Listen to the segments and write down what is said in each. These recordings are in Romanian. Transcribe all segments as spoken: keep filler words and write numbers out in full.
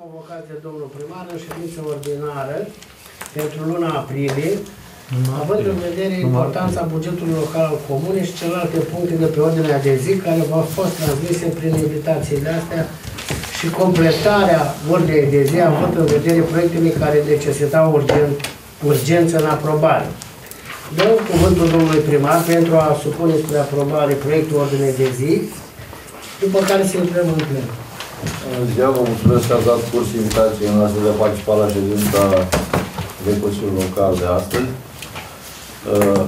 convocat de domnul primar în ședință ordinară pentru luna aprilie, având în vedere importanța bugetului local al comunei și celelalte puncte de pe ordinea de zi care v-au fost transmise prin invitațiile astea și completarea ordinei de zi, având în vedere proiectele care necesitau urgen, urgență în aprobare. Dau cuvântul domnului primar pentru a supune spre aprobare proiectul ordinei de zi, după care se intrăm în plen. Bună ziua, vă mulțumesc că ați dat curs invitației noastre de a participa la ședința de Consiliul Local de astăzi. Uh,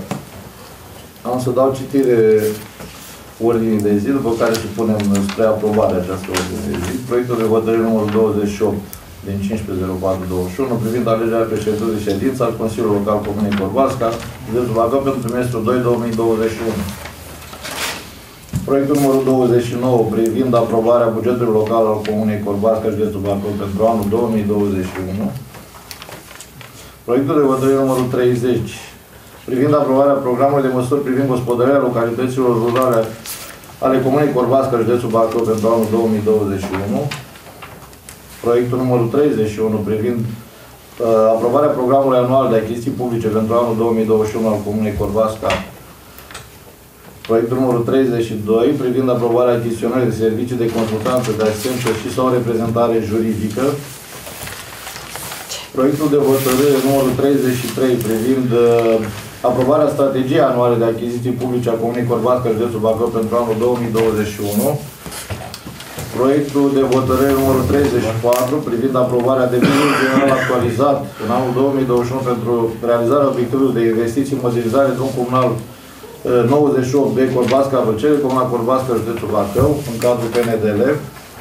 am să dau citire ordinii de zi, după care să punem spre aprobare această ordine de zi. Proiectul de hotărâre numărul douăzeci și opt din cincisprezece zero patru douăzeci și unu privind alegerea președintelui de ședință al Consiliului Local Comunei Corbasca, județul Bacău, pentru trimestrul doi două mii douăzeci și unu. Proiectul numărul douăzeci și nouă privind aprobarea bugetului local al Comunei Corbasca, județul Bacău, pentru anul două mii douăzeci și unu. Proiectul de hotărâre numărul treizeci privind aprobarea programului de măsuri privind gospodărirea localităților rurale ale Comunei Corbasca, județul Bacău, pentru anul două mii douăzeci și unu. Proiectul numărul treizeci și unu privind uh, aprobarea programului anual de achiziții publice pentru anul două mii douăzeci și unu al Comunei Corbasca. Proiectul numărul treizeci și doi privind aprobarea achiziționării de servicii de consultanță, de asistență și sau reprezentare juridică. Proiectul de hotărâre numărul treizeci și trei privind uh, aprobarea strategiei anuale de achiziții publice a Comunei Corbasca, județul Bacău, pentru anul două mii douăzeci și unu. Proiectul de hotărâre numărul treizeci și patru privind aprobarea devizului general actualizat în anul două mii douăzeci și unu pentru realizarea obiectivului de investiții în modernizare drum comunal nouăzeci și opt de Corbasca Văcele, Comuna Corbasca, județul Bacău, în cadrul P N D L.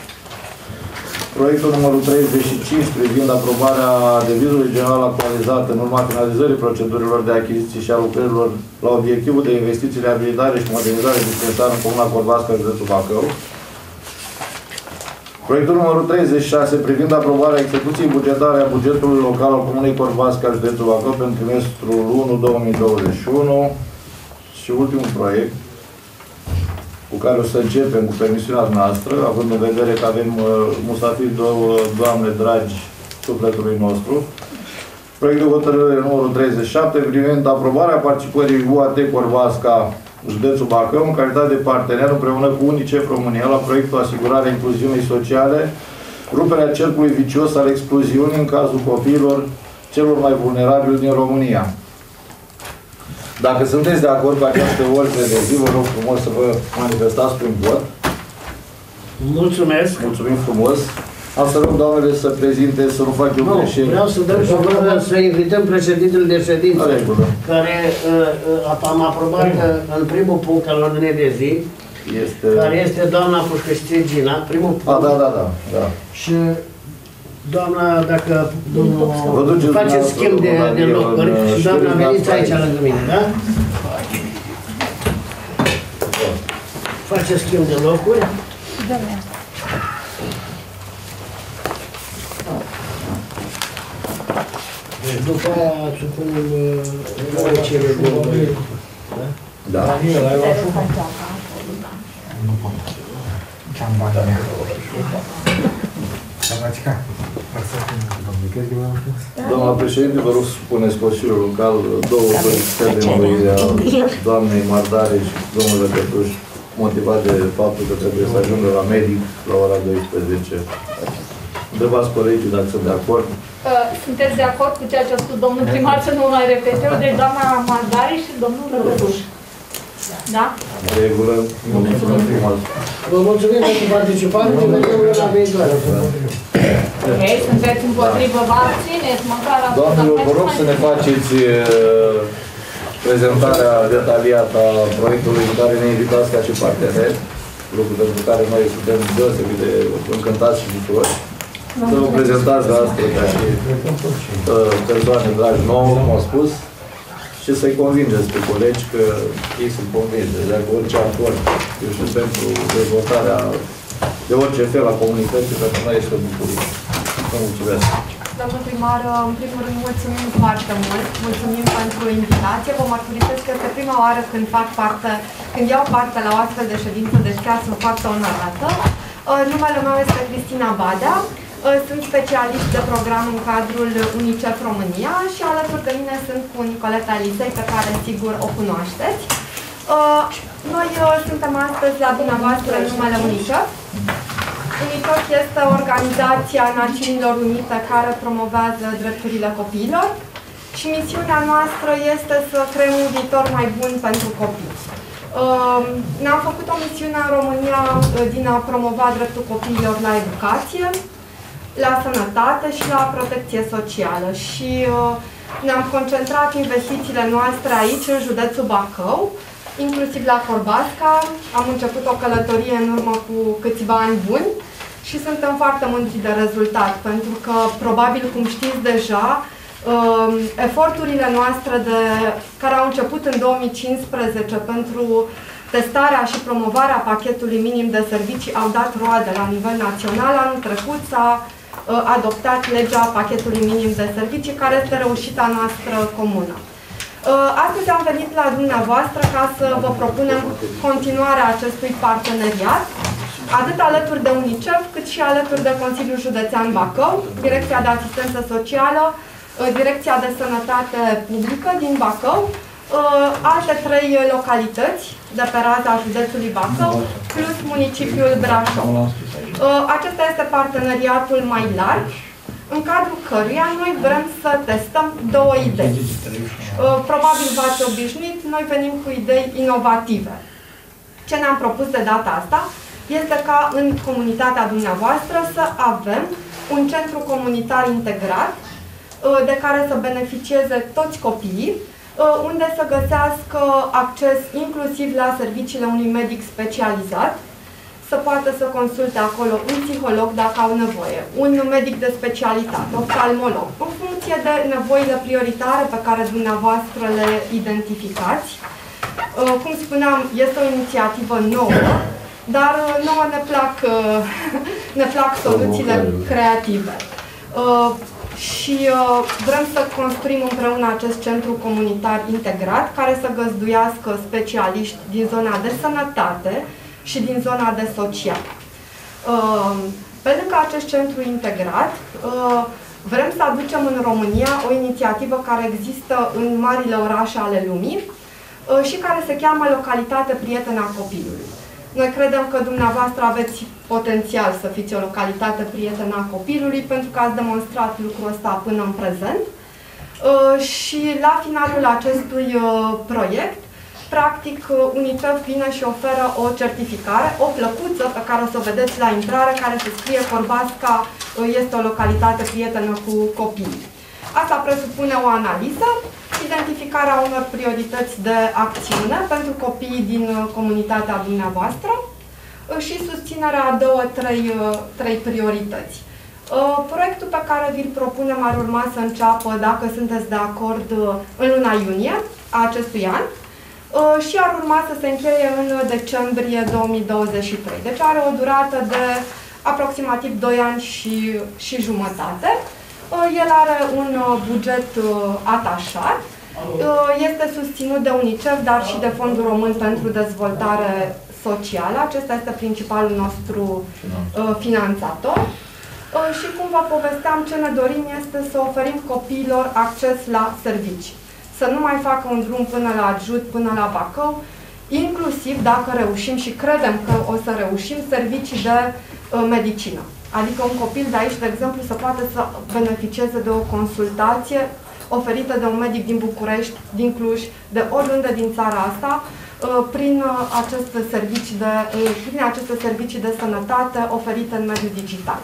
Proiectul numărul treizeci și cinci privind aprobarea devizului general actualizat în urma finalizării procedurilor de achiziții și a lucrărilor la obiectivul de investiții, reabilitare și modernizare dispensară în Comuna Corbasca, județul Bacău. Proiectul numărul treizeci și șase privind aprobarea execuției bugetare a bugetului local al Comunei Corbasca, județul Bacău, pentru trimestrul unu două mii douăzeci și unu. Și ultimul proiect, cu care o să începem cu permisiunea noastră, având în vedere că avem uh, musafiri două doamne dragi sufletului nostru. Proiect de hotărâre numărul treizeci și șapte privind aprobarea participării U A T Corbasca, județul Bacău, în calitate de partener împreună cu UNICEF România la proiectul Asigurarea Incluziunii Sociale, ruperea cercului vicios al excluziunii în cazul copiilor celor mai vulnerabili din România. Dacă sunteți de acord cu această ordine de zi, vă rog frumos să vă manifestați prin vot. Mulțumesc! Mulțumim frumos! Am să rog doamnele să prezinte, să nu fac eu nu, greșeli. Vreau să dăm și vreau să invităm președintele de ședință, care uh, am aprobat uh, în primul punct al ordinei de zi, este... care este doamna Pușcăștie Gina, primul punct. A, da, da, da, da. Și doamna, dacă domnul faceți schimb de, de locuri, și doamna, veniți aici lângă mine, da? Faceți schimb de locuri. Deci după aia supunem uh, cele două. Da? Da. Doamna președinte, vă rog să spuneți Consiliul Local două solicitări de înlocuire a doamnei Mardare și domnului Cătuș, motivat de faptul că trebuie să ajungă la medic la ora douăsprezece. Întrebați colegii dacă sunt de acord. Sunteți de acord cu ceea ce a spus domnul primar, să nu mai repete, de doamna Mardare și domnul Cătuș? Da? Regulă. Mulțumim frumos. Vă mulțumim pentru participare, ne vedem la viitoare. Ok, sunteți împotrivă, vă abțineți, măcar... Doamnelor, vă rog să ne faceți uh, prezentarea detaliată a proiectului în care ne invitați ca și partener, lucru pentru care noi suntem deosebit de încântați și bucuroși. Să vă prezentați de astăzi ca și uh, persoane dragi nouă, cum am spus, și să-i convingeți pe colegi că ei sunt convinși de orice acord, eu știu, pentru dezvoltarea de orice fel a comunității, pentru noi este o bucurie. Vă mulțumesc! Domnul primar, în primul rând, mulțumim foarte mult, mulțumim pentru invitație. Vă mărturisesc că este prima oară când fac parte, când iau parte la o astfel de ședință, deci chiar sunt foarte onorată. Numele meu este Cristina Badea. Sunt specialist de program în cadrul UNICEF România și alături de mine sunt cu Nicoleta Elisei, pe care sigur o cunoașteți. Noi suntem astăzi la dumneavoastră în numele UNICEF. UNICEF este organizația Națiunilor Unite care promovează drepturile copiilor și misiunea noastră este să creăm un viitor mai bun pentru copii. Ne-am făcut o misiune în România din a promova dreptul copiilor la educație, la sănătate și la protecție socială și ne-am concentrat investițiile noastre aici, în județul Bacău, inclusiv la Corbasca. Am început o călătorie în urmă cu câțiva ani buni și suntem foarte mândri de rezultat, pentru că, probabil cum știți deja, eforturile noastre de, care au început în două mii cincisprezece pentru testarea și promovarea pachetului minim de servicii au dat roade la nivel național. Anul trecut s-a adoptat legea pachetului minim de servicii, care este reușita noastră comună. Astăzi am venit la dumneavoastră ca să vă propunem continuarea acestui parteneriat, atât alături de UNICEF, cât și alături de Consiliul Județean Bacău, Direcția de Asistență Socială, Direcția de Sănătate Publică din Bacău, alte trei localități de pe raza județului Bacău, plus municipiul Brașov. Acesta este parteneriatul mai larg, în cadrul căruia noi vrem să testăm două idei. Probabil v-ați obișnuit, noi venim cu idei inovative. Ce ne-am propus de data asta este ca în comunitatea dumneavoastră să avem un centru comunitar integrat de care să beneficieze toți copiii, unde să găsească acces inclusiv la serviciile unui medic specializat, să poată să consulte acolo un psiholog dacă au nevoie, un medic de specialitate, oftalmolog, în funcție de nevoile prioritare pe care dumneavoastră le identificați. Cum spuneam, este o inițiativă nouă, dar nouă ne plac, ne plac soluțiile creative. Și vrem să construim împreună acest centru comunitar integrat, care să găzduiască specialiști din zona de sănătate și din zona de social. Pe lângă acest centru integrat, vrem să aducem în România o inițiativă care există în marile orașe ale lumii și care se cheamă Localitate Prietena Copilului. Noi credem că dumneavoastră aveți potențial să fiți o localitate prietena copilului, pentru că ați demonstrat lucrul ăsta până în prezent. Și la finalul acestui proiect, practic, UNICEF vine și oferă o certificare, o plăcuță pe care o să o vedeți la intrare, care se scrie Corbasca este o localitate prietenă cu copiii. Asta presupune o analiză, identificarea unor priorități de acțiune pentru copiii din comunitatea dumneavoastră și susținerea a două, trei, trei priorități. Proiectul pe care vi-l propunem ar urma să înceapă, dacă sunteți de acord, în luna iunie a acestui an și ar urma să se încheie în decembrie două mii douăzeci și trei. Deci are o durată de aproximativ doi ani și, și jumătate. El are un buget atașat, este susținut de UNICEF, dar și de Fondul Român pentru Dezvoltare Socială. Acesta este principalul nostru finanțator. Și cum vă povesteam, ce ne dorim este să oferim copiilor acces la servicii. Să nu mai facă un drum până la Adjut, până la Bacău, inclusiv dacă reușim și credem că o să reușim, servicii de medicină. Adică un copil de aici, de exemplu, să poată să beneficieze de o consultație oferită de un medic din București, din Cluj, de oriunde din țara asta, prin aceste servicii de, prin aceste servicii de sănătate oferite în mediul digital.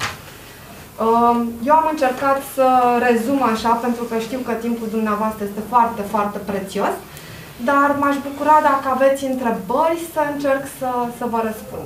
Eu am încercat să rezum așa, pentru că știu că timpul dumneavoastră este foarte, foarte prețios, dar m-aș bucura dacă aveți întrebări să încerc să, să vă răspund.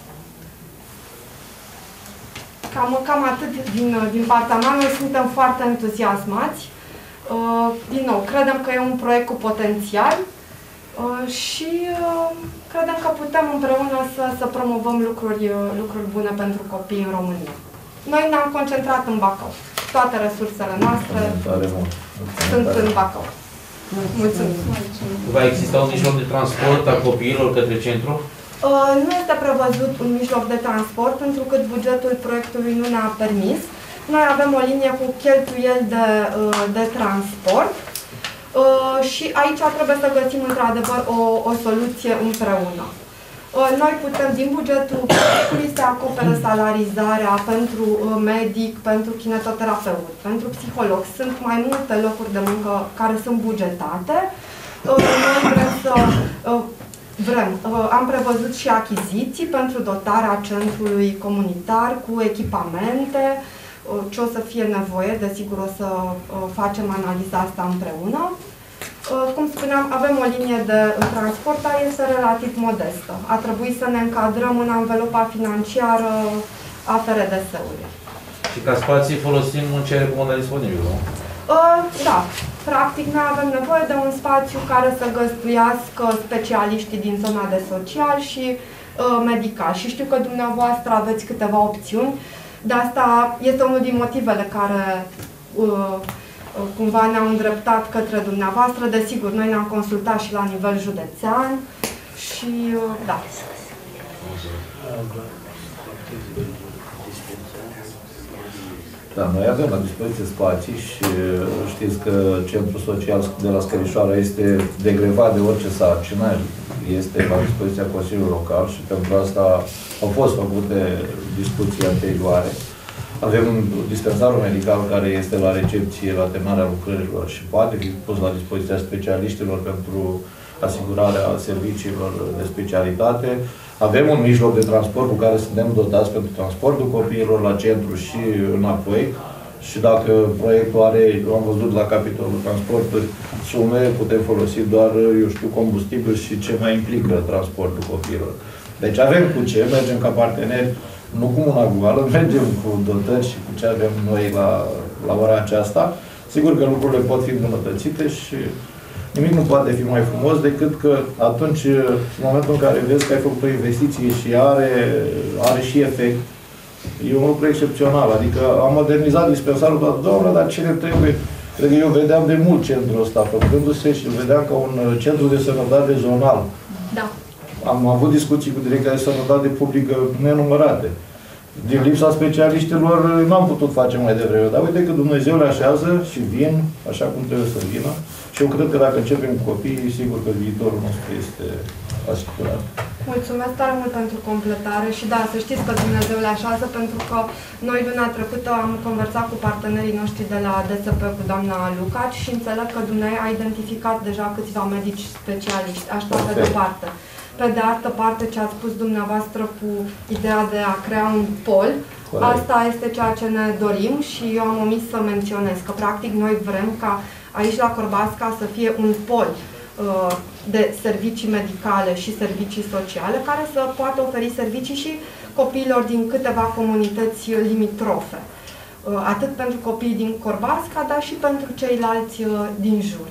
Cam, cam atât din, din partea mea. Noi suntem foarte entuziasmați. Din nou, credem că e un proiect cu potențial și credem că putem împreună să, să promovăm lucruri, lucruri bune pentru copii în România. Noi ne-am concentrat în Bacău. Toate resursele noastre sunt în Bacău. Mulțumim! Va exista un mijloc de transport al copiilor către centru? Nu este prevăzut un mijloc de transport, pentru că bugetul proiectului nu ne-a permis. Noi avem o linie cu cheltuieli de, de transport și aici trebuie să găsim într-adevăr o, o soluție împreună. Noi putem, din bugetul publicului se acoperă salarizarea pentru medic, pentru kinetoterapeut, pentru psiholog. Sunt mai multe locuri de muncă care sunt bugetate. Noi vrem să... Vrem. Am prevăzut și achiziții pentru dotarea centrului comunitar cu echipamente. Ce o să fie nevoie, desigur o să facem analiza asta împreună. Cum spuneam, avem o linie de transport, dar este relativ modestă. A trebuit să ne încadrăm în anvelopa financiară a F R D S-ului. Și ca spații folosim un ce recomandă disponibil, nu? Da. Practic, noi avem nevoie de un spațiu care să găzduiască specialiștii din zona de social și medical. Și știu că dumneavoastră aveți câteva opțiuni. De asta este unul din motivele care uh, cumva ne-au îndreptat către dumneavoastră. Desigur, noi ne-am consultat și la nivel județean și uh, da. Da, noi avem la dispoziție spații și știți că centrul social de la Scărișoara este degrevat de orice sarcină, este la dispoziția Consiliului Local și pentru asta au fost făcute discuții anterioare. Avem dispensarul medical care este la recepție, la terminarea lucrărilor și poate fi pus la dispoziția specialiștilor pentru asigurarea serviciilor de specialitate. Avem un mijloc de transport cu care suntem dotați pentru transportul copiilor la centru și înapoi. Și dacă proiectul are, am văzut la capitolul transporturi, sume, putem folosi doar, eu știu, combustibil și ce mai implică transportul copiilor. Deci avem cu ce, mergem ca parteneri, nu cu mâna goală, mergem cu dotări și cu ce avem noi la, la ora aceasta. Sigur că lucrurile pot fi îmbunătățite și nimic nu poate fi mai frumos decât că atunci, în momentul în care vezi că ai făcut o investiție și are, are și efect, e un lucru excepțional. Adică am modernizat dispensarul toată, doamnă, dar ce ne trebuie? Cred că eu vedeam de mult centrul ăsta făcându-se și îl vedeam ca un centru de sănătate zonal. Da. Am avut discuții cu Direcția de Sănătate Publică nenumărate. Din lipsa specialiștilor n-am putut face mai devreme, dar uite că Dumnezeu le așează și vin așa cum trebuie să vină. Și eu cred că dacă începem cu copiii, sigur că viitorul nostru este asigurat. Mulțumesc tare mult pentru completare și da, să știți că Dumnezeu le așează, pentru că noi luna trecută am conversat cu partenerii noștri de la D S P, cu doamna Lucaci, și înțeleg că dumneavoastră a identificat deja câțiva medici specialiști, așa pe de parte. Pe de altă parte, ce ați spus dumneavoastră cu ideea de a crea un pol, corect, asta este ceea ce ne dorim și eu am omis să menționez că practic noi vrem ca aici la Corbasca să fie un pol uh, de servicii medicale și servicii sociale care să poată oferi servicii și copiilor din câteva comunități limitrofe. Uh, atât pentru copiii din Corbasca, dar și pentru ceilalți uh, din jur.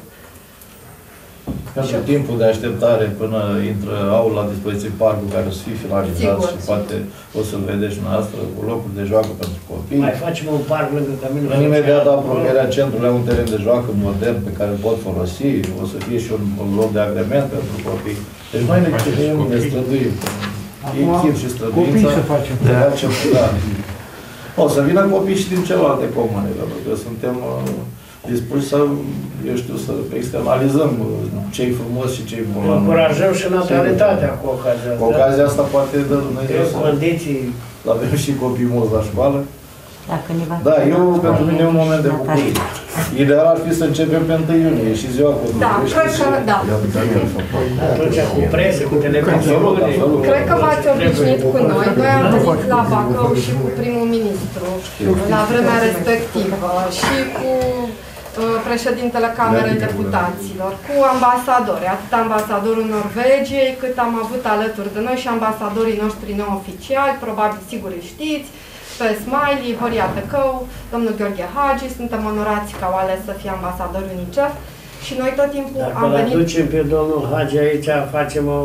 Pentru timpul de așteptare până intră, au la dispoziție parcul care o să fie finalizat și poate o să-l vedeți dumneavoastră cu locuri de joacă pentru copii. Mai facem un parc lângă caminul. În imediat apropierea centrului au un teren de joacă modern pe care îl pot folosi, o să fie și un, un loc de agrement pentru copii. Deci noi ne chinuim, ne străduim. Echip și străduința. Copii să facem. De facem, da. O să vină copii și din celelalte comune, pentru că suntem dispuși să, eu știu, să externalizăm ce-i frumos și ce-i bun. Încurajăm și natalitatea cu ocazia asta. Cu ocazia asta poate dă Dumnezeu să condiții. Avem și copii mulți la școală. Dacă ne va Da, eu, pentru mine, e un moment de bucurie. Ideal ar fi să începem pe întâi iunie, și ziua copilului. Da, cred că, da. Atunci cu presă, cu televiziune. Cred că v-ați obișnuit cu noi. Noi am venit la Bacău și cu primul ministru la vremea respectivă și cu președintele Camerei Deputaților, cu ambasadori, atât ambasadorul Norvegiei, cât am avut alături de noi și ambasadorii noștri neoficiali, probabil sigur îi știți, pe Smiley, Horia Tecău, domnul Gheorghe Hagi, suntem onorați că au ales să fie ambasadori UNICEF și noi tot timpul Dacă am venit... Dacă ducem pe domnul Hagi aici, facem o...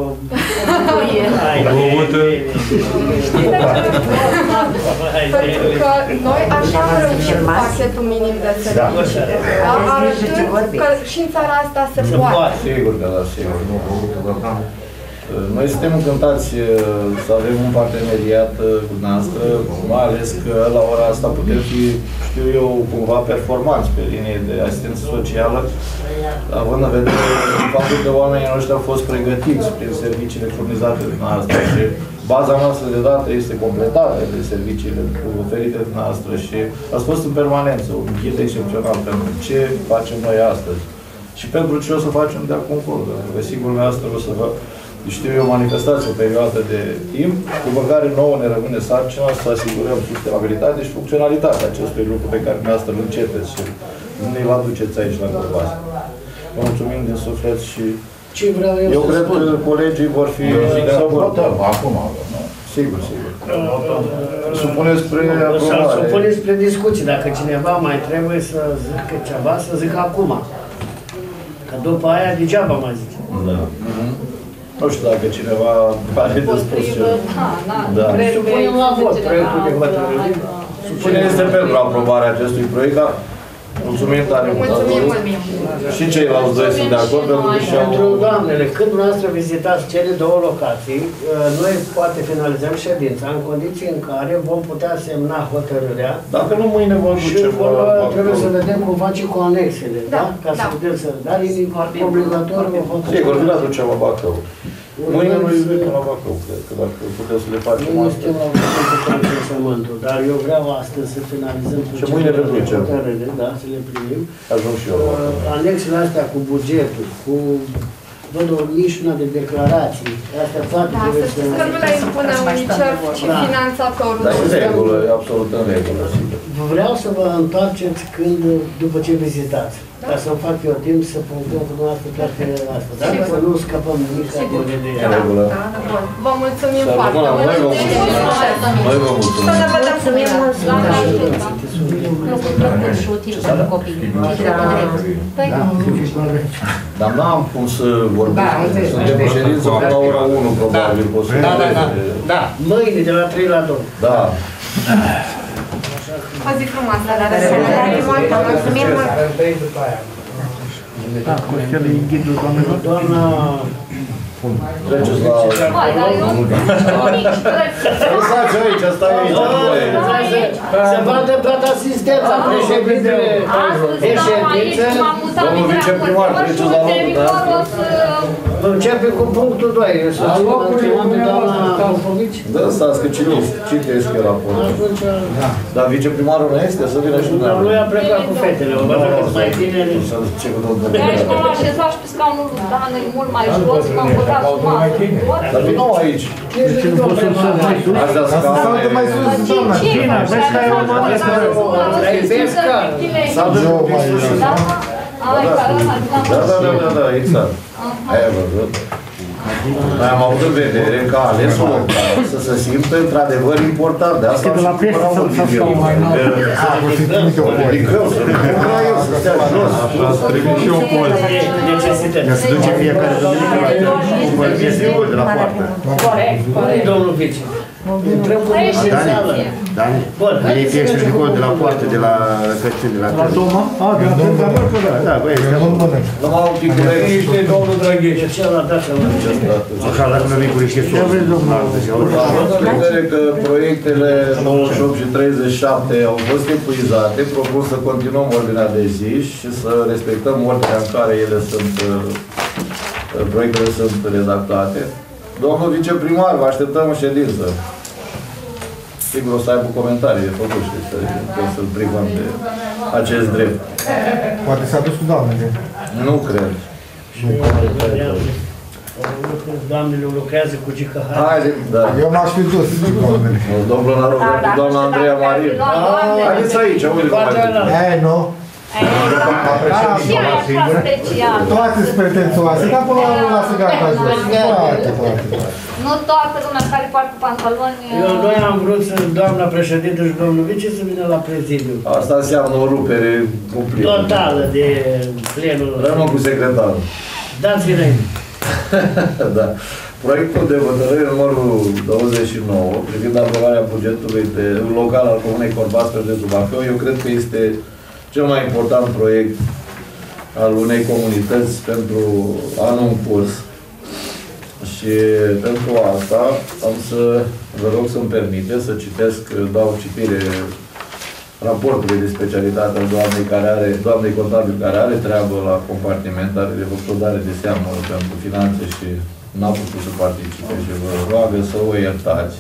Pentru că noi așa am reușit pachetul minim de servicii. Arătând că și în țara asta se poate. Sigur că da, sigur. Noi suntem încântați să avem un parteneriat cu noastră, mai ales că la ora asta putem fi, știu eu, cumva performanți pe linie de asistență socială, având în vedere faptul că oamenii noștri au fost pregătiți prin serviciile furnizate de noastră și baza noastră de date este completată de serviciile oferite de noastră și a fost în permanență un ghid excepțional pentru ce facem noi astăzi și pentru ce o să facem de acum încolo. Desigur, noi astăzi o să vă știu eu, manifestați o perioadă de timp, după care nouă ne rămâne sarcina să asigurăm sustenabilitatea și funcționalitatea acestui lucru pe care dumneavoastră îl începeți și ne-l aduceți aici la Corbaș. Vă mulțumim din suflet și ce vreau eu, eu să cred spun? că colegii vor fi de acord. Acum, sigur, sigur. Supuneți spre Să-l aprobare. supuneți spre discuții. Dacă cineva mai trebuie să zică ceva, să zică acum. Că după aia degeaba mai zice. Da. Nu știu dacă cineva are de spus ceva. Da. Supunem la vot proiectul de hotărâre. Cine este pentru aprobarea acestui proiect, dar mulțumim tare mult. Mulțumim mult mie. Și ceilalți doi sunt de acord, pentru că și-au... Pentru doamnele, când dumneavoastră vizitați cele două locații, noi poate finalizăm ședința în condiții în care vom putea semna hotărârea. Dacă nu, mâine vom Și duce vor, trebuie să vedem cum face cu anexele, da? Da, Ca să da. putem să... Dar e obligatoriu. Sigur, nu aducem la Bacău. Mâine noi ducem la Bacău, cred că dacă putem să le facem Nu asta. știu la consimțământul, dar eu vreau astăzi să finalizăm Și mâine le ducem. hotărâre, da, să le primim. Ajung și eu. Uh, Anexele astea cu bugetul, cu văd o mișună de declarații, astea toate Da, să trebuie știți că nu le impune UNICEF, ci Da. finanțatorul. Dar e în regulă, e absolut în regulă, sigur. Vreau să vă întoarceți când, după ce vizitați, ca să-mi fac eu timp să punctăm cu dumneavoastră toate astea, dar Sigur. să nu scăpăm nimic din vedere. În regulă. Da, da, bun. Vă mulțumim Să foarte rămână, mult. noi vă Și mulțumim. mult succes. Noi vă Să mulțumim. ne vedem cu mine. Doamna ajută. Lucruri plăcute și utile pentru copii. Și de pădure. Păi, Dar n-am cum să vorbim. Da, înțeleg, Suntem în înțeleg. ședință până la ora unu, probabil. Da. Poți să Da, da, da. vedeți. Da. Mâine de la trei la doi. Da. O zi frumoasă, la revedere. mulțumim mult. Da, Costel e ghidul doamnelor. Doamna... Treceți la... Mai, dar eu nu nici Lăsați aici, stai aici. Se vadă toată asistența, președintele de ședință. Domnul viceprimar, treceți la locul, da? Începe cu punctul doi. Să chemăm pe doamna Popovici. Da, stați că citesc, citesc eu raportul. Atunci... Dar viceprimarul nu este? Să vină și Dar dumneavoastră. lui a plecat cu fetele, o văd că mai tineri. Să zice cu domnul Deci m-am deputat. așezat și pe scaunul lui Dan, e mult mai jos, m-am băgat cu masă. Dar vină aici. Ești nu poți să mai sus. Astea scaune. mai sus, doamna. Cine? Vezi că ai o mare Să avem un pic sus și Da? Ai, carana, Da, da, da, da, da, exact. Aia văzut. Noi am avut în vedere că a ales un local să se simtă într-adevăr important. De asta de la presă să- să stau mai înalt. Să ridicăm, să ridicăm la el, să stea jos. Necesități. Se duce fiecare duminică la cu băieții de la poartă. Corect, corect. Domnul Vice. Intrăm cu Aici în sală. Dan, Bun, el e haideți să dincolo de la poartă, de la cățin, de la La Toma? A, de la Toma? Da, da, băi, este mult bun. Numai un pic de Este domnul Dragheș. de celălalt dată. Așa, dacă nu vii cu niște sos. Având în vedere că proiectele nouăzeci și opt și treizeci și șapte au fost epuizate, propun să continuăm ordinea de zi și să respectăm ordinea în care ele sunt, uh, proiectele sunt redactate. Domnul viceprimar, vă așteptăm în ședință. Sigur o să aibă comentarii de făcut și să, să-l privăm de acest drept. Poate s-a dus cu doamnele. Nu cred. Doamnele lucrează cu Gicăhar. Haide, da. Eu m-aș fi dus cu doamnele. Domnul Naru, doamna Andreea Marin. Haideți aici, uite cum mai Ei, nu. Și aia așa special. Toate sunt pretențioase, dar până la urmă lasă gata jos. Toate, toate. Nu toată lumea care poartă pantaloni. Eu noi am vrut să, doamna președintă și domnul vice să vină la prezidiu. Asta înseamnă o rupere cumplită. Totală de plenul. Rămân cu secretarul. Dați-i înainte. Da. Proiectul de hotărâre numărul douăzeci și nouă privind aprobarea bugetului de, local al Comunei Corbaș de Bacău, eu cred că este cel mai important proiect al unei comunități pentru anul în curs. Și pentru asta am să vă rog să-mi permite să citesc, dau citire raportului de specialitate al doamnei, care are, doamnei contabil care are treabă la compartiment, are de făcut o dare de seamă pentru finanțe și n-a putut să participe și vă roagă să o iertați.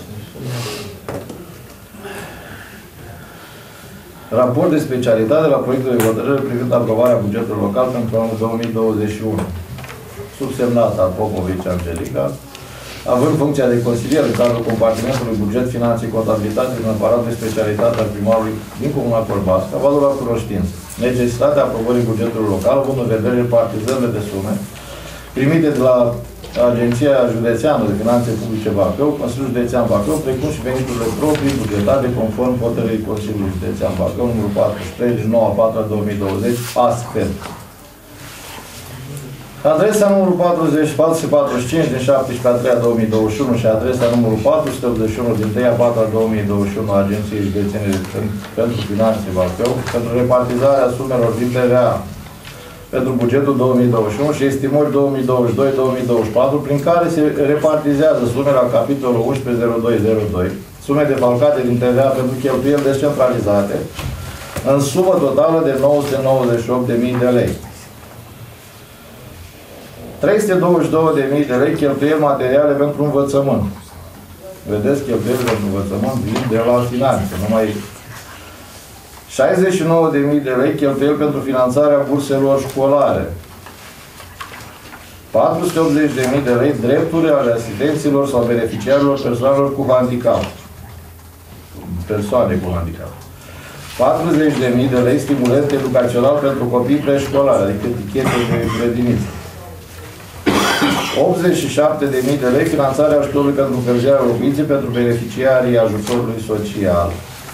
Raport de specialitate la proiectul de hotărâre privind aprobarea bugetului local pentru anul două mii douăzeci și unu. Subsemnată a Popovici Angelica, având funcția de consilier în cadrul compartimentului buget, finanțe, contabilitate în aparat de specialitate al primarului din Comuna Corbasca, va lua cunoștință necesitatea aprobării bugetului local, având în vedere repartizările de sume primite de la Agenția Județeană de Finanțe Publice Bacău, Consiliul Județean Bacău, precum și veniturile proprii bugetare conform hotărârii Consiliului Județean Bacău, numărul patruzeci și trei din nouă a patra două mii douăzeci, astfel. Adresa numărul patruzeci și patru patruzeci și cinci din șaptesprezece a treia două mii douăzeci și unu și adresa numărul patru sute optzeci și unu din trei a patra două mii douăzeci și unu a Agenției Județene pentru Finanțe Bacău pentru repartizarea sumelor din T V A pentru bugetul două mii douăzeci și unu și estimări două mii douăzeci și doi două mii douăzeci și patru, prin care se repartizează sume la capitolul unsprezece zero doi zero doi, sume defalcate din T V A pentru cheltuieli descentralizate, în sumă totală de nouă sute nouăzeci și opt de mii de lei. trei sute douăzeci și două de mii de lei cheltuieli materiale pentru învățământ. Vedeți, cheltuieli pentru învățământ vin de la finanțe, numai șaizeci și nouă de mii de lei cheltuieli pentru finanțarea burselor școlare. patru sute optzeci de mii de lei drepturi ale asistenților sau beneficiarilor persoanelor cu handicap. Persoane cu handicap. patruzeci de mii de lei stimulent educațional pentru copii preșcolari, adică etichete de grădiniță. optzeci și șapte de mii de lei finanțarea ajutorului pentru încălzirea locuinței pentru beneficiarii ajutorului social.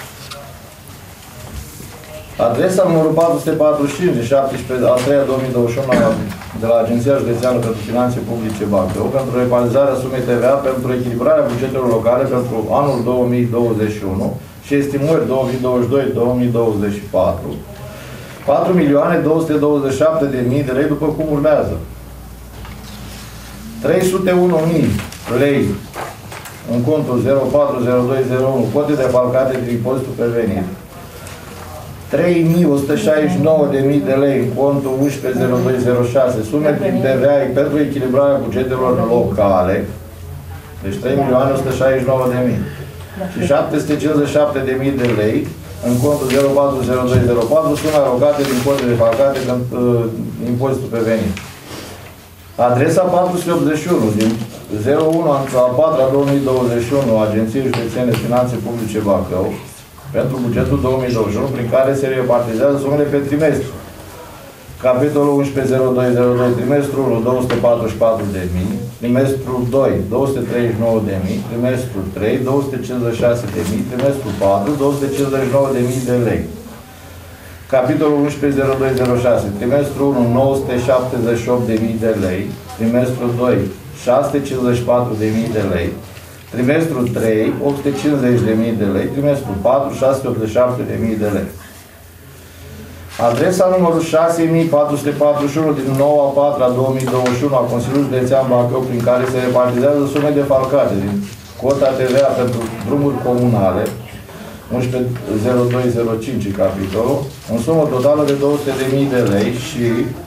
Adresa numărul patru sute patruzeci și cinci din șaptesprezece a treia două mii douăzeci și unu de la Agenția Județeană pentru Finanțe Publice Bacău pentru repartizarea sumei T V A pentru echilibrarea bugetelor locale pentru anul două mii douăzeci și unu și estimări două mii douăzeci și doi două mii douăzeci și patru. patru milioane două sute douăzeci și șapte de mii de lei după cum urmează. trei sute unu mii lei în contul zero patru zero doi zero unu, cote defalcate din impozitul pe venit. trei mii o sută șaizeci și nouă de mii de lei în contul unsprezece zero doi zero șase, sume prin T V A pentru echilibrarea bugetelor locale. Deci trei milioane o sută șaizeci și nouă de mii. Și șapte sute cincizeci și șapte de mii de lei în contul zero patru zero doi zero patru, sume alocate din cote defalcate din uh, impozitul pe venit. Adresa patru sute optzeci și unu din zero unu a patra două mii douăzeci și unu Agenției Județene de Finanțe Publice Bacău pentru bugetul două mii douăzeci și unu, prin care se repartizează sumele pe trimestru. Capitolul unsprezece zero doi zero doi, trimestru unu, două sute patruzeci și patru de mii, trimestru doi, două sute treizeci și nouă de mii, trimestru trei, două sute cincizeci și șase de mii, trimestru patru, două sute cincizeci și nouă de mii de lei. Capitolul unsprezece zero doi zero șase, trimestru unu, nouă sute șaptezeci și opt de mii de lei, trimestru doi, șase sute cincizeci și patru de mii de lei, trimestru trei, opt sute cincizeci de mii de lei, trimestru patru, șase sute optzeci și șapte de mii de lei. Adresa numărul șase mii patru sute patruzeci și unu din nouă a patra două mii douăzeci și unu a Consiliului Județean Bacău, prin care se repartizează sume defalcate din cota T V A pentru drumuri comunale, unsprezece zero doi zero cinci capitolul, în sumă totală de două sute de mii de lei și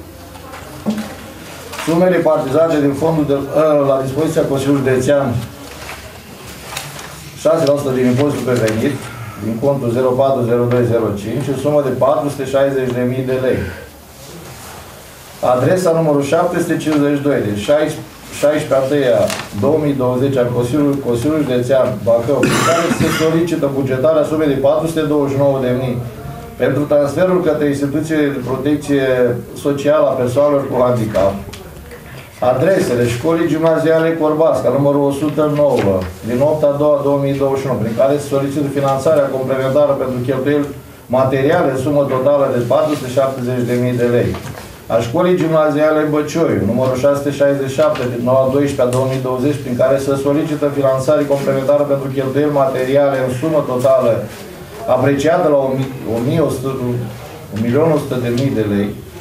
sume repartizate din fondul de, la dispoziția Consiliului Județean șase la sută din impozitul pe venit, din contul zero patru zero doi zero cinci, în sumă de patru sute șaizeci de mii de lei. Adresa numărul șapte sute cincizeci și doi din șaisprezece a treia două mii douăzeci al Consiliului, Consiliului Județean Bacău, în care se solicită bugetarea sumei de patru sute douăzeci și nouă de mii pentru transferul către instituțiile de protecție socială a persoanelor cu handicap. Adresele școlii gimnaziale Corbasca, numărul o sută nouă, din opt a doua două mii douăzeci și unu, prin care se solicită finanțarea complementară pentru cheltuieli materiale în sumă totală de patru sute șaptezeci de mii de lei. A școlii gimnaziale Băcioiu, numărul șase sute șaizeci și șapte, din nouă a doisprezecea două mii douăzeci, prin care se solicită finanțare complementară pentru cheltuieli materiale în sumă totală apreciată la un milion o sută de mii de lei.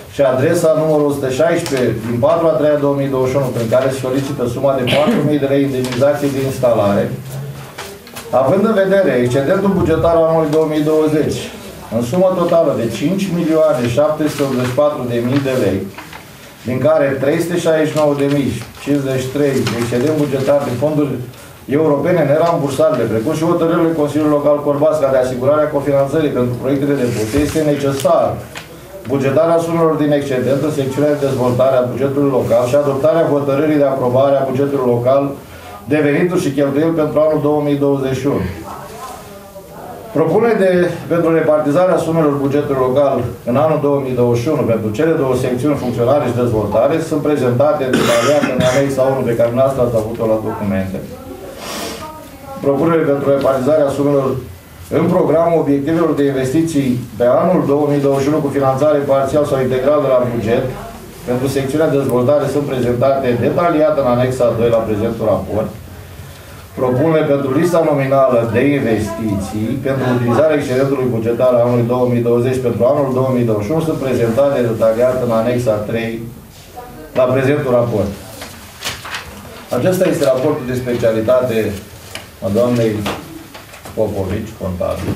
și adresa numărul o sută șaisprezece din patru a treia două mii douăzeci și unu, prin care se solicită suma de patru mii de lei indemnizație de instalare, având în vedere excedentul bugetar al anului două mii douăzeci, în sumă totală de cinci milioane șapte sute optzeci și patru de mii de lei, din care trei sute șaizeci și nouă de mii cincizeci și trei de excedent bugetar din fonduri europene nerambursabile, precum și hotărârile Consiliului Local Corbasca de asigurare a cofinanțării pentru proiectele depuse, este necesar bugetarea sumelor din excedent în secțiunea de dezvoltare a bugetului local și adoptarea hotărârii de aprobare a bugetului local de venituri și cheltuieli pentru anul două mii douăzeci și unu. Propuneri de, pentru repartizarea sumelor bugetului local în anul două mii douăzeci și unu pentru cele două secțiuni, funcționare și dezvoltare, sunt prezentate detaliate în anexa unu pe care noastră ați avut-o la documente. Propunerile pentru repartizarea sumelor în programul obiectivelor de investiții pe anul două mii douăzeci și unu cu finanțare parțial sau integral de la buget pentru secțiunea de dezvoltare sunt prezentate detaliat în anexa doi la prezentul raport. Propunerile pentru lista nominală de investiții pentru utilizarea excedentului bugetar al anului două mii douăzeci pentru anul două mii douăzeci și unu sunt prezentate detaliat în anexa trei la prezentul raport. Acesta este raportul de specialitate a doamnei Popovici, contabil.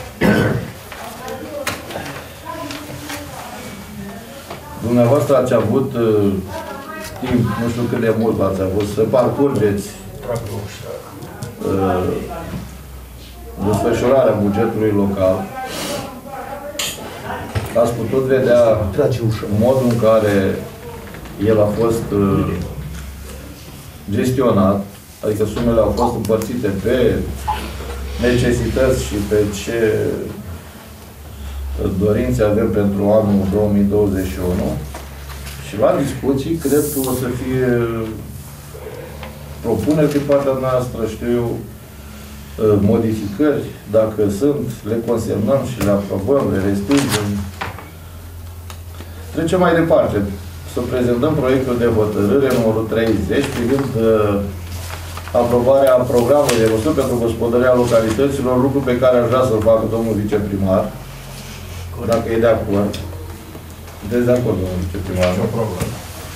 Dumneavoastră ați avut uh, timp, nu știu cât de mult ați avut, să parcurgeți uh, desfășurarea bugetului local. Ați putut vedea modul în care el a fost uh, gestionat, adică sumele au fost împărțite pe necesități și pe ce dorințe avem pentru anul două mii douăzeci și unu. Și la discuții, cred că o să fie propuneri din partea noastră, știu eu, modificări, dacă sunt, le consemnăm și le aprobăm, le respingem. Trecem mai departe. Să prezentăm proiectul de hotărâre numărul treizeci privind uh, aprobarea programului de măsuri pentru gospodăria localităților, lucru pe care aș vrea să-l facă domnul viceprimar. Dacă e de acord. Sunteți de acord, domnul viceprimar? Nu problemă.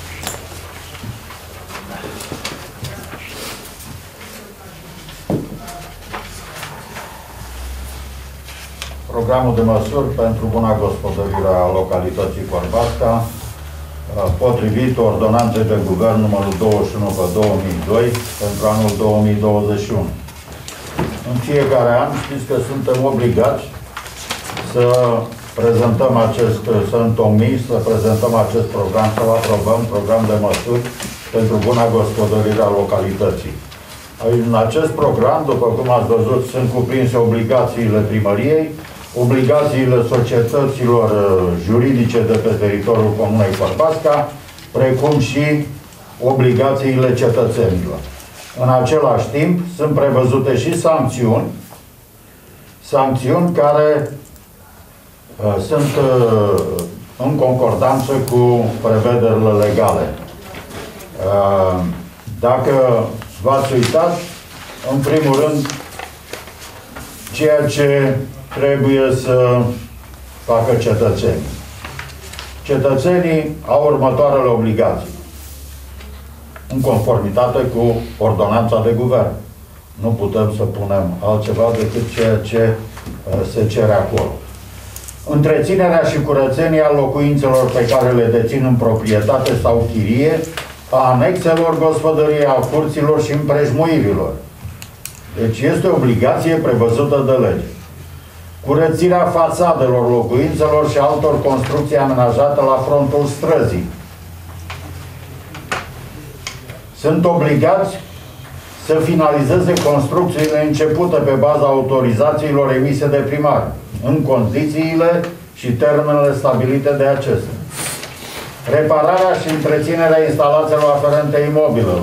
Programul de măsuri pentru buna gospodărire a localității Corbasca, potrivit ordonanței de guvern numărul douăzeci și unu pe două mii doi pentru anul două mii douăzeci și unu. În fiecare an știți că suntem obligați să prezentăm acest, să întomim, să prezentăm acest program, să aprobăm program de măsuri pentru buna gospodărire a localității. În acest program, după cum ați văzut, sunt cuprinse obligațiile primăriei, obligațiile societăților juridice de pe teritoriul Comunei Corbasca, precum și obligațiile cetățenilor. În același timp, sunt prevăzute și sancțiuni, sancțiuni care uh, sunt uh, în concordanță cu prevederile legale. Uh, dacă v-ați uitat, în primul rând, ceea ce trebuie să facă cetățenii. Cetățenii au următoarele obligații, în conformitate cu ordonanța de guvern. Nu putem să punem altceva decât ceea ce uh, se cere acolo. Întreținerea și curățenia locuințelor pe care le dețin în proprietate sau chirie, a anexelor gospodăriei, a curților și împrejmuirilor. Deci este o obligație prevăzută de lege. Curățirea fațadelor locuințelor și altor construcții amenajate la frontul străzii. Sunt obligați să finalizeze construcțiile începute pe baza autorizațiilor emise de primar, în condițiile și termenele stabilite de acestea. Repararea și întreținerea instalațiilor aferente imobilelor.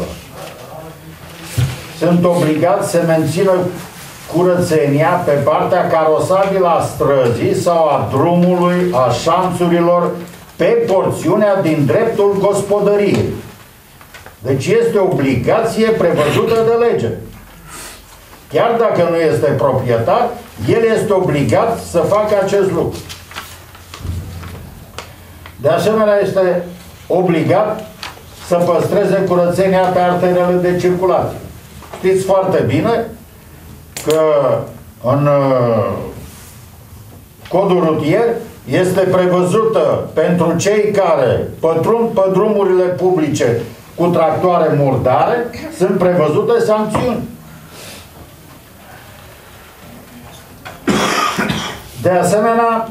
Sunt obligați să mențină curățenia pe partea carosabilă a străzii sau a drumului, a șanțurilor, pe porțiunea din dreptul gospodăriei. Deci este o obligație prevăzută de lege. Chiar dacă nu este proprietar, el este obligat să facă acest lucru. De asemenea, este obligat să păstreze curățenia pe arterele de circulație. Știți foarte bine că în codul rutier este prevăzută pentru cei care pătrund pe drumurile publice cu tractoare murdare, sunt prevăzute sancțiuni. De asemenea,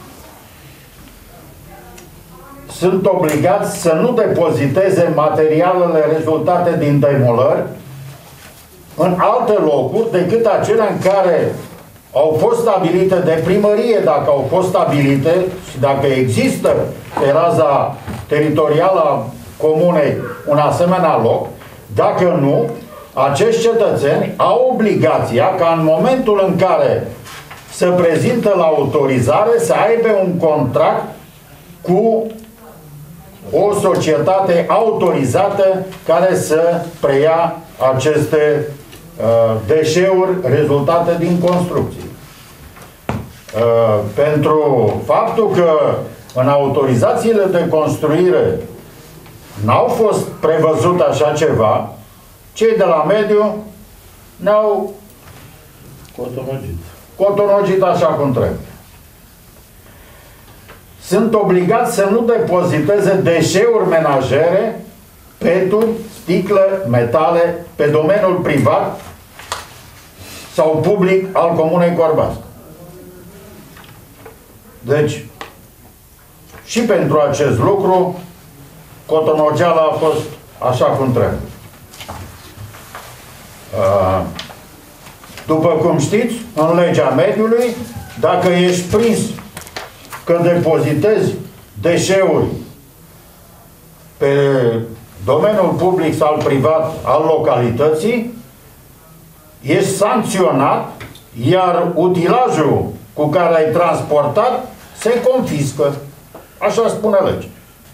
sunt obligați să nu depoziteze materialele rezultate din demolări în alte locuri decât acelea în care au fost stabilite de primărie, dacă au fost stabilite și dacă există pe raza teritorială a comunei un asemenea loc. Dacă nu, acești cetățeni au obligația ca în momentul în care se prezintă la autorizare să aibă un contract cu o societate autorizată care să preia aceste uh, deșeuri rezultate din construcții. Uh, pentru faptul că în autorizațiile de construire n-au fost prevăzut așa ceva, cei de la mediu ne-au Cotonogit. cotonogit așa cum trebuie. Sunt obligați să nu depoziteze deșeuri menajere, peturi, sticle, metale, pe domeniul privat sau public al Comunei Corbașca. Deci, și pentru acest lucru, cotonogeala a fost așa cum trebuie. După cum știți, în legea mediului, dacă ești prins că depozitezi deșeuri pe domeniul public sau privat al localității, ești sancționat, iar utilajul cu care ai transportat se confiscă. Așa spune legea.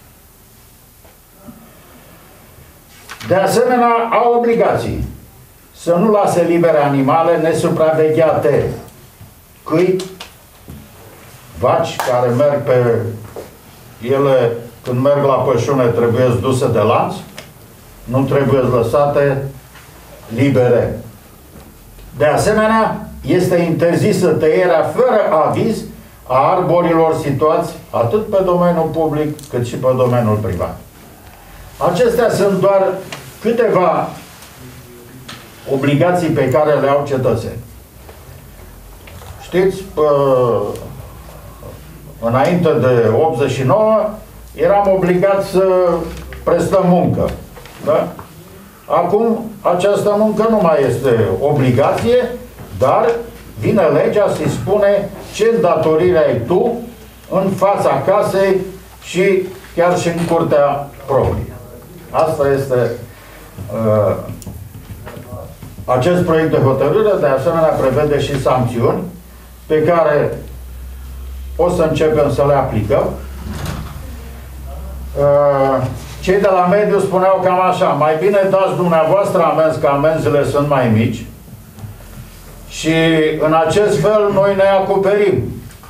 De asemenea, au obligații să nu lase libere animale nesupravegheate, câini, vaci care merg pe ele, când merg la pășune, trebuie duse de lanț, nu trebuie lăsate libere. De asemenea, este interzisă tăierea fără aviz a arborilor situați atât pe domeniul public cât și pe domeniul privat. Acestea sunt doar câteva obligații pe care le au cetățeni. Știți, pă, înainte de optzeci și nouă eram obligați să prestăm muncă. Da? Acum această muncă nu mai este obligație, dar vine legea să-i spune ce îndatorire ai tu în fața casei și chiar și în curtea proprie. Asta este uh, acest proiect de hotărâre. De asemenea prevede și sancțiuni pe care o să începem să le aplicăm. Uh, cei de la mediu spuneau cam așa: mai bine dați dumneavoastră amenzi, că amenzile sunt mai mici și în acest fel noi ne acoperim.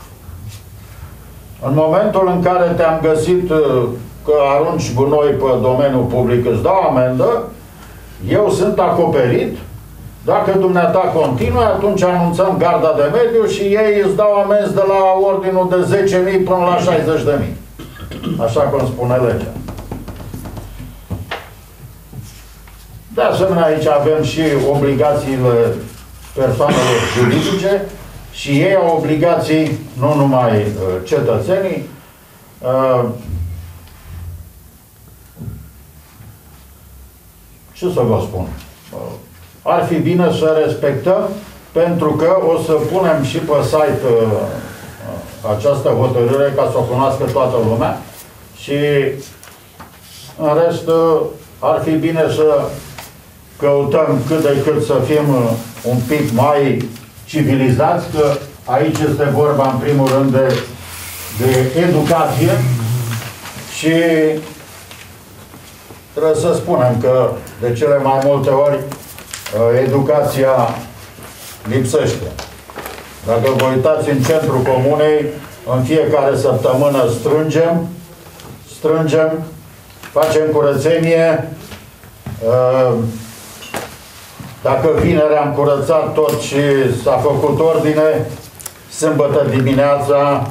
În momentul în care te-am găsit că arunci gunoi pe domeniul public, îți dau amendă, eu sunt acoperit. Dacă dumneata continuă, atunci anunțăm garda de mediu și ei îți dau amenzi de la ordinul de zece mii până la șaizeci de mii. Așa cum spune legea. De asemenea, aici avem și obligațiile persoanelor juridice și ei au obligații, nu numai uh, cetățenii. Uh, ce să vă spun? Uh, ar fi bine să respectăm, pentru că o să punem și pe site uh, această hotărâre ca să o cunoască toată lumea și în rest uh, ar fi bine să căutăm cât de cât să fim uh, un pic mai civilizați, că aici este vorba în primul rând de, de educație și trebuie să spunem că de cele mai multe ori educația lipsește. Dacă vă uitați în centrul comunei, în fiecare săptămână strângem strângem, facem curățenie. Dacă vineri am curățat tot și s-a făcut ordine, sâmbătă dimineața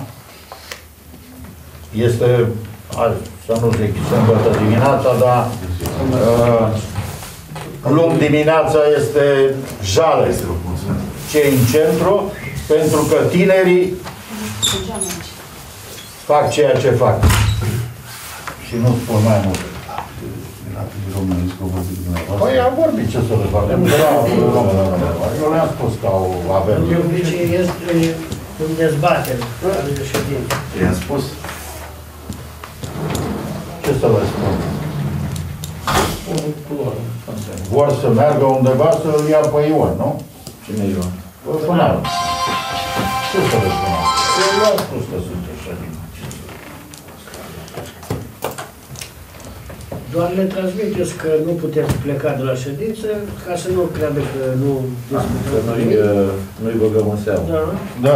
este, să nu zic sâmbătă dimineața, dar luni dimineața este jale cei în centru, pentru că tinerii fac ceea ce fac. Și nu spun mai mult. Păi am vorbit, ce să le fac? Eu le-am spus că au avem. De obicei este un dezbatere de ședință. I-am spus. Ce să le spun? Vor să meargă undeva să-l ia pe Ion, nu? Cine e Ion? Funar. Ce să le spun? Eu le-am spus că sunt ședință. Doar le transmiteți că nu puteți pleca de la ședință, ca să nu creadă că nu discutăm. Că noi, nu-i băgăm în seamă. Da. Da.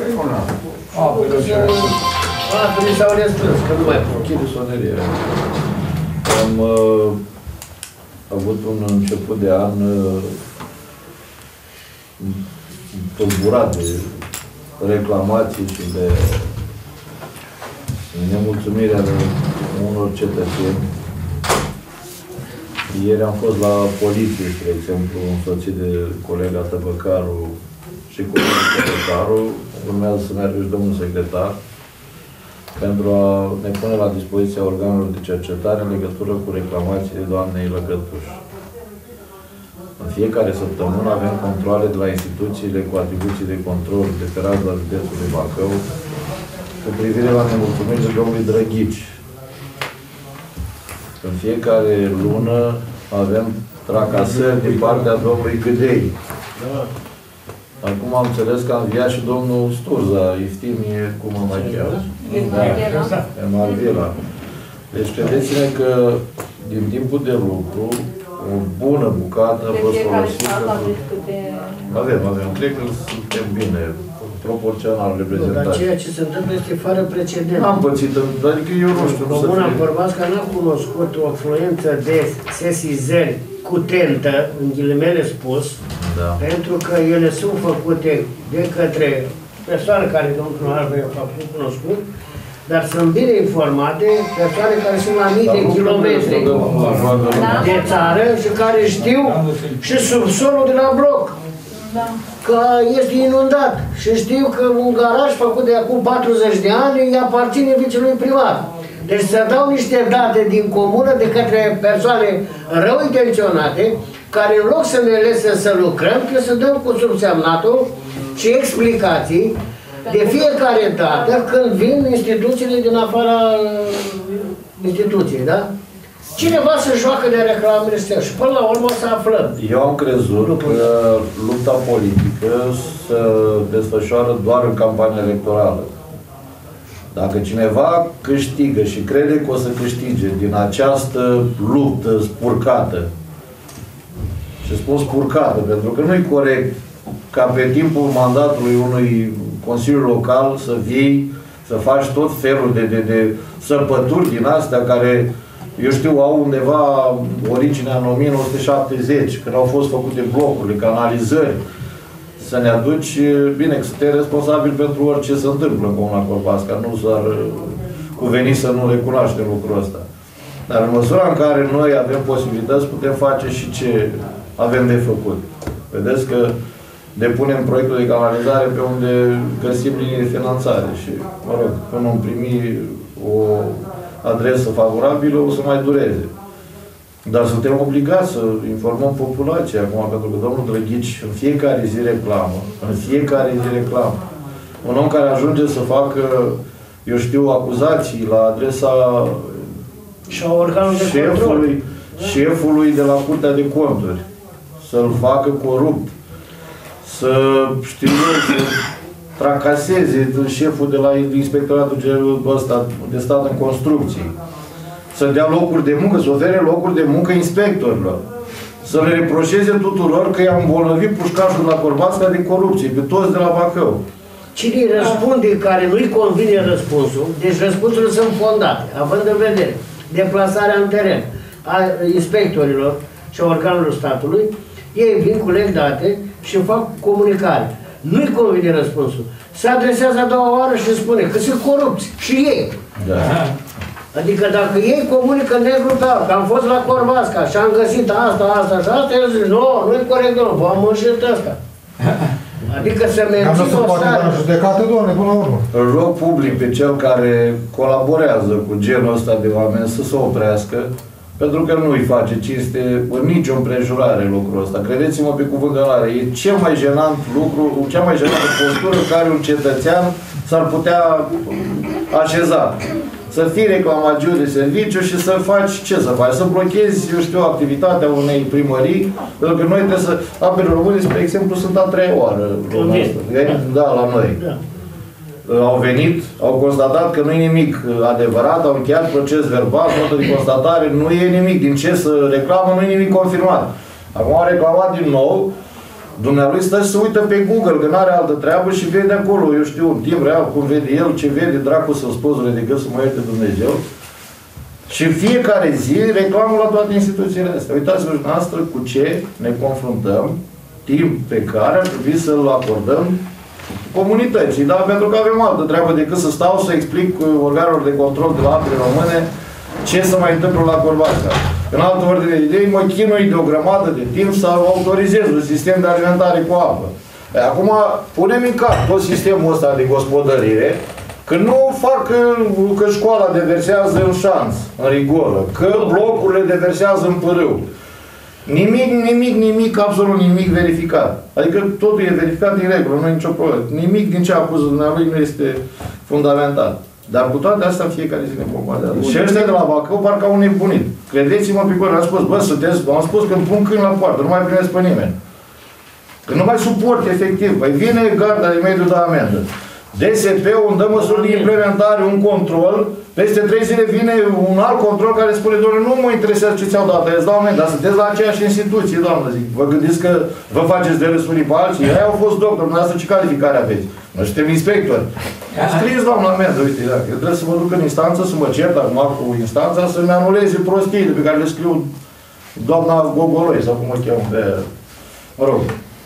Apele s-au restrâns, că nu mai pot. Ochii de sonerie. Am uh, avut un început de an uh, tulburat de reclamații și de nemulțumirea de unor cetățeni. Ieri am fost la poliție, spre exemplu, însoțit de colega Tăbăcaru și colega Tăbăcaru. Urmează să meargă și domnul secretar pentru a ne pune la dispoziția organelor de cercetare în legătură cu reclamațiile doamnei Lăcătuș. În fiecare săptămână avem controale de la instituțiile cu atribuții de control de pe razna județului Bacău cu privire la nemulțumirile domnului Drăghici. În fiecare lună avem tracasări din partea domnului Gâdei. Acum am înțeles că a înviat și domnul Sturza, Iftimie, cum mă mai cheamă? Marvila. Deci credeți-ne că din timpul de lucru, o bună bucată a fost folosită. Avem, avem. Cred că suntem bine, proporțional reprezentați. Dar ceea ce se întâmplă este fără precedent. N-am pățit, adică eu nu știu. Comuna Bărbațca n-a cunoscut o fluență de sesizări cutentă, în ghilimele spus, da. Pentru că ele sunt făcute de către persoane care domnul primar a făcut cunoscut, dar sunt bine informate persoane care sunt la mii de kilometri de țară și care știu și subsolul de la bloc. Da. Că este inundat și știu că un garaj făcut de acum patruzeci de ani îi aparține vicelui primar. Deci se dau niște date din comună de către persoane rău intenționate, care în loc să ne lese să lucrăm, trebuie să dăm cu subsemnatul și explicații de fiecare dată când vin instituțiile din afara instituției, da? Cineva se joacă de reclamele astea și până la urmă să aflăm. Eu am crezut că lupta politică se desfășoară doar în campania electorală. Dacă cineva câștigă și crede că o să câștige din această luptă spurcată, și spun spurcată, pentru că nu e corect ca pe timpul mandatului unui Consiliu Local să vii, să faci tot felul de, de, de săpături din astea care, eu știu, au undeva originea în o mie nouă sute șaptezeci, când au fost făcute blocurile, canalizări, să ne aduci, bine, că suntem responsabili pentru orice se întâmplă în Comuna Corbasca, nu s-ar cuveni să nu recunoaștem lucrul ăsta. Dar în măsura în care noi avem posibilități, putem face și ce avem de făcut. Vedeți că depunem proiectul de canalizare pe unde găsim linii de finanțare și, mă rog, când vom primi o adresă favorabilă, o să mai dureze. Dar suntem obligați să informăm populația acum, pentru că domnul Drăghici în fiecare zi reclamă, în fiecare zi reclamă. Un om care ajunge să facă, eu știu, acuzații la adresa și a organul de șefului, șefului de la Curtea de Conturi, să-l facă corupt, să știu să tracaseze șeful de la Inspectoratul ăsta de Stat în Construcții, să dea locuri de muncă, să ofere locuri de muncă inspectorilor, să le reproșeze tuturor că i-a îmbolnăvit pușcașul la Corbasca de corupție, pe toți de la Bacău. cine răspunde care nu-i convine răspunsul, deci răspunsurile sunt fondate, având în vedere deplasarea în teren a inspectorilor și a organelor statului, ei vin cu date și fac comunicare. Nu-i convine răspunsul. Se adresează a doua oară și spune că sunt corupți și ei. Da. Adică dacă ei comunică negru pe alb, că am fost la Corvasca și am găsit asta, asta și asta, el zice, nu, nu-i corect, nu, v-am înșirt ăsta. Adică se menține o stare. Am judecată, doamne, până la urmă. Îl rog public pe cel care colaborează cu genul ăsta de oameni să se oprească, pentru că nu-i face cinste în nicio împrejurare lucrul ăsta. Credeți-mă pe cuvânt de onoare, e cel mai jenant lucru, cea mai jenantă postură care un cetățean s-ar putea așeza. Să fii reclamagiu de serviciu și să faci, ce să faci? Să blochezi, eu știu, activitatea unei primării, pentru că noi trebuie să... Apele Române, spre exemplu, sunt a treia oară. Da, la noi. Da. Au venit, au constatat că nu e nimic adevărat, au încheiat proces verbal, notă de constatare, nu e nimic. Din ce să reclamă, nu e nimic confirmat. Acum au reclamat din nou, dumnealui stă și se uită pe Google, că n-are altă treabă și vede acolo, eu știu, un timp real, cum vede el, ce vede, dracu să spozule decât să mă ierte Dumnezeu. Și fiecare zi reclamă la toate instituțiile astea. Uitați-vă dumneavoastră cu ce ne confruntăm, timp pe care ar trebui să-l acordăm comunității, da? Pentru că avem altă treabă decât să stau să explic organelor de control de la Apele Române ce se mai întâmplă la Corvasca. În altă ordine de idei, mă chinui de o grămadă de timp să autorizez un sistem de alimentare cu apă. Acum punem în cap tot sistemul ăsta de gospodărire, că nu fac că școala deversează în șanț, în rigolă, că blocurile deversează în pârâu. Nimic, nimic, nimic, absolut nimic verificat. Adică totul e verificat în regulă, nu e nicio problemă. Nimic din ce a pus dumnealui nu este fundamentat. Dar cu toate astea în fiecare zi ne bombardează. Și ăștia de la Bacău parcă au nebunit. Credeți-mă pe care am spus, bă, sunteți, am spus că îmi pun câini la poartă, nu mai primesc pe nimeni. Că nu mai suport efectiv. Păi vine garda de mediu de amendă. D S P-ul îmi dă măsuri de implementare, un control, peste trei zile vine un alt control care spune, doamne, nu mă interesează ce ți-au dat, îți dau amendă, dar sunteți la aceeași instituție, doamnă, zic. Vă gândiți că vă faceți de răsuri pe alții? Ei au fost doctor, dumneavoastră ce calificare aveți? Noi suntem inspectori. Scrieți, doamnă, amendă, uite, da, eu trebuie să mă duc în instanță, să mă cert acum cu instanța, să-mi anuleze prostiile pe care le scriu doamna Gogoloi, sau cum o cheamă pe... Mă rog.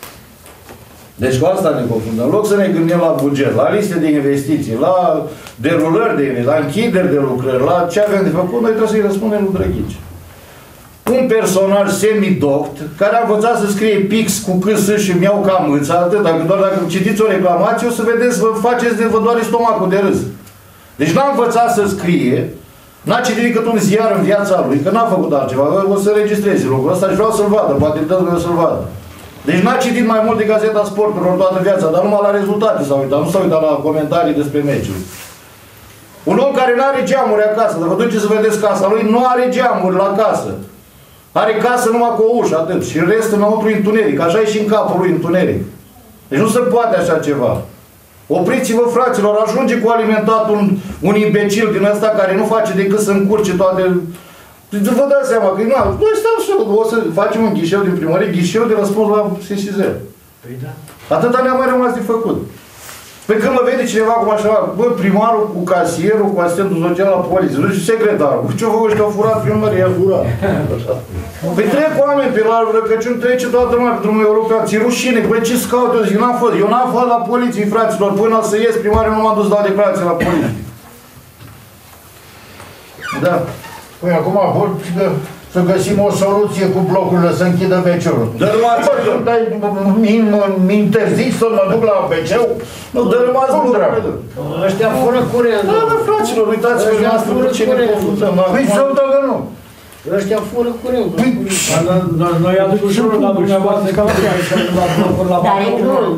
Deci cu asta ne confundăm. În loc să ne gândim la buget, la liste de investiții, la derulări de investiții, la închideri de lucrări, la ce avem de făcut, noi trebuie să-i răspundem lui Drăghici. Un personaj semidoct, care a învățat să scrie pix cu câs și mi-au cam mâța, atât, dacă doar dacă citiți o reclamație, o să vedeți, vă faceți de vă doare stomacul de râs. Deci n-a învățat să scrie, n-a citit decât un ziar în viața lui, că n-a făcut altceva, o să registreze lucrul ăsta și vreau să-l vadă, poate dă Dumnezeu să-l vadă. Deci n-a citit mai mult de Gazeta Sporturilor toată viața, dar numai la rezultate s-a uitat, nu s-a uitat la comentarii despre meciuri. Un om care nu are geamuri acasă, dacă vă duceți să vedeți casa lui, nu are geamuri la casă. Are casă numai cu o ușă, atât. Și în rest înăuntru întuneric, așa e și în capul lui întuneric. Deci nu se poate așa ceva. Opriți-vă, fraților, ajunge cu alimentat un, un imbecil din ăsta care nu face decât să încurce toate... Vă dați seama că nu, noi stăm să, o să facem un ghișeu din primărie, ghișeu de răspuns la sesizări. Păi da. Atâta ne-a mai rămas de făcut. Păi când mă vede cineva cum așa, bă, primarul cu casierul, cu asistentul social la poliție, nu știu, secretarul, ce-au făcut și au furat primăria, a furat. Păi trec oameni pe la Răcăciun, trece toată lumea pe drumul european, ți-e rușine, băi, ce scaut eu, zic, n-am fost, eu n-am fost la poliție, fraților, până să ies primarul nu m-a dus la declarație la poliție. Da. Păi acum vor să găsim o soluție cu blocurile, să închidă B C-ul. Dărâmați! Mi interzici să mă duc la B C-ul? Nu, dărâmați blocurile. Ăștia fură curent. Da, bă, fraților, uitați-vă noastră cu ce ne confruntăm. Păi sau dacă nu? Ăștia fură curent. Noi aducem și unul la dumneavoastră ca la blocuri la Dar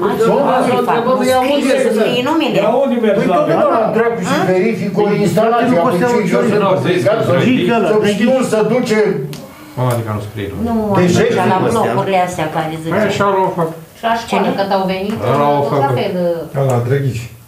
reclamații nu mine. La unde mergi Păi la totdeauna întreb și verific o instalație, atunci eu sunt obligat să știu să duce... Adică nu scrie. Nu, așa la blocurile astea care zice. Așa l-au făcut. Și așa când au venit, la fel... La Drăghici.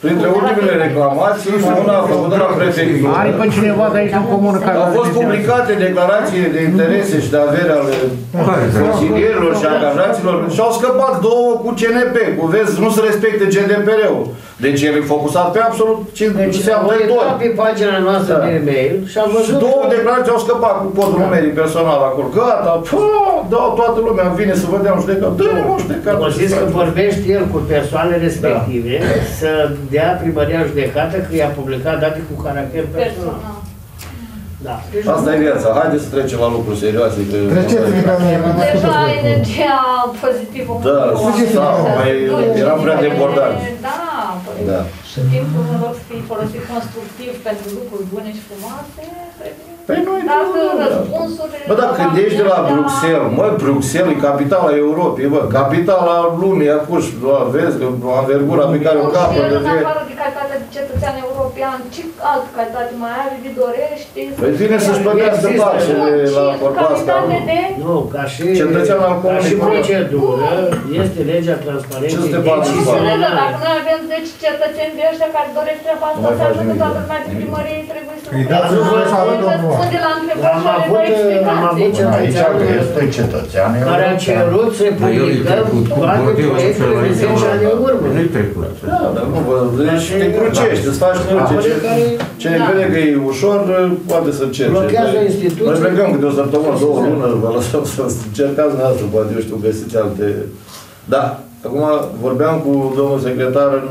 Printre ultimele reclamații, una a făcută la prefectură. Are pe cineva de aici în comună care... Au fost publicate declarații de interese și de avere ale consilierilor și angajaților și au scăpat două cu C N P, cu vezi, nu se respecte G D P R-ul. Deci el e focusat pe absolut ce Deci înseamnă am tot. uitat pe pagina noastră de e-mail și am Și văzut... două declarații au scăpat cu codul numerii personal acolo. Gata, pă, da, toată lumea vine să vă dea un judecat. Dă-ne un judecat. Am zis că vorbește el cu persoanele respective să dea primăria judecată că i-a publicat date cu caracter personal. Da. Asta e viața. Haideți să trecem la lucruri serioase. Că Treceți-mi că am Deja energia pozitivă. Da, da, mai eram prea debordat. Da, păi, Da. timpul în loc să fie folosit constructiv pentru lucruri bune și frumoase, Păi nu e dacă da. răspunsuri... Bă, dacă când ești de la Bruxelles, mă, Bruxelles e capitala Europei, bă, capitala lumii, acum, vezi, anvergura pe care o capă de în afară de calitatea de cetățean european, ce altă calitate mai are, vi dorește? Păi vine să-și plătească taxele la Corpasca. Nu, ca și, cetățean al ca și comunei. procedură, este legea transparenței. Ce să te faci? Dacă noi avem zece cetățeni de ăștia care doresc treaba asta, înseamnă că toată lumea din primărie trebuie să... Îi dați răspunsul, domnul. De la întrebări Am și avut, am avut Aici cetățean că este cetățean care a cerut să publicăm toate proiectele de zece ani în urmă. Nu-i trecut. Da, dar nu vă, deci te crucești, îți faci cruce. Cine crede că e ușor, poate să încerce. Blochează instituții. Noi plecăm câte o săptămână, două luni, vă lăsăm să încercați dumneavoastră, poate, eu știu, găsiți alte... Da, acum vorbeam cu domnul secretar în,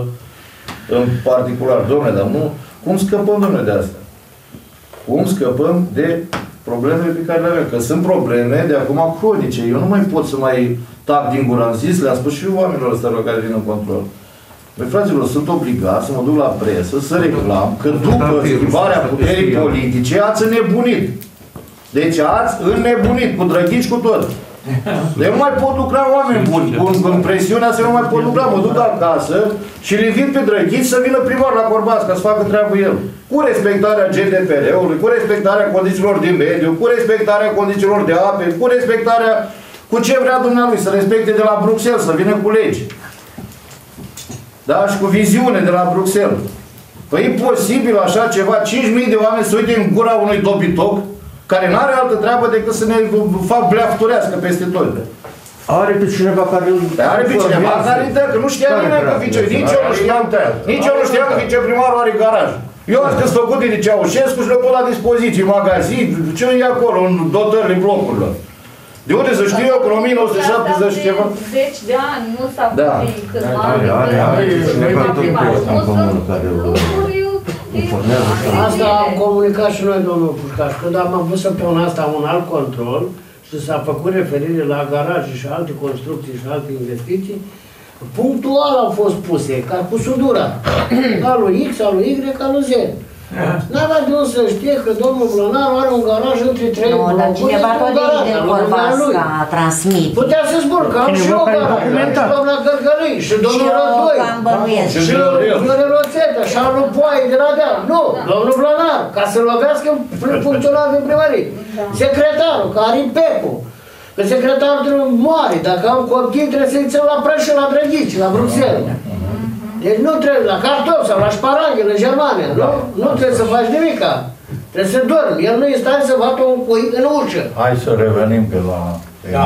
în particular. Dom'le, dar nu, cum scăpăm, dom'le, de asta? Cum scăpăm de problemele pe care le avem? Că sunt probleme de acum cronice. Eu nu mai pot să mai tac din gură. Am zis, le-am spus și oamenilor ăsta care vin în control. Păi, fraților, sunt obligat să mă duc la presă, să reclam că după schimbarea puterii politice ați înnebunit. Deci ați înnebunit, cu drăghici, cu tot. Eu nu mai pot lucra oameni buni, cu în presiunea să nu mai pot lucra. Mă duc acasă și îl invit pe drăghici să vină primar la Corbațca să facă treabă el. Cu respectarea G D P R-ului, cu respectarea condițiilor din mediu, cu respectarea condițiilor de ape, cu respectarea cu ce vrea dumnealui, să respecte de la Bruxelles, să vină cu legi. Da? Și cu viziune de la Bruxelles. Păi e posibil așa ceva, cinci mii de oameni să uite în gura unui dobitoc care nu are altă treabă decât să ne fac bleafturească peste tot. Are pe cineva care îl... Are pe cineva care îi dă, că nu știa nimeni că vice, nici eu nu știam, nici eu nu știam că viceprimarul are garaj. Eu am scris făcut de Ceaușescu și le pun la dispoziție, magazin, ce e acolo, în dotările blocurilor. De unde să știu eu că în o mie nouă sute șaptezeci și ceva? zece de ani, nu s-a Da. făcut câțiva Are, ani. are, are cineva tot în comună care îl informează. Asta am comunicat și noi, domnul Pușcaș, când am avut săptămâna asta un alt control și s-a făcut referire la garaje și alte construcții și alte investiții, punctual au fost puse, ca cu sudura, alul X, alul Y, alul Z. N-avea de unde să știe că domnul Blănaru are un garaj între trei Nu, dar cineva tot de aici din Corbațca transmit. Putea să spun că am și eu garaj, și doamna Gărgălui, și domnul Rădoi, și domnul Roțetă, și alul Poaie de la deal. Nu, domnul Blănaru, ca să lovească funcționar din primărie. Secretarul, Karin Pecu. Că secretarul moare, dacă am copii trebuie să-i țin la Prășă, la Drăghici, la Bruxelles. Deci nu trebuie, la cartofi sau la șparanghe, în Germania, nu? Nu trebuie să faci nimica. Trebuie să dormi. El nu e stare să bată un cui în ușă. Hai să revenim pe la... Da.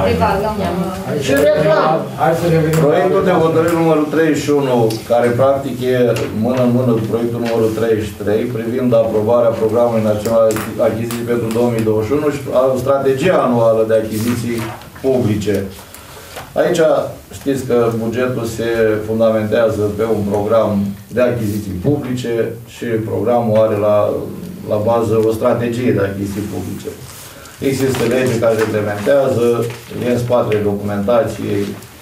Și reclam. Hai să revenim. Proiectul de hotărâre numărul treizeci și unu, care practic e mână în mână cu proiectul numărul treizeci și trei, privind aprobarea Programului Național de Achiziții pentru două mii douăzeci și unu și strategia anuală de achiziții publice. Aici știți că bugetul se fundamentează pe un program de achiziții publice și programul are la, la bază o strategie de achiziții publice. Există lege care reglementează, e în spatele documentației,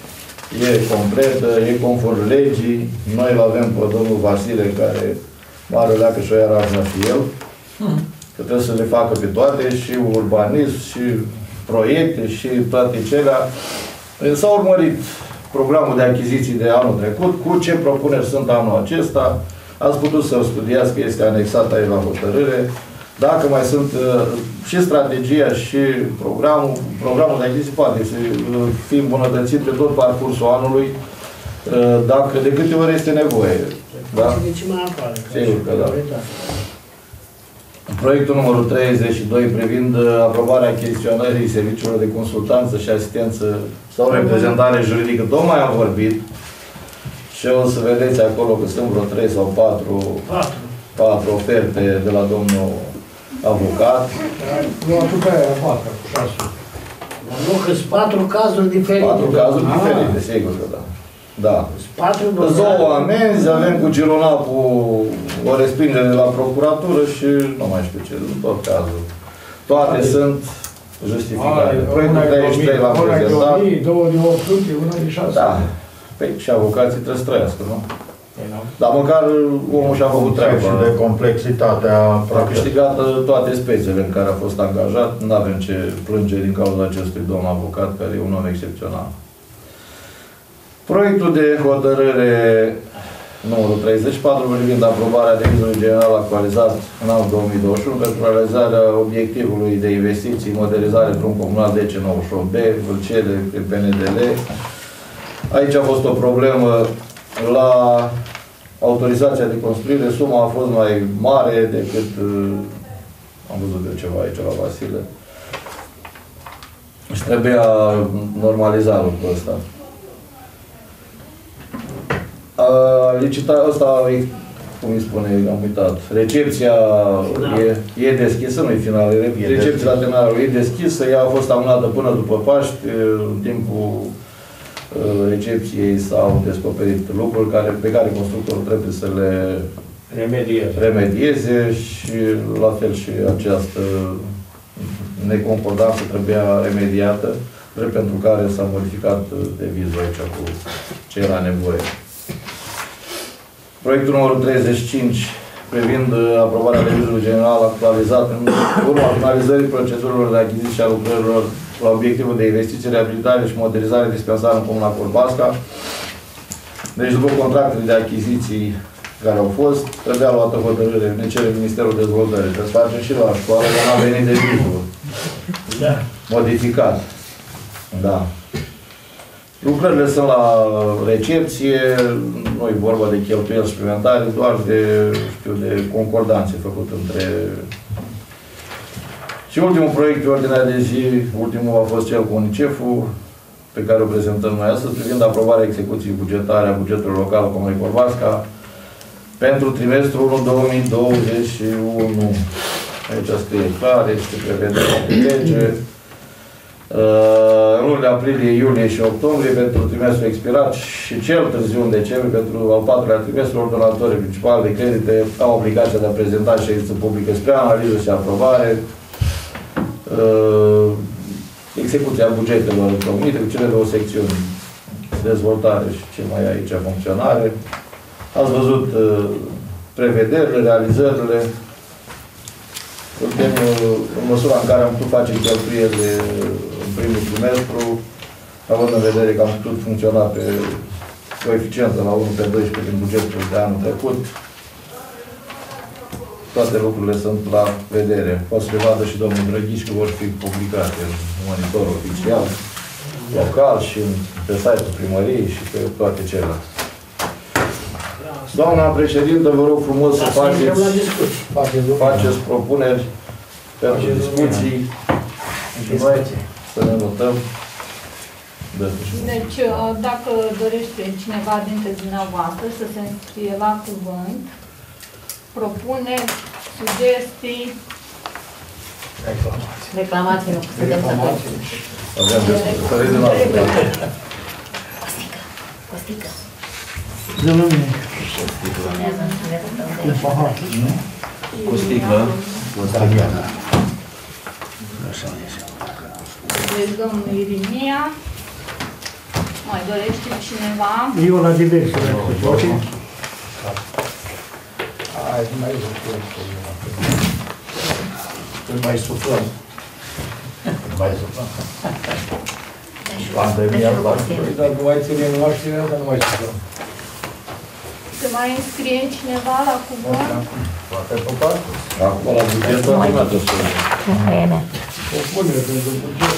e completă, e conform legii. Noi îl avem pe domnul Vasile, care mare leacă și o aranjă și el, că trebuie să le facă pe toate, și urbanism, și proiecte, și toate celea. S-a urmărit programul de achiziții de anul trecut, cu ce propuneri sunt anul acesta. Ați putut să-l studiați, că este anexat aici la hotărâre. Dacă mai sunt uh, și strategia și programul, programul de achiziții poate să fie îmbunătățit pe tot parcursul anului, uh, dacă de câte ori este nevoie. Da? Și de ce mai apare? Sigur că da. Proiectul numărul treizeci și doi privind aprobarea achiziționării serviciilor de consultanță și asistență sau reprezentare juridică, tocmai am vorbit și o să vedeți acolo că sunt vreo trei sau patru, patru oferte de la domnul avocat. Nu atâta aia, patru, cu șase. Nu, că sunt patru cazuri diferite. Patru cazuri diferite, sigur că da. Da. Patru două amenzi, avem cu Gironapul o respingere de la procuratură și nu mai știu ce, în tot cazul. Toate Are. sunt justificate. Proiectul treizeci și trei l-am prezentat. Două de opt sute, una de șase. Da. Păi și avocații trebuie să trăiască, nu? Dar măcar omul și-a făcut treaba. Și de complexitatea a câștigat toate spețele în care a fost angajat. Nu avem ce plânge din cauza acestui domn avocat, care e un om excepțional. Proiectul de hotărâre numărul treizeci și patru privind aprobarea devizului general actualizat în anul două mii douăzeci și unu pentru realizarea obiectivului de investiții, modernizare drum comunal D C nouăzeci și opt B, Vâlcele, P N D L. Aici a fost o problemă la autorizația de construire. Suma a fost mai mare decât am văzut eu ceva aici la Vasile. Și trebuia normalizat lucrul ăsta. Licita, ăsta, cum îi spune, am uitat, recepția da. e, e deschisă, nu e final, e recepția la terminalul e deschisă, ea a fost amânată până după Paști, în timpul recepției s-au descoperit lucruri care, pe care constructorul trebuie să le remedieze. remedieze și la fel și această neconcordanță trebuia remediată, pentru care s-a modificat devizul aici cu ce era nevoie. Proiectul numărul treizeci și cinci privind aprobarea devizului general actualizat în urma finalizării procedurilor de achiziție a lucrărilor la obiectivul de investiții, reabilitare și modernizare dispensară în Comuna Corbasca. Deci, după contractele de achiziții care au fost, trebuia luată hotărâre, ne cere Ministerul Dezvoltării. Trebuie să facem și la școală, dar n-a venit devizul. Da. Modificat. Da. Lucrările sunt la recepție, nu e vorba de cheltuieli suplimentare, doar de, știu, de concordanțe făcute între... Și ultimul proiect pe ordinea de zi, ultimul a fost cel cu UNICEF-ul, pe care o prezentăm noi astăzi, privind aprobarea execuției bugetare a bugetului local al Comunei Corbasca pentru trimestrul unu două mii douăzeci și unu. Aici scrie clar, este prevederea de lege. În lunile aprilie, iulie și octombrie pentru trimestrul expirat și cel târziu în decembrie pentru al patrulea trimestru, ordonatorii principali de credite au obligația de a prezenta ședință publică spre analiză și aprobare. Execuția bugetelor întrunite cu cele două secțiuni, dezvoltare și ce mai e aici, funcționare. Ați văzut prevederile, realizările. Putem, în măsura în care am putut face cheltuieli în primul trimestru, având în vedere că am putut funcționa pe coeficientă la unu pe doisprezece din bugetul de anul trecut, toate lucrurile sunt la vedere. Poate să le vadă și domnul Drăghici că vor fi publicate în monitorul oficial, local și pe site-ul primăriei și pe toate celelalte. Doamna președintă, vă rog frumos să faceți, faceți propuneri pentru discuții și noi să ne notăm. Deci, dacă dorește cineva dintre dumneavoastră să se înscrie la cuvânt, propuneri, sugestii, reclamații. Reclamații, nu, suntem să avem să rezolvăm. Costică, costică. Cu sticlă. Deci, domnul Irimia, mai dorește cineva? Eu la diverse. Hai, mai Când mai suflăm. Când mai suflăm. Pandemia la Dacă mai ținem mașina, dar nu mai suflăm. Se mai înscrie cineva la cuvânt? Poate pe parte. Acum la bugetul am primit o sună. O punere pentru buget.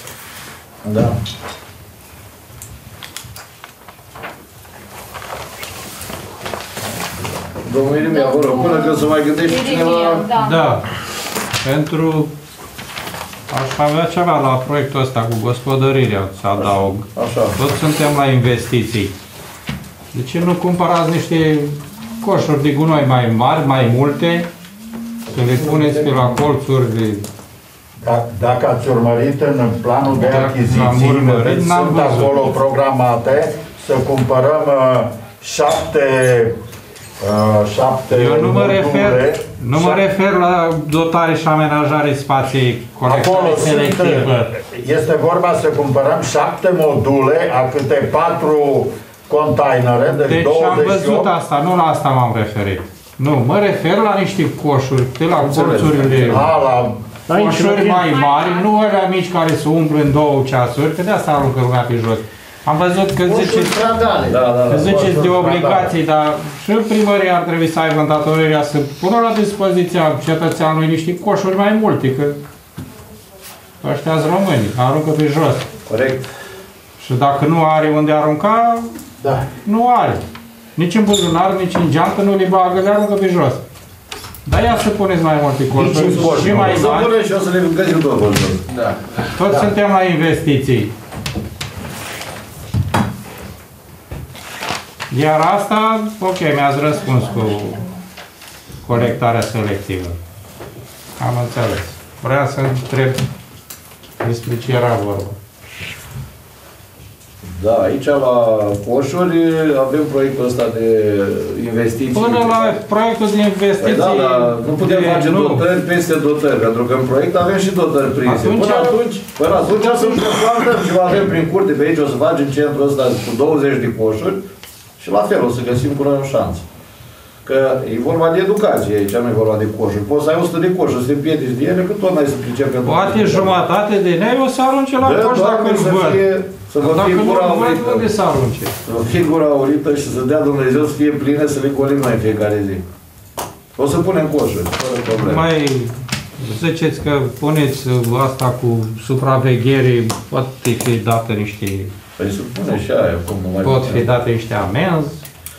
Da. Domnul Irimia, vă rog, până că să mai gândește cineva... Da. Da. Pentru... Aș avea ceva la proiectul ăsta cu gospodărirea, să adaug. Așa. Toți suntem la investiții. De ce nu cumpărați niște coșuri de gunoi mai mari, mai multe, să le puneți pe la colțuri de... Dacă ați urmărit în planul de Dacă achiziții, am urmărit, vedeți, n-am sunt văzut. acolo programate să cumpărăm uh, șapte, uh, șapte Eu nu mă module, refer, nu mă șapte- refer la dotare și amenajare spației Acolo colectare sunt, selectivă. este vorba să cumpărăm șapte module, a câte patru containere, deci, Deci am douăzeci și văzut opt. asta, nu la asta m-am referit. Nu, mă refer la niște coșuri, de la colțurile, A, la coșuri mai mari, nu alea mici care se umplu în două ceasuri, că de asta aruncă lumea pe jos. Am văzut că ziceți, stradale. Da, da, că da. ziceți de obligații, dar și primăria ar trebui să aibă îndatorirea să pună la dispoziția cetățeanului niște coșuri mai multe, că ăștia-s români, aruncă pe jos. Corect. Și dacă nu are unde arunca, Da. nu are. Nici în buzunar, nici în geantă nu le bagă, le aruncă pe jos. Dar ia să puneți mai multe coșuri și mai O să mari. punem și o să le găsim tot colțul. Da. Toți Da. suntem la investiții. Iar asta, ok, mi-ați răspuns cu colectarea selectivă. Am înțeles. Vreau să întreb despre ce era vorba. Da, aici la coșuri avem proiectul ăsta de investiții. Până la proiectul de investiții... Păi da, dar nu putem de- face nu. dotări peste dotări, pentru că în proiect avem și dotări prinse. Atunci- Până atunci, până atunci să ne plantăm ce avem prin curte, pe aici o să facem centrul ăsta cu douăzeci de coșuri și la fel o să găsim cu noi o șansă. Că e vorba de educație aici, nu e vorba de coșuri. Poți să ai o sută de coșuri, să te împiedici de ele, că tot n-ai să pricepi pentru... Poate jumătate de nei o să arunce la Da, coș doar dacă că îl să văd. fie, să vă Dacă fie nu gura îl văd, aurită. unde să arunce? Să vă fie gura aurită și să dea Dumnezeu să fie pline, să le golim noi în fiecare zi. O să punem coșuri, fără probleme. Mai ziceți că puneți asta cu supraveghere, poate fi date niște, Păi să pune și aia, cum nu mai pot putem. fi date niște amenzi.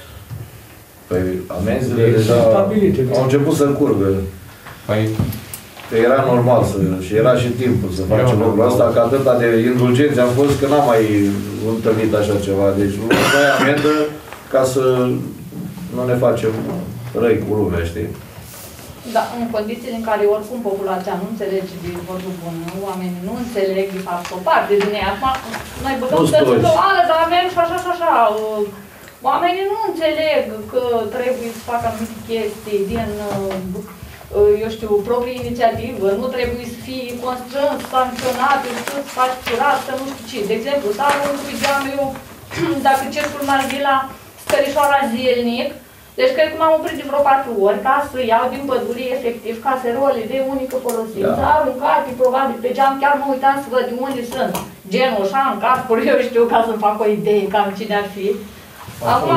Păi amenzile Sunt deja stabilite. au început să curgă. Păi, Că era normal să, și era și timpul să facem Eu- lucrul ăsta, că atâta de indulgenți am fost că n-am mai întâlnit așa ceva. Deci nu mai amendă ca să nu ne facem răi cu lumea, știi? Da, în condițiile în care oricum populația nu înțelege de vorbul bun, oamenii nu înțeleg de fapt o parte din ei. Acum, noi băgăm Nu tăți stoci. globale, dar avem și așa și așa. Uh, Oamenii nu înțeleg că trebuie să facă anumite chestii din, uh, uh, eu știu, proprie inițiativă, nu trebuie să fie constrâns, sancționat, să faci curat, să nu știu ce. De exemplu, să arunc pe geam eu, dacă circul Marghila, scărișoara zilnic, deci cred că m-am oprit de vreo patru ori ca să iau din pădure efectiv caserole de unică folosință, Da. aruncate probabil pe geam, chiar mă uitam să văd de unde sunt. Genul șan, carpuri, eu știu, ca să-mi fac o idee cam cine ar fi. Acum,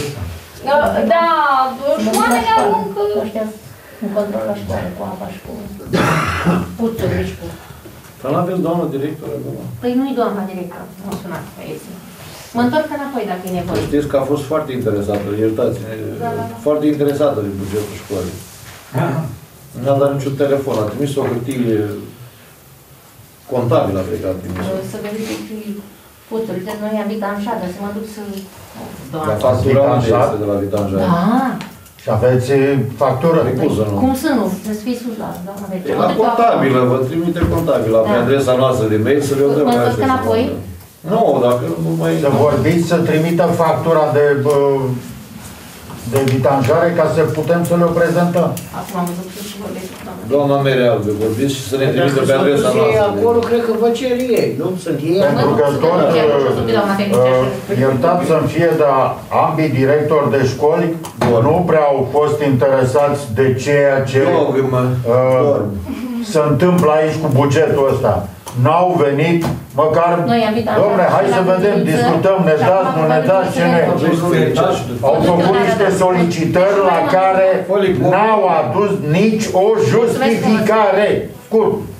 da, și oamenii aruncă... Ăștia în control la școală cu apa și cu puțuri și cu... Dar n-aveți doamnă director acum? Păi nu-i doamna director, nu sunați pe ei. Mă întorc înapoi dacă e nevoie. Știți că a fost foarte interesată, iertați-ne, Da, da. foarte interesată de bugetul școlii. Nu a dat niciun telefon, a trimis o hârtie contabilă pe care a trimis-o. Să verific puțuri de noi am vitanșadă, să mă duc să... La factura unde este de la Vitanjad? Da. Și aveți factură? Repuză, nu? Cum să nu? Să fii sus la doamna E director. la contabilă, vă trimite contabilă, pe Da. adresa noastră de mail să le dăm. Mă la întorc astea să înapoi? vă dăm. Nu, dacă nu mai... Să vorbiți, să trimită factura de, bă, de vitanjare ca să putem să le prezentăm. Acum am văzut și vorbesc cu doamna. Doamna Mere Albe, vorbiți și să ne trimită pe adresa noastră. Acolo cred că vă cer ei, nu? Sunt ei. Pentru că tot, uh, iertați să-mi fie, dar ambii directori de școli nu prea au fost interesați de ceea ce uh, se întâmplă aici cu bugetul ăsta. N-au venit, măcar, dom'le, hai să vedem, discutăm, ne dați, nu ne dați, ce ne... Au făcut niște solicitări la care n-au adus nici o justificare. Scurt.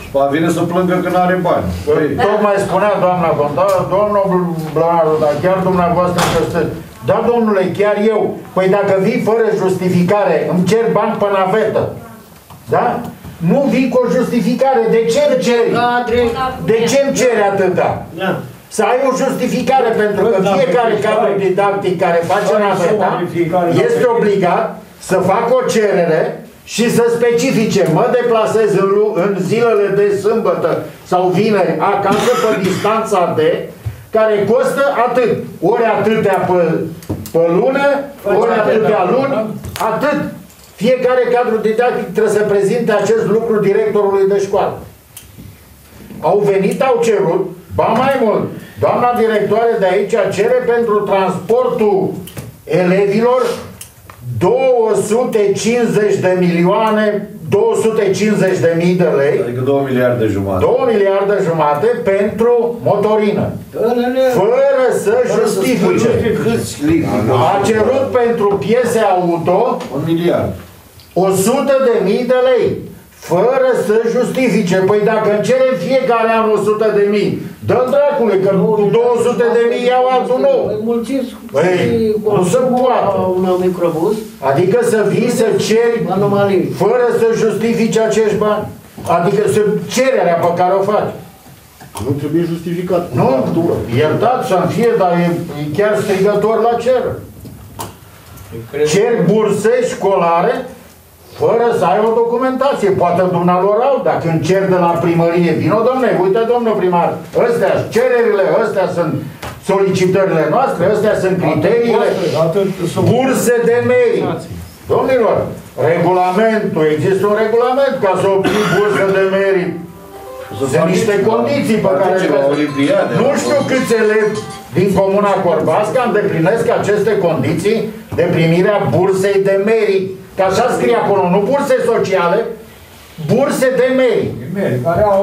Va vine să plângă că nu are bani. Păi, tocmai spunea doamna contabilă, domnul Blănaru, dar chiar dumneavoastră că sunteți. Da, domnule, chiar eu. Păi dacă vii fără justificare, îmi cer bani pe navetă. Da? Nu vii cu o justificare. De ce îmi ceri? De ce îmi ceri atâta? Da. Să ai o justificare, pentru că fiecare cadru didactic care face naveta este obligat să facă o cerere și să specifice, mă deplasez în, în zilele de sâmbătă sau vineri acasă pe distanța de, care costă atât, ori atâtea pe, pe lună, ori atâtea luni, atât. Fiecare cadru didactic trebuie să prezinte acest lucru directorului de școală. Au venit, au cerut, ba mai mult, doamna directoare de aici cere pentru transportul elevilor două sute cincizeci de milioane, două sute cincizeci de mii de lei, adică două miliarde jumate. două miliarde jumate pentru motorină. Fără să justifice. A cerut pentru piese auto un miliard. o sută de mii de lei. Fără să justifice. Păi dacă îmi cere fiecare an o sută de mii, dă-l dracule, că cu două sute de mii iau altul nou. Mulțiți Păi, nu se poate. Un microbus. Adică să vii să ceri anomalii, fără să justifici acești bani. Adică să cererea pe care o faci. Nu trebuie justificat. Nu, iertat să-mi fie, dar e, e chiar strigător la cer. Cer burse școlare fără să ai o documentație. Poate dumnealor au, dacă încer de la primărie, vino, domne, uite, domnul primar, ăstea cererile, ăstea sunt solicitările noastre, ăstea sunt criteriile, burse de merit. Domnilor, regulamentul, există un regulament ca să obții bursă de merit. Sunt niște condiții pe care nu știu câți elevi din Comuna Corbasca îndeplinesc aceste condiții de primire a bursei de merit. Că așa scrie acolo, nu burse sociale, burse de merit. Care au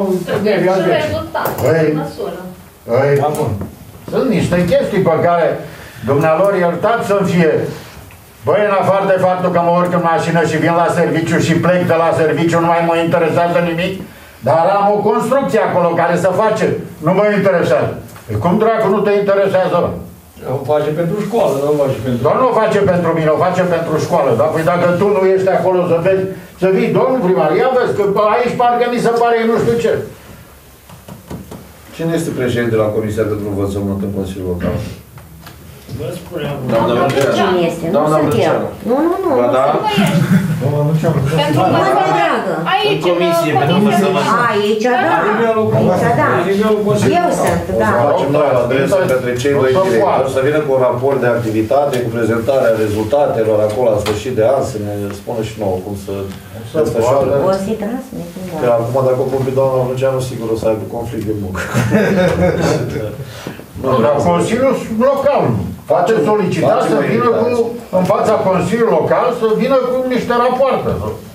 sunt niște chestii pe care dumnealor iertați să-mi fie. Băi, în afară de faptul că mă urc în mașină și vin la serviciu și plec de la serviciu, nu mai mă interesează nimic, dar am o construcție acolo care se face, nu mă interesează. E cum dracu nu te interesează? O face pentru școală, nu o face pentru... Doar nu o face pentru mine, o face pentru școală. Dar păi dacă tu nu ești acolo să vezi, să vii, domnul primar, ia vezi că aici parcă mi se pare nu știu ce. Cine este președinte la Comisia pentru Învățământ în Consiliul Local? Vă spuneam. Doamna Cine este? Nu sunt eu. Nu, nu, nu. Ba da? Doamna Luceanu. Pentru dragă. Aici, în comisie, pentru învățământ. Aici, da. Aici, da. Eu sunt, da. Să facem noi adresă către cei doi directori, să vină cu un raport de activitate, cu prezentarea rezultatelor acolo la sfârșit de an, să ne spună și nouă cum să desfășoară. O să-i transmit. Că acum dacă o pun pe doamna Luceanu, sigur o să aibă conflict de muncă. Dar Consiliul Local face solicitare să vină cu, în fața Consiliului Local, să vină cu niște rapoarte.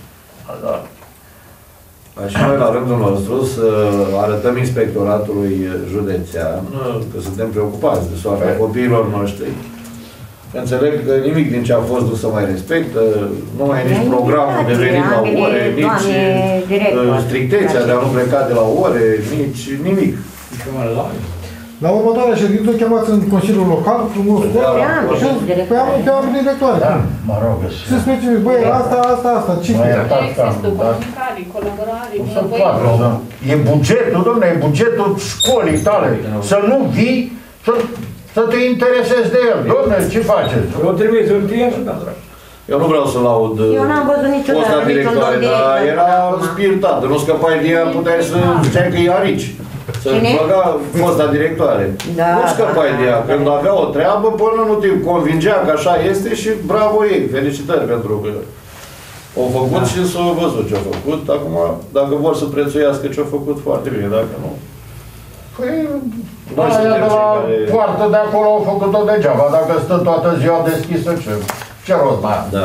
Și noi, la rândul nostru, să arătăm inspectoratului județean că suntem preocupați de soarta copiilor noștri. Înțeleg că nimic din ce a fost nu se mai respectă, nu mai e nici programul de venit la ore, nici strictețea de a nu pleca de la ore, nici nimic. La următoarea ședință chemați în Consiliul Local, frumos, pe am directoare. Mă rog, să specific, băi, asta, asta, asta, ce există comunicare, colaborare, e bugetul, dom'le, e bugetul școlii tale. Să nu vii, să, să te interesezi de el. Dom'le, ce faceți? Eu trebuie să-l tii așa, da, drag. Eu nu vreau să laud Eu n-am văzut niciodată fosta directoare, dar era spiritată. Nu scăpai de ea, puteai să ziceai că e arici. Să băga fosta directoare. Da, nu scăpai da, de ea. da, Când da. avea o treabă, până nu te convingea că așa este și bravo ei. Felicitări pentru că au făcut da. Și s-au văzut ce au făcut. Acum, dacă vor să prețuiască ce au făcut, foarte bine. Dacă nu... Păi, aia de la care... poartă de acolo au făcut-o degeaba. Dacă stă toată ziua deschisă, ce, ce rost mai am? Da.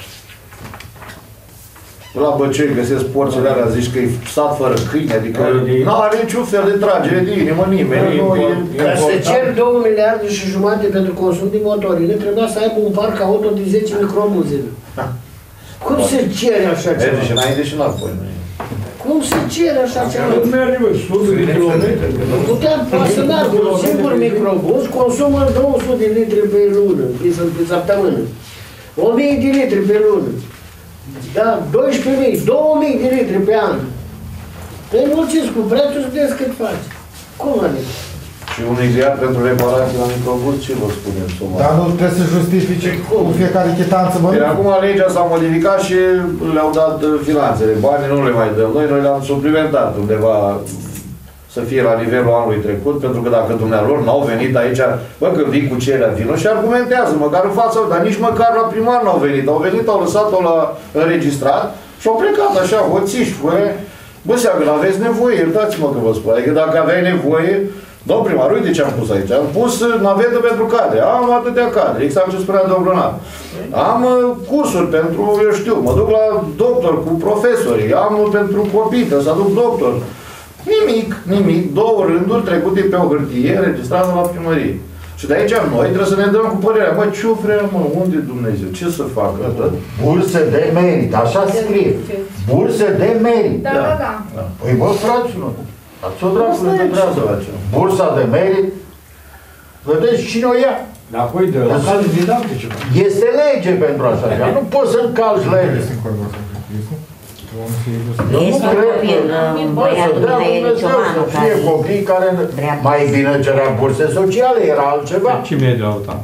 La Băcei găsesc porțile alea, zici că e sat fără câini, adică nu are niciun fel de tragere de inimă nimeni. Ca să cer două miliarde și jumate pentru consum de motorină, trebuia să aibă un parc auto de zece microbuze. Cum se cere așa ceva? Merge și înainte și înapoi. Cum Cum se cere așa ceva? Nu merge, bă, sute de kilometri. Puteam, poate să meargă un singur microbus, consumă două sute de litri pe lună, pe săptămână. o mie de litri pe lună. Da, doisprezece mii, două mii de litri pe an. Păi mulțiți cu prețul, vedeți cât faci. Cum adică? Și un miliard pentru reparații la microbus, ce vă spunem? Dar nu trebuie să justifice cu fiecare chitanță, bă? Bine, acum legea s-a modificat și le-au dat finanțele. Banii nu le mai dăm noi, noi le-am suplimentat undeva să fie la nivelul anului trecut, pentru că dacă dumnealor n-au venit aici, bă, când vin cu cererea, vină și argumentează, măcar în fața, dar nici măcar la primar n-au venit. Au venit, au lăsat-o la înregistrat și au plecat așa, hoțiși, bă, bă, seagă, aveți nevoie, iertați-mă că vă spun. Adică dacă aveai nevoie, domn primar, uite ce am pus aici. Am pus navetă pentru cadre. Am atâtea cadre, exact ce spunea domnul Lunar. Am cursuri pentru, eu știu, mă duc la doctor cu profesorii. Am pentru copii, trebuie să aduc doctor. Nimic, nimic. Două rânduri trecute pe o hârtie, înregistrată la primărie. Și de aici noi trebuie să ne dăm cu părerea. Mă, ce vrea, mă, unde Dumnezeu? Ce să facă? Bursă de merit, așa scrie. Bursă de merit. Da, da, da. Păi bă, fraților, ați o dracului de trează. Bursa de merit, vedeți cine o ia? Dar apoi de la cale didactice. Este lege pentru așa ceva. Nu poți să încalci lege. Este un copil, băiatul Mihail Ciomanu, care fie copii care mai bine cerea burse sociale, era altceva. Ce mediu au dat?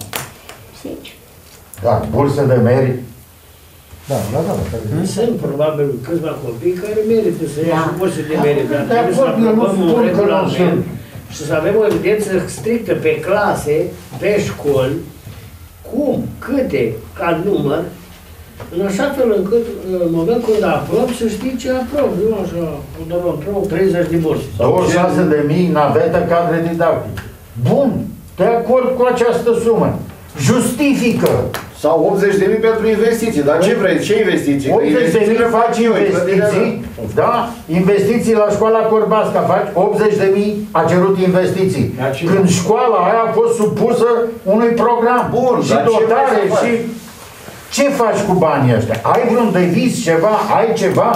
Da, burse de merit. Da, da, da. Sunt probabil câțiva copii care merită să ia și burse de merit, dar De trebuie să acord, eu nu aprobăm un spun că nu regulament sunt. și să avem o evidență strictă pe clase, pe școli, cum, câte, ca număr, în așa fel încât, în momentul când aprob, să știi ce aprob. Nu așa, doar aprob treizeci de burse. douăzeci și șase de mii navetă cadre didactice. Bun, de acord cu această sumă. Justifică. Sau optzeci de mii pentru investiții. Dar ce vrei? Ce investiții? optzeci de mii faci investiții, da? Investiții la școala Corbasca faci, optzeci de mii a cerut investiții. Când școala aia a fost supusă unui program. Bun, și dotare și... Ce faci cu banii ăștia? Ai vreun deviz, ceva? Ai ceva?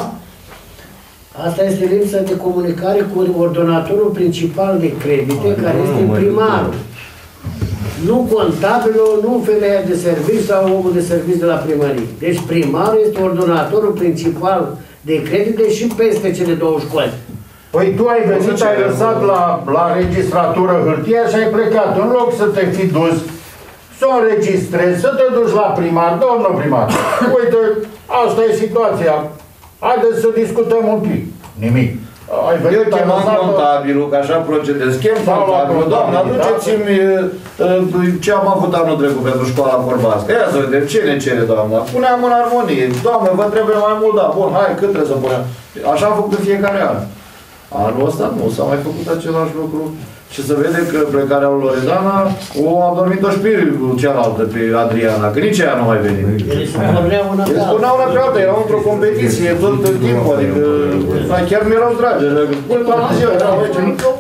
Asta este lipsa de comunicare cu ordonatorul principal de credite, care este primarul. Nu contabilul, nu femeia de serviciu sau omul de serviciu de la primărie. Deci primarul este ordonatorul principal de credite și peste cele două școli. Păi tu ai venit, ai lăsat la, la registratură hârtia și ai plecat. În loc să te fi dus să o înregistrezi, să te duci la primar, domnul primar. Uite, asta e situația. Haideți să discutăm un pic. Nimic. Ai venit, eu chemam contabilul, că așa procedez. Chem contabilul, doamne, aduceți-mi ce am avut anul trecut pentru școala Corbasca. Ia să vedem, ce ne cere, doamna? Puneam în armonie. Doamne, vă trebuie mai mult, da, bun, hai, cât trebuie să punem? Așa am făcut în fiecare an. Anul ăsta nu, s-a mai făcut același lucru. Și să vede că plecarea lui Loredana o a dormit-o și pe cealaltă, pe Adriana, că nici aia nu mai venit. Ele se porneau una pe alta. Se porneau una pe alta, erau într-o competiție tot timpul, adică chiar mi-erau dragi. Până toată ziua erau aici.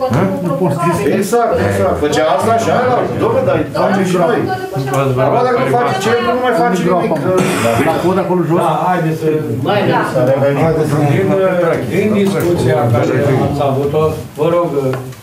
Exact, exact. Făcea asta și aia, domnule, dar facem și noi. Acum dacă nu faci centru, nu mai faci nimic. La cod acolo jos. Da, haideți să... Mai să revenim. Din discuția care ați avut-o, vă rog,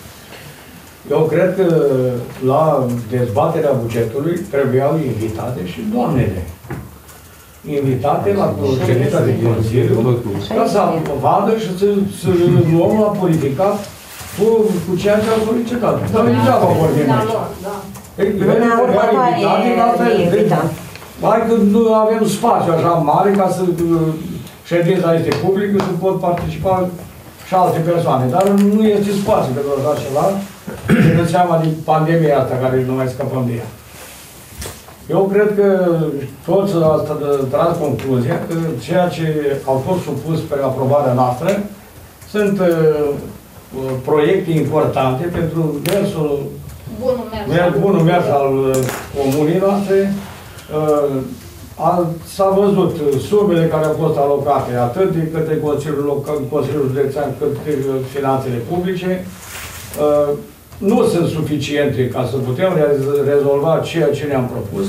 eu cred că la dezbaterea bugetului trebuiau invitate și doamnele. Invitate la ședința de Consiliu ca să vadă și să, să luăm la politicat cu, cu ceea ce au solicitat. Dar nu degeaba vorbim aici. Luna următoare Hai că nu avem spațiu așa mare ca să ședința este publică, să pot participa și alte persoane. Dar nu este spațiu pentru așa ceva, ținând seama din pandemia asta care nu mai scăpăm de ea. Eu cred că toți asta de tras concluzia că ceea ce au fost supus pe aprobarea noastră sunt uh, proiecte importante pentru mersul bunul mers, bunul mers al uh, comunii noastre. Uh, S-a văzut sumele care au fost alocate atât de către Consiliul Local, Consiliul Județean, cât de finanțele publice. Uh, nu sunt suficiente ca să putem rezolva ceea ce ne-am propus.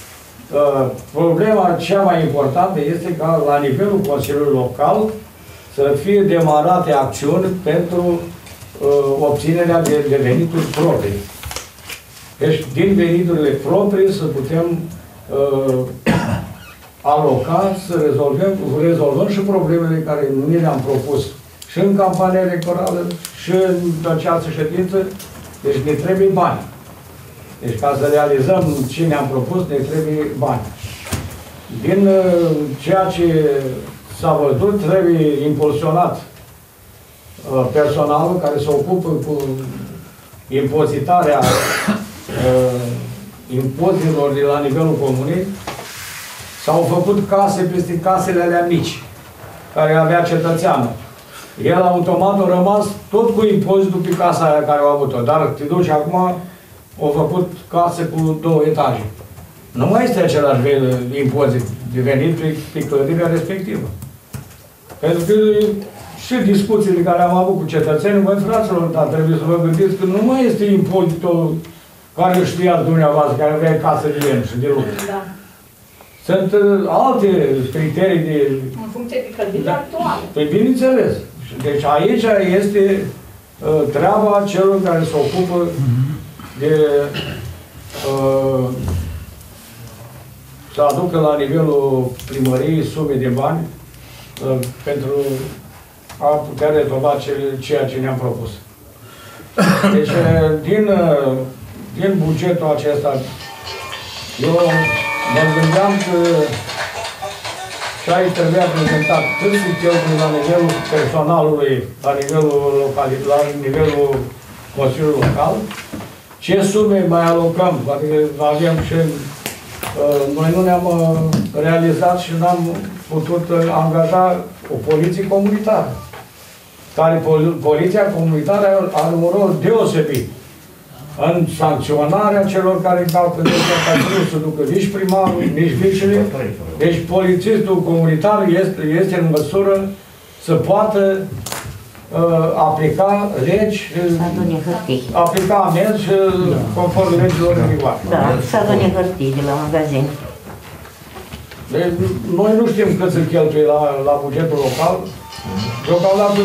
Uh, problema cea mai importantă este ca la nivelul Consiliului Local să fie demarate acțiuni pentru uh, obținerea de, de venituri proprii. Deci, din veniturile proprii să putem uh, aloca, să rezolvăm, rezolvăm și problemele care nu le-am propus și în campania electorală și în această ședință. Deci ne trebuie bani. Deci ca să realizăm ce ne-am propus, ne trebuie bani. Din uh, ceea ce s-a văzut, trebuie impulsionat uh, personalul care se ocupă cu impozitarea uh, impozitelor de la nivelul comunei. S-au făcut case peste casele alea mici, care avea cetățeanul. El automat a rămas tot cu impozitul pe casa aia care au avut-o, dar te duci acum, au făcut case cu două etaje. Nu mai este același impozit de venit pe, pe clădirea respectivă. Pentru că și discuțiile care am avut cu cetățenii, măi fraților, dar trebuie să vă gândiți că nu mai este impozitul care știați dumneavoastră, care avea casă de lemn și de lucru. Da. Sunt uh, alte criterii de... În funcție de clădirea da. actuală. Păi bineînțeles. Deci aici este uh, treaba celor care se ocupă de uh, să aducă la nivelul primăriei sume de bani uh, pentru a putea rezolva ceea ce ne-am propus. Deci, uh, din, uh, din bugetul acesta, eu mă gândeam că și aici trebuia prezentat cât sunt cheltuieli la nivelul personalului, la nivelul localității, la nivelul Consiliului Local, ce sume mai alocăm, adică avem și uh, noi nu ne-am uh, realizat și n-am putut uh, angaja o poliție comunitară, care pol poliția comunitară are un rol deosebit în sancționarea celor care încalcă legea, ca să nu se ducă nici primarul, nici vicele. Deci polițistul comunitar este, este în măsură să poată uh, aplica legi, aplica amenzi și conform legilor în vigoare. Da, să adune hârtii de la magazin. Deci, noi nu știm cât se cheltuie la, la bugetul local. Deocamdată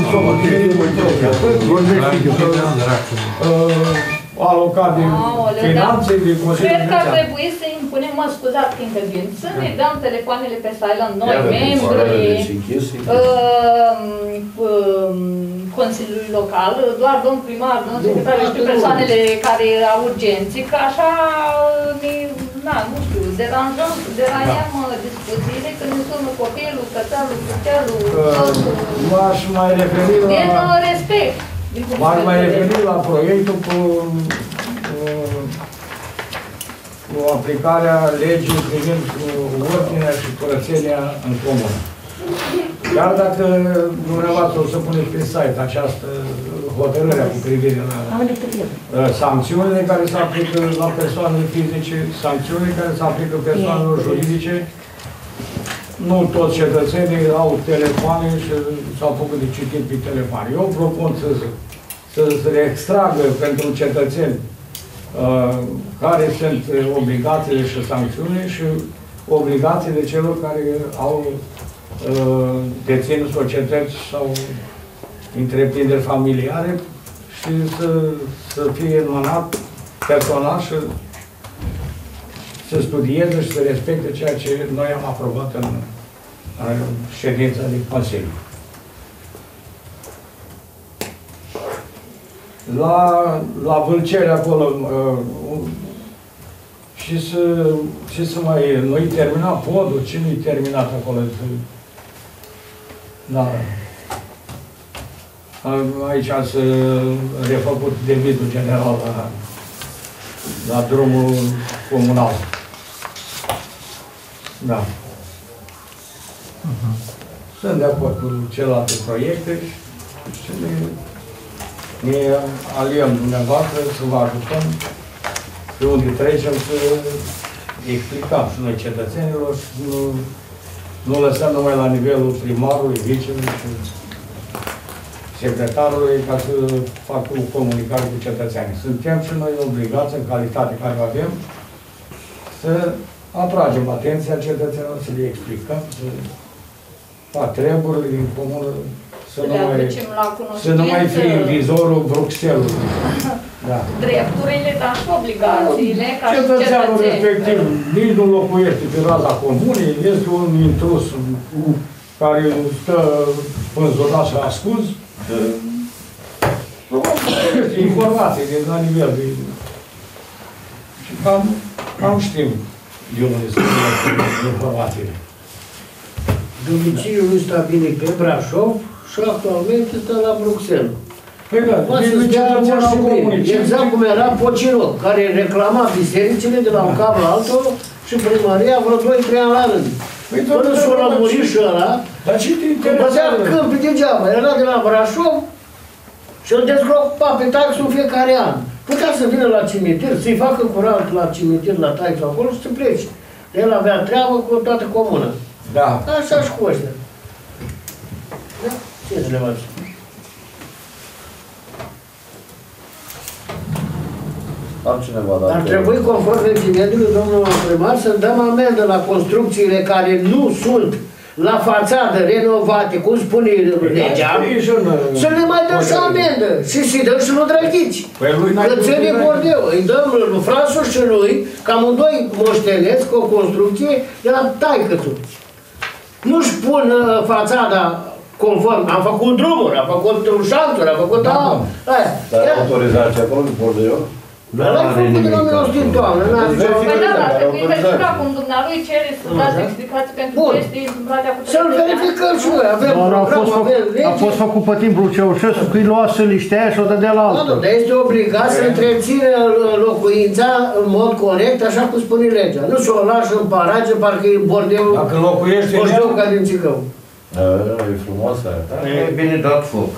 alocat de finanțe, de Consiliul Cred că ar Județean. trebui să impunem, mă scuzați că intervin, să ne dăm telefoanele pe silent, noi, membrii Consiliului Local, doar domn primar, domn secretar, știu persoanele care au urgențe, că așa ne, na, nu știu, deranjăm, deranjăm discuțiile când ne sună copilul, cățelul, cuțelul, soțul. M-aș mai referi la... Din respect. M-aș mai referi la proiectul cu, cu, cu aplicarea legii privind ordinea și curățenia în comună. Chiar dacă dumneavoastră o să puneți pe site această hotărâre cu privire la sancțiunile care se aplică la persoanele fizice, sancțiunile care se aplică persoanelor juridice, nu toți cetățenii au telefoane și s-au făcut de citit pe telefon. Eu propun să, să se extragă pentru cetățeni uh, care sunt obligațiile și sancțiunile și obligațiile celor care au uh, dețin societăți sau întreprinderi familiare și să, să fie înmânat personal și să studieze și să respecte ceea ce noi am aprobat în, în ședința din Consiliu. La, la Vâlceri, acolo, uh, și să, și să mai, nu-i termina podul, ce nu-i terminat acolo? Da. Aici să refăcut debidul general la, la drumul comunal. Da. Uh-huh. Sunt de acord cu celelalte proiecte și ne, ne aliem dumneavoastră să vă ajutăm pe unde trecem să explicăm și noi cetățenilor și nu, nu lăsăm numai la nivelul primarului, vicelui și secretarului ca să facă o comunicare cu cetățenii. Suntem și noi obligați, în calitate care o avem, să atragem atenția cetățenilor, să le explicăm, să fac treburile din comună, să nu le mai, aducem la să nu mai fie cunoștință. vizorul Bruxelles. Da. Drepturile, dar și obligațiile ca și Cetățeanul cetățeni. respectiv nici nu locuiește pe raza comunei, este un intrus care stă pânzonat și ascuns. Este informații de la nivel de... Și cam, cam știm de unde sunt informațiile. Domiciliul lui stabilit pe Brașov și actualmente stă la Bruxelles. Păi da, Poate de să stea cetățean al orice comunei. bine. Exact cum era Pociroc, care reclama bisericile de la un cap la altul și primăria vreo doi trei ani la rând. Păi Până s-o lămurit și ăla, dar ce te că bădea interesează? câmpii degeaba, era de la Brașov și îl dezgropa pe taxul în fiecare an. Putea să vină la cimitir, să-i facă curat la cimitir, la taxul acolo și să plece. El avea treabă cu toată comuna. Da. Așa și cu ăștia. Da? Ce să le faci? Altcineva, dacă... Ar trebui, conform regimentiului, domnul primar, să dăm amendă la construcțiile care nu sunt la fațadă renovate, cum spune legea, să le mai dăm și amendă. Și să-i dăm și lui Drăghici. Că ține bordeu. Îi dăm lui Frasul și lui, că amândoi moștenesc cu o construcție de la taică-tu. Nu-și pun uh, fațada conform. Am făcut drumuri, am făcut șanțuri, am făcut aia. Dar autorizația acolo nu bordeu? Dar l-ai făcut de la mine o stil toamnă, n-a zis o Păi da, dar trebuie verificat cum dumnealui cere să dați explicații pentru chestii întâmplate acum. Să-l verificăm și noi, avem program, avem lege. A fost făcut pe timpul Ceaușescu, că îi lua săliște aia și o dădea la altul. Dar este obligat să întrețină locuința în mod corect, așa cum spune legea. Nu să o lași în parage, parcă e bordeul. Dacă locuiești în el, ca din Țicău. E frumoasă aia. E bine dat foc.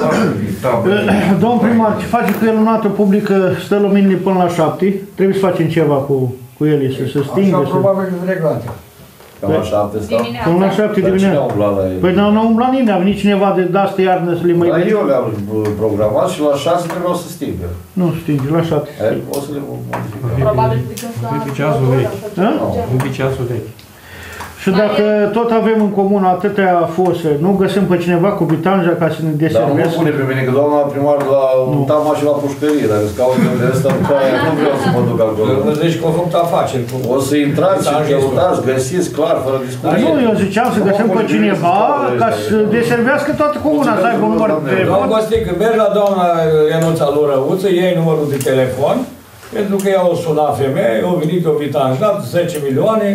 Domn primar, ce face cu iluminatul publică, stă luminile până la șapte, trebuie să facem ceva cu, cu ele, să se stingă. Așa probabil că reglate. Cam la șapte stau? Până la șapte dimineața. Păi dar nu umbla nimeni, nici cineva de astă iarnă să le mai... Dar eu le-am programat și la șase trebuiau să stingă. Nu stinge, la șapte. O să le modificăm. Probabil că Uite ceasul vechi. Uite ceasul vechi. Și dacă tot avem în comună atâtea fose, nu găsim pe cineva cu bitanja ca să ne Dar deservesc? nu pune pe mine, că doamna primar la Tama și la pușcărie, dacă îți caut de ăsta, nu vreau să mă duc acolo. Că zici că au făcut afaceri. O să intrați și căutați, găsiți clar, fără discuție. Nu, eu ziceam să găsim pe cineva ca să deservească toată comuna, să aibă un număr de telefon. Doamna Costică, mergi la doamna Ionuța lui Răuță, iei numărul de telefon, pentru că ea o suna femeie, au venit o vitanjat, zece milioane,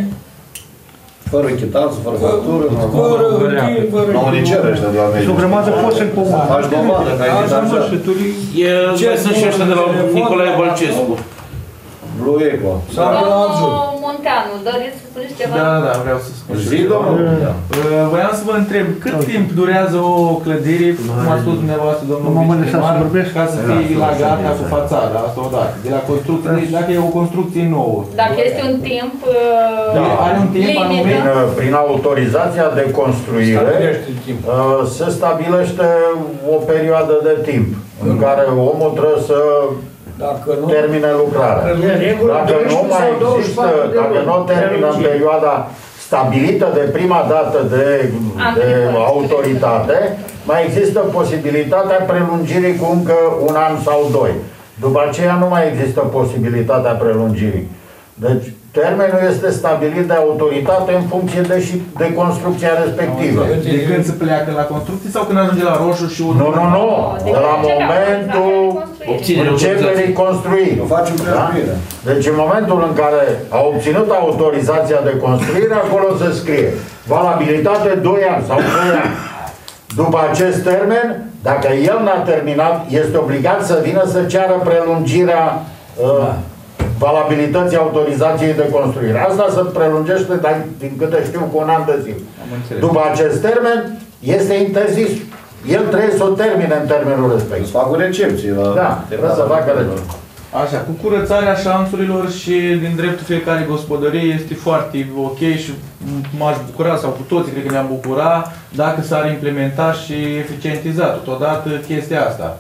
fără chitanță, fără factură, fără hârtie, fără... Nu, nici cere ăștia de la mediu. Și o grămadă poți în comun. Faci dovadă că ai vitanjat. Ce sunt și ăștia de la Nicolae Bălcescu? Blue Eco. Domnul Munteanu, doriți să spuneți ceva? Da, da, vreau să spun. Zi, domnul. Voiam să vă întreb, cât timp durează o clădire, cum a spus dumneavoastră, domnul viceprimar, ca să fie la gata cu fațada, asta odată, de la construcție, deci dacă e o construcție nouă. Dacă este un timp Da, are un timp limită. Prin, prin autorizația de construire se stabilește o perioadă de timp în care omul trebuie să Dacă nu, termine lucrarea. Dacă nu mai există, dacă nu termină în perioada stabilită de prima dată de, de autoritate, mai există posibilitatea prelungirii cu încă un an sau doi. După aceea nu mai există posibilitatea prelungirii. Deci termenul este stabilit de autoritate în funcție de, și de construcția respectivă. De când se pleacă la construcție sau când ajunge la roșu și urmă? Nu, nu, nu. De la momentul începerii construirii. Da? Deci în momentul în care a obținut autorizația de construire, acolo se scrie valabilitate doi ani sau trei ani. După acest termen, dacă el n-a terminat, este obligat să vină să ceară prelungirea uh, valabilității autorizației de construire. Asta se prelungește, din câte știu, cu un an de zi. După acest termen, este interzis. El trebuie să o termine în termenul respectiv. Să facă o recepție. Da, trebuie să facă recepție. Așa, cu curățarea șanțurilor și din dreptul fiecare gospodărie este foarte ok și m-aș bucura, sau cu toții cred că ne-am bucura, dacă s-ar implementa și eficientiza totodată chestia asta.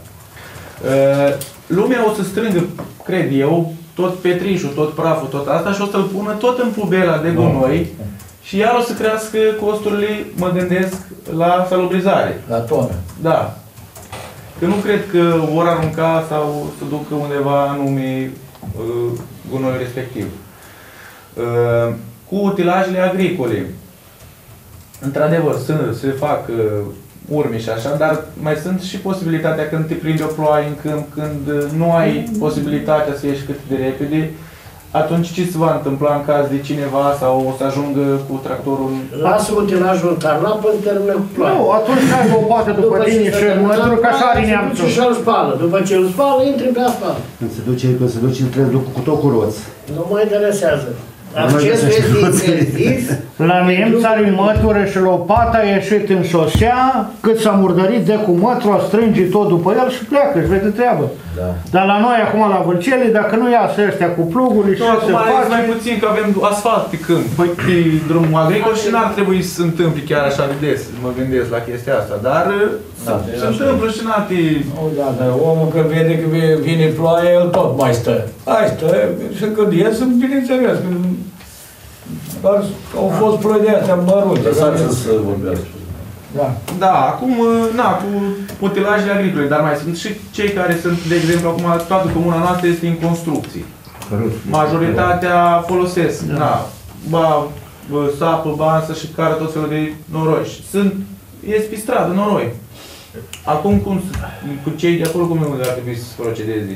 Lumea o să strângă, cred eu, tot petrișul, tot praful, tot asta și o să-l pună tot în pubela de gunoi și iar o să crească costurile, mă gândesc, la salubrizare. La tonă. Da. Că nu cred că vor arunca sau să ducă undeva anume uh, gunoiul respectiv. Uh, cu utilajele agricole, într-adevăr, să se fac uh, urme și așa, dar mai sunt și posibilitatea când te prinde o ploaie în câmp, când uh, nu ai posibilitatea să ieși cât de repede, atunci ce se va întâmpla în caz de cineva sau o să ajungă cu tractorul? Lasă utilajul tarla până termină cu ploaie. Nu, atunci ai o poată după tine și mătură ca așa are neamțul. Și îl spală. După ce îl spală, intri pe asfalt. Când se duce, când se duce, trebuie duc cu tot cu roți. Nu mă interesează. Accesul este interzis. La nemți are mătură și lopata a ieșit în șosea, cât s-a murdărit de cu mătura, strânge tot după el și pleacă, își vede treabă. Da. Dar la noi acum la Vâlceli, dacă nu iasă ăștia cu plugurile și Nu, se acum face... mai puțin că avem asfalt pe câmp, păi pe drumul agricol și n-ar trebui să se întâmple chiar așa de des, mă gândesc la chestia asta, dar Da, se întâmplă și în alte... Nu, da, dar omul când vede că vine ploaie, el tot mai stă. Hai stă, și când ies, bineînțeles, că doar au fost ploi de astea mărunte. Lăsați să vorbească. Da. Da, acum, na, cu utilajele agricole, dar mai sunt și cei care sunt, de exemplu, acum toată comuna noastră este în construcții. Majoritatea folosesc, da. Na, ba, sapă, bansă și care tot felul de noroi. Sunt, ies pe stradă, noroi. Acum, cum, cu cei de acolo, cum ar trebui să procedeze?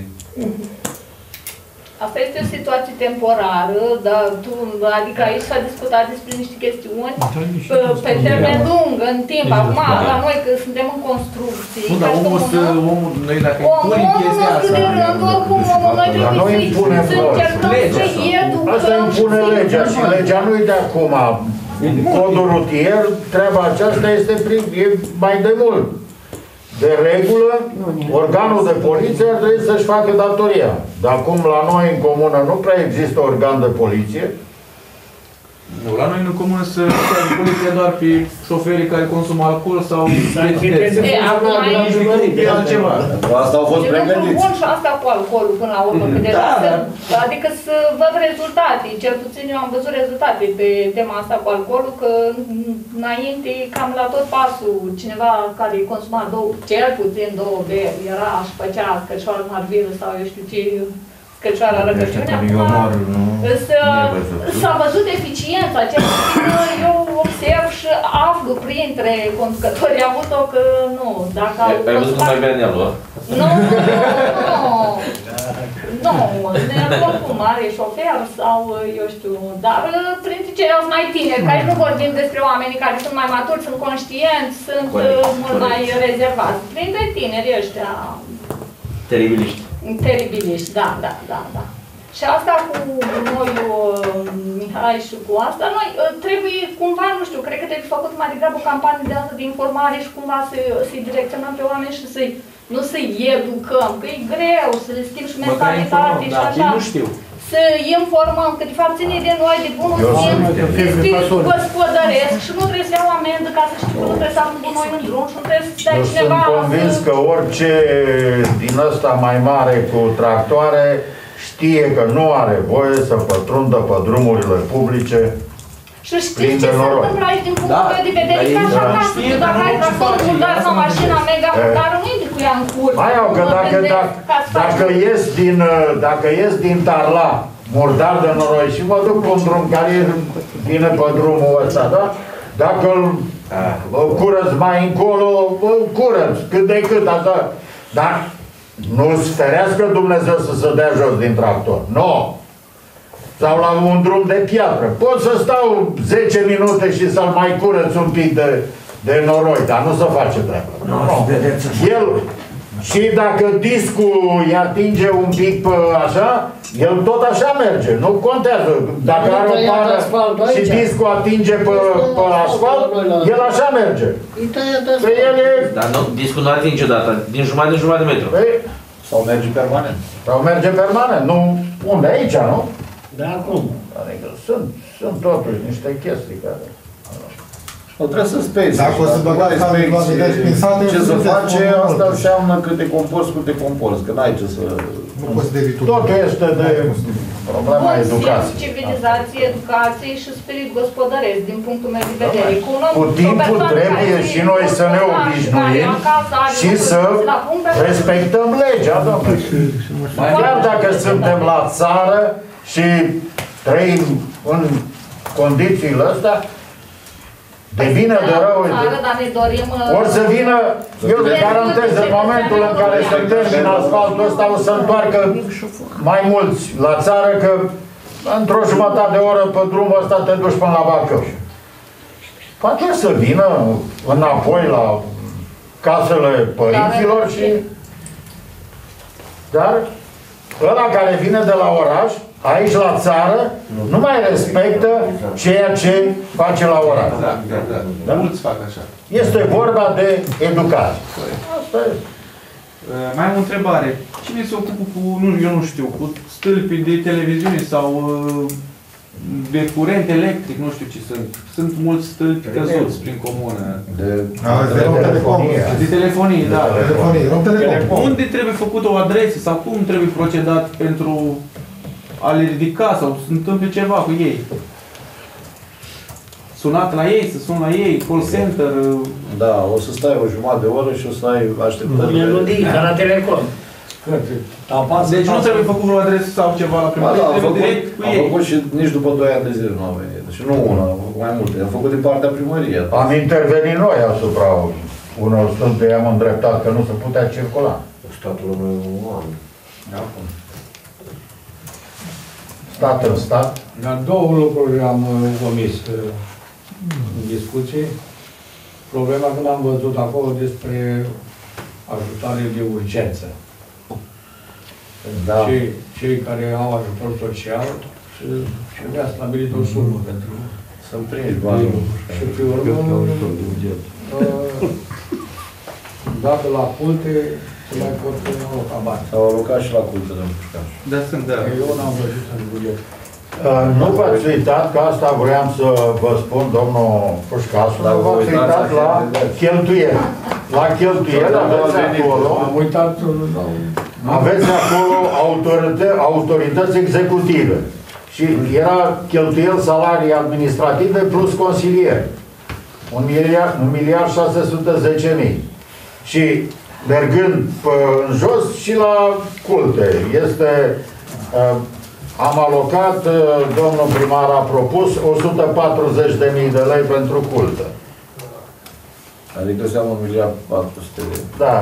Asta este o situație temporară, dar tu, adică aici s-a discutat despre niște chestiuni pe, pe termen lung, în timp. Acum, la noi, că suntem în construcții, nu, dar omul, să, omul, noi dacă punem chestia asta... Omul, de rând, oricum, omul, noi trebuie să încercăm să educăm. Asta impune legea și legea nu-i de acum. Codul rutier, treaba aceasta este prin, e mai de mult. De regulă, organul de poliție ar trebui să-și facă datoria. Dar acum la noi în comună nu prea există organ de poliție. Nu, la noi în comună se poliția doar pe șoferii care consumă alcool sau... E, acum e altceva. Asta au fost pregătiți. Bun și asta cu alcoolul până la urmă. Da, da. Adică să văd rezultate. Cel puțin eu am văzut rezultate pe tema asta cu alcoolul, că înainte, cam la tot pasul, cineva care consuma două, cel puțin două beri, era și făcea scăcioară marvilă sau eu știu ce, scăcioară răcăciune. S-a văzut eficiența, cel puțin eu observ și aflu printre conducătorii auto că nu, dacă... Ai văzut cum mai bea nealul, Nu, nu, nu, nu, oricum are șofer sau, eu știu, dar printre ceilalți mai tineri, care nu vorbim despre oamenii care sunt mai maturi, sunt conștienți, sunt corect, mult corect. mai rezervați. Printre tineri ăștia... Teribiliști. Teribiliști, da, da, da, da. Și asta cu noi, Mihai, și cu asta, noi trebuie cumva, nu știu, cred că trebuie făcut mai degrabă o campanie de asta de informare și cumva să-i direcționăm pe oameni și să-i, nu să-i educăm, că e greu să le schimb și mentalitate și așa. Nu știu. Să informăm, că de fapt ține de noi, de bunul simț, de spiritul gospodăresc și nu trebuie să iau amendă ca să știu că nu trebuie să am gunoi în drum și nu trebuie să dai cineva... Eu sunt convins că orice din ăsta mai mare cu tractoare știe că nu are voie să pătrundă pe drumurile publice. Și știi ce se întâmplă aici din punctul meu de vedere, că așa acasă, că dacă ai tractorul murdar sau mașina mega murdară, nu intri cu ea în cur. Mai au că dacă, dacă, ies din, dacă ies din Tarla, murdar de noroi și mă duc pe un drum care vine pe drumul ăsta, da? Dacă îl curăț mai încolo, îl curăț, cât de cât, așa. Dar nu-ți ferească Dumnezeu să se dea jos din tractor. Nu! Sau la un drum de piatră. Pot să stau zece minute și să-l mai curăț un pic de, de noroi, dar nu se face treaba. Nu, nu. El, și dacă discul îi atinge un pic pe așa, el tot așa merge. Nu contează. Dacă are o pară și discul atinge pe, pe asfalt, el așa merge. Păi el e... Dar nu, discul nu atinge niciodată, din jumătate de jumătate de metru. Păi, sau merge permanent. Sau merge permanent. Nu, unde? Aici, nu? Da, acum. Adică sunt, sunt totuși niște chestii care... Nu trebuie să spezi. Dacă o să băgați inspecție, ce să face, asta înseamnă câte compost, câte compost, că n-ai ce să... Nu poți să devii totul este de problema educației. Civilizație, educație și spirit gospodăresc, din punctul meu de vedere. Cu, un om, cu timpul trebuie și noi să ne obișnuim și să respectăm legea, domnule. Chiar dacă suntem la țară și trăim în condițiile astea, de bine de rău, ori să vină, eu le garantez, în momentul în care se termină asfaltul ăsta, o să întoarcă mai mulți la țară, că într-o jumătate de oră pe drumul ăsta te duci până la Bacău. Poate să vină înapoi la casele părinților și... Dar ăla care vine de la oraș, aici la țară, nu mai respectă ceea ce face la oraș. Da, da, da. Dar mulți fac așa. Este vorba de educație. Asta e. Mai am o întrebare. Cine se ocupă cu, nu, eu nu știu, cu stâlpi de televiziune sau de curent electric, nu știu ce sunt. Sunt mulți stâlpi căzuți prin comună. De, A, de, de telefonie. De telefonie, da. De telefonie, de telecom. Unde trebuie făcut o adresă sau cum trebuie procedat pentru a le ridica sau să întâmple ceva cu ei? Sunat la ei, să sun la ei, call center... Da, o să stai o jumătate de oră și o să ai așteptări. Melodii, ca la Telecom. Deci nu trebuie făcut vreo adresă sau ceva la primărie, da, trebuie direct cu ei. Am făcut și nici după doi ani de zile nu au venit. Deci nu una, mai multe. Am făcut din partea primăriei. Am intervenit noi asupra unor stâlpi, am îndreptat că nu se putea circula. Statul român nu am. Stat în stat. Dar două lucruri am omis în discuție. Problema când am văzut acolo despre ajutare de urgență. Da. Cei, cei care au ajutor social și trebuia stabilit o sumă pentru... Să-mi prinzi banii. Și pe urmă, dacă la culte, se mai pot aloca bani. S-au alocat și la culte, domnul Pușcaș. Da, sunt, da. Eu n-am văzut în buget. Nu v-ați uitat, că asta vreau să vă spun, domnul Pușcașu, dar v-ați uitat la cheltuieli. La cheltuieli aveți acolo, am uitat, aveți acolo autorită- autorități executive. Și era cheltuieli salarii administrative plus consilieri. Un miliard, un miliard șase sute zece mii. Și mergând pe, în jos și la culte. Este... Uh, am alocat, domnul primar a propus o sută patruzeci de mii de lei pentru cultă. Adică înseamnă un miliard patru sute de lei. Da.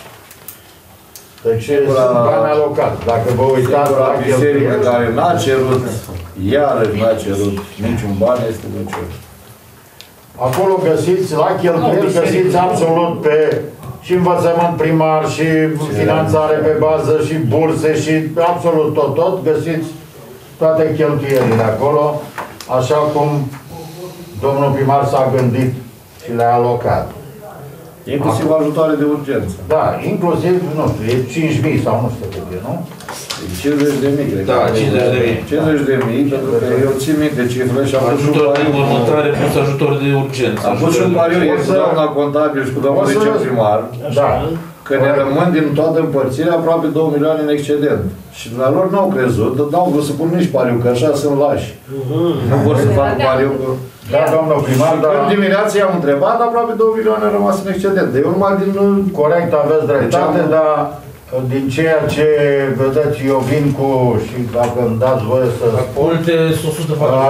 Deci sunt bani alocați. Dacă vă uitați la biserică care n-a cerut, iarăși n-a cerut niciun bani, este de cer. Acolo găsiți, la cheltuieli, găsiți absolut pe și învățământ primar, și finanțare pe bază, și burse, și absolut tot, tot, găsiți toate cheltuielile acolo, așa cum domnul primar s-a gândit și le-a alocat. Inclusiv ajutoare de urgență. Da, inclusiv, nu știu, e cinci mii sau nu știu cât e, nu? cincizeci de mii, cred. Da, cincizeci de mii. cincizeci de mii, pentru că eu țin minte cifrele și am pus un Ajutor de pariu. mormântare plus ajutor de urgență. Am pus un pariu ieri cu doamna contabil și cu domnul viceprimar. Da. Că ne rămân din toată împărțirea aproape două milioane în excedent. Și la lor n-au crezut, dar n-au vrut să pun nici pariu, că așa sunt lași. Nu vor să facă pariu. Da, domnul primar, dar... Când dimineața i-am întrebat, aproape două milioane au rămas în excedent. Eu numai din... Corect, aveți dreptate, deci, dar din ceea ce vedeți, eu vin cu, și dacă îmi dați voie să spun... Multe sunt o sută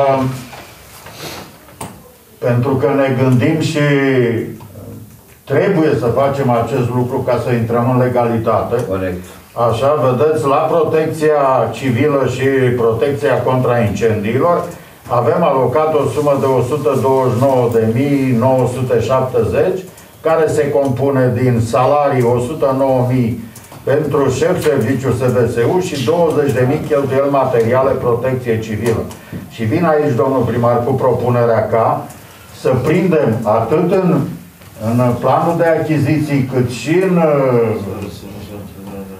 pentru că ne gândim și trebuie să facem acest lucru ca să intrăm în legalitate. Corect. Așa, vedeți, la protecția civilă și protecția contra incendiilor avem alocat o sumă de o sută douăzeci și nouă de mii nouă sute șaptezeci, care se compune din salarii o sută nouă mii pentru șef serviciu S V S U și douăzeci de mii cheltuieli materiale protecție civilă. Și vin aici, domnul primar, cu propunerea ca să prindem atât în, în planul de achiziții, cât și în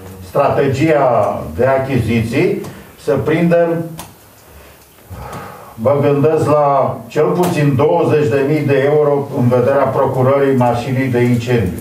strategia de achiziții, să prindem mă gândesc la cel puțin douăzeci de mii de euro în vederea procurării mașinii de incendiu.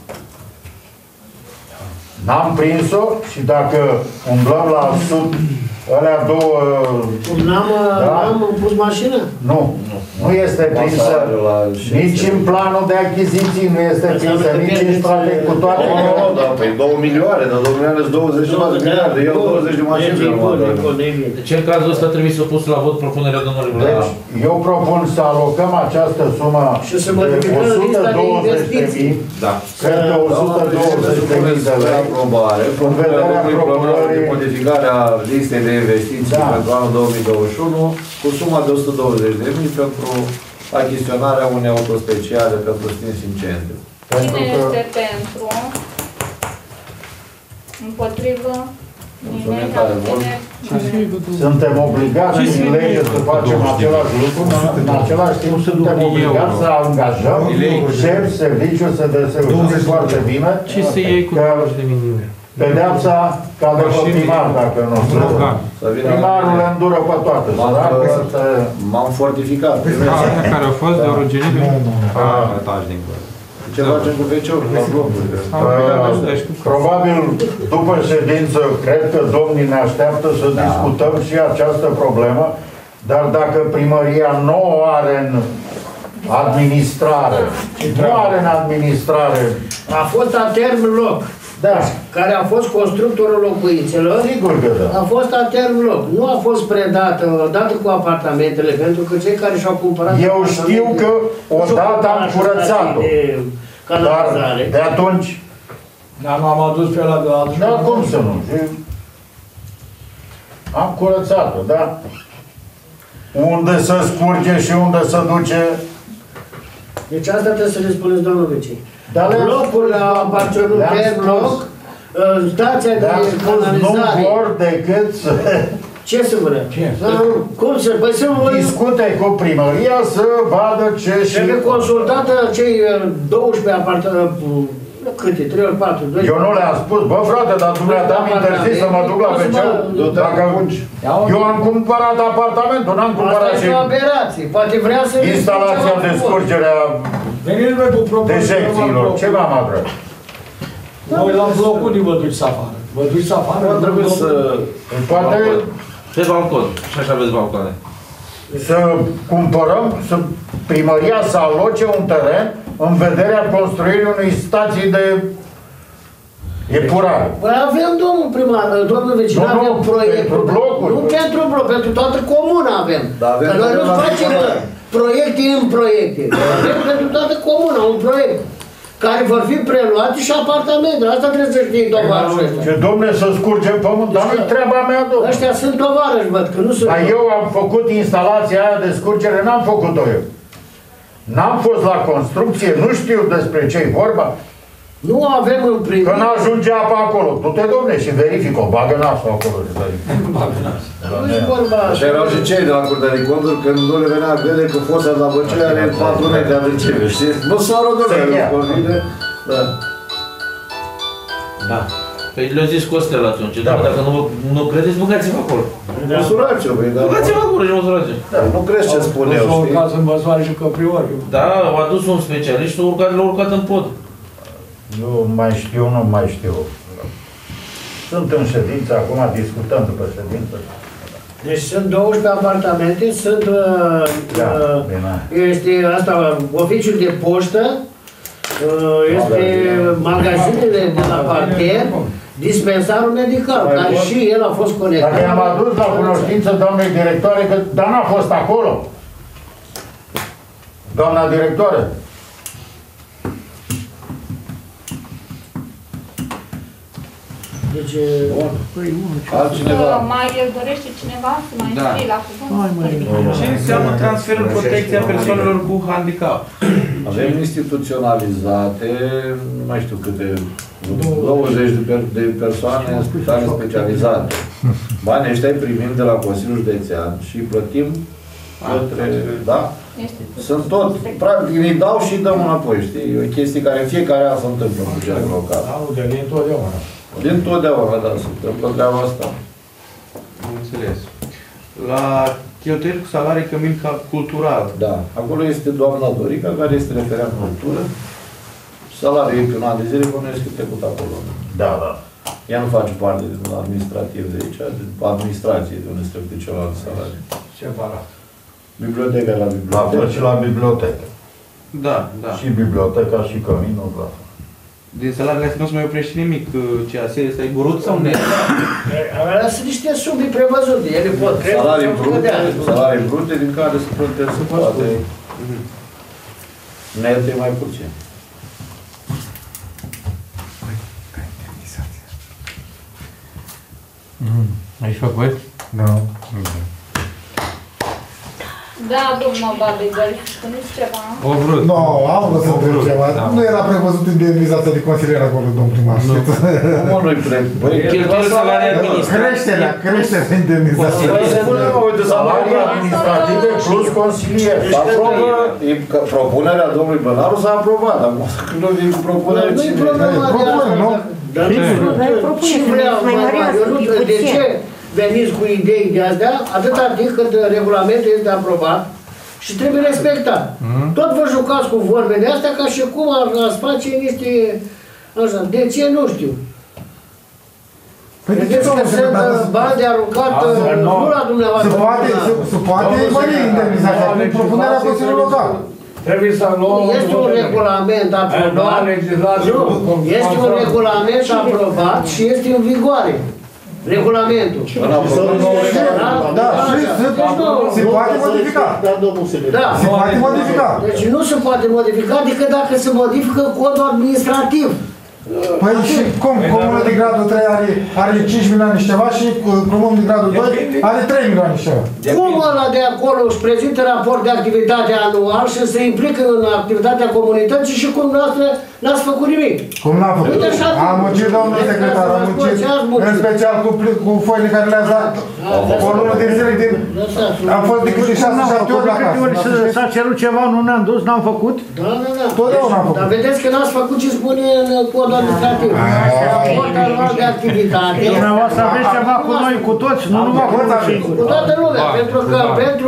N-am prins-o și dacă umblăm la sub alea două... N-am da? pus mașină? Nu. Nu este prinsă nici în planul de achiziții, nu este prinsă nici în strategie cu toate. Nu, nu, da, păi două milioane, dar două milioane sunt douăzeci de miliarde, eu douăzeci de mașini. Deci în cazul ăsta trebuie să pus la vot propunerea domnului Deci, eu propun să alocăm această sumă și să modificăm lista de investiții. Da. Cred că o sută douăzeci de mii de lei. Aprobare, propunerea de modificarea listei de investiții pentru anul două mii douăzeci și unu cu suma de o sută douăzeci de mii pentru achiziționarea unei autospeciale pentru stins incendiu. Cine este pentru? Împotrivă? Nimeni? Suntem obligați în lege să facem același lucru, în același timp suntem obligați să angajăm șef, serviciu, să desăvârșim foarte bine. Ce să iei cu douăzeci de mii? Pedeapsa ca de primar, dacă nu știu. Primarul le îndură pe toate. M-am fortificat. Care au fost de origine? Ce facem cu V C-ul? Probabil după ședință, cred că domnii ne așteaptă să discutăm și această problemă, dar dacă primăria nu o are în administrare, nu are în administrare... A fost a term loc. Da. Care a fost constructorul locuințelor. Sigur că da. A fost a term loc. Nu a fost predată odată cu apartamentele, pentru că cei care și-au cumpărat... Eu știu că odată am curățat-o. Dar de atunci... Dar nu am adus pe ăla de la altă. Da, cum să nu? Am curățat-o, da? Unde să scurge și unde să duce... Deci asta trebuie să le spuneți, domnul Vecei. Dar locul la aparționul term loc, stația de canalizare... Nu vor decât să... Ce să vrea? Cum să... Păi să discute cu primăria să vadă ce și... Trebuie consultată cei douăsprezece apartamente... Câte? trei ori patru? Eu nu le-am spus, bă frate, dar dumneavoastră am interzis să mă duc la V C. Dacă eu am cumpărat apartamentul, n-am cumpărat și... Asta e o aberație, poate vrea să... Instalația de scurgere a dejecțiilor, ceva mai vreau. Noi la blocul vă duci să afară. Vă duci să afară? Trebuie să... Poate... Pe balcon. Și așa aveți balcoane. Să cumpărăm, să primăria să aloce un teren în vederea construirii unei stații de epurare. Păi avem, domnul primar, domnul vecin, nu, avem proiect. Pentru blocuri. Nu pentru bloc, pentru toată comuna avem. Da, avem. Că noi nu facem proiecte în proiecte. Avem pentru toată comuna un proiect care vor fi preluate și apartamente. Asta trebuie să știi tovarășul ăsta. Ce domne să scurgem pământ, dar nu-i treaba mea, domnule. Ăștia sunt tovarăși, văd, că nu sunt... Dar eu am făcut instalația aia de scurgere, n-am făcut-o eu. N-am fost la construcție, nu știu despre ce-i vorba. Nu avem în primul... Că n-ajunge apa acolo. Du-te, domne, și verifică-o. Bagă nasul acolo și verifică. Bagă nasul. Nu-i vorba... Așa erau și cei de la Curtea de Conturi, când nu le venea grele că fosa de la Băcile are patru metri de adâncime, știi? Nu s-a rodă, le convine. Da. Da. Păi le-au zis Costel atunci, da, dacă nu, nu credeți, băgați-vă acolo. Măsurați-o, băi, dar... Băgați-vă acolo și măsurați-o. Da, nu crezi ce spun eu, știi? S-au urcat în măsoare și căpriori. Da, au adus un specialist și l-au urcat, l-au urcat în pod. Nu mai știu, nu mai știu. Sunt în ședință, acum discutăm după ședință. Deci sunt douăsprezece apartamente, sunt... Da, uh, este asta, oficiul de poștă, uh, este magazinele de la parter, dispensarul medical, dar și el a fost conectat. Dacă i-am adus la cunoștință doamnei directoare, că dar n-a fost acolo. Doamna directoare. Deci, altcineva. Mai dorește cineva să mai scrie la cuvânt? Ce înseamnă transferul protecția persoanelor cu handicap? Avem instituționalizate, nu mai știu câte, douăzeci de, per de persoane în spitale specializate. Banii ăștia îi primim de la Consiliul Județean și plătim către, da? Sunt tot, practic îi dau și dăm înapoi, știi? E o chestie care fiecare an se întâmplă în bugetul local. Da, nu, de întotdeauna. Din totdeauna, da, se întâmplă treaba asta. Am înțeles. La cheltuieli cu salarii cămin cultural. Da. Acolo este doamna Dorica, care este referent cultură. Salariul ei pe un an de zile, bănuiesc că trecut acolo. Da, da. Ea nu face parte din administrativ de aici, de administrație, de unde se trecut celălalt salariu. Separat. Biblioteca la La bibliotecă. fel și la bibliotecă. Da, da. Și biblioteca și căminul, la fel. Din salariile astea nu se mai oprește nimic. C A S este brut sau net? Alea sunt niște sume prevăzute, ele pot crește Salarii sau brute, scădea. salarii brute din care se plătesc poate. Net e mai puțin. Ai făcut? Da. Da, domnul Babigăl, spuneți ceva? O vrut. Nu, am vrut să întreb ceva. Nu era prevăzut indemnizația de consilier acolo, domn primar. Cum nu-i prevăzut? Băi, Cheltuieli salarii administrative. Creșterea, creșterea indemnizației. Uite, salariile administrative plus consilier. Aprobă, e că propunerea domnului Bănaru s-a aprobat. Acum, când nu vin cu propunerea, Nu-i cine? problema de asta. nu? Dar ce vreau, de ce veniți cu idei de astea, atâta timp cât regulamentul este aprobat și trebuie respectat. Tot vă jucați cu vorbele astea ca și cum ați face niște... Așa, de ce nu știu. Păi de ce Vedeți că nu sunt bani de aruncat, nu la dumneavoastră. Se poate, se poate mări indemnizația prin propunerea Consiliului Local. Trebuie să luăm... Este un regulament aprobat. Nu, este un regulament aprobat și este în vigoare. Regulamentul. Da, și se poate modifica. Da. Se poate modifica. Deci nu se poate modifica decât dacă se modifică codul administrativ. Păi și cum? Comunul de gradul trei are, are cinci milioane și ceva și comunul de gradul doi are trei milioane și ceva. Cum ăla de acolo își prezintă raport de activitate anual și se implică în activitatea comunității și cum noastră n-ați făcut nimic? Cum n-a făcut? Am muncit, domnul secretar, am muncit, în special cu, cu foile care le-ați dat o lună de zile din... Am fost de câte șase, șapte ori la casă. S-a cerut ceva, nu ne-am dus, n-am făcut? Da, da, da. Totdeauna am făcut. Dar vedeți că n-ați făcut ce spune în codul administrativ. Raport anual de activitate. Dumneavoastră aveți ceva cu noi, cu toți, nu numai cu noi. Cu toată lumea, pentru că pentru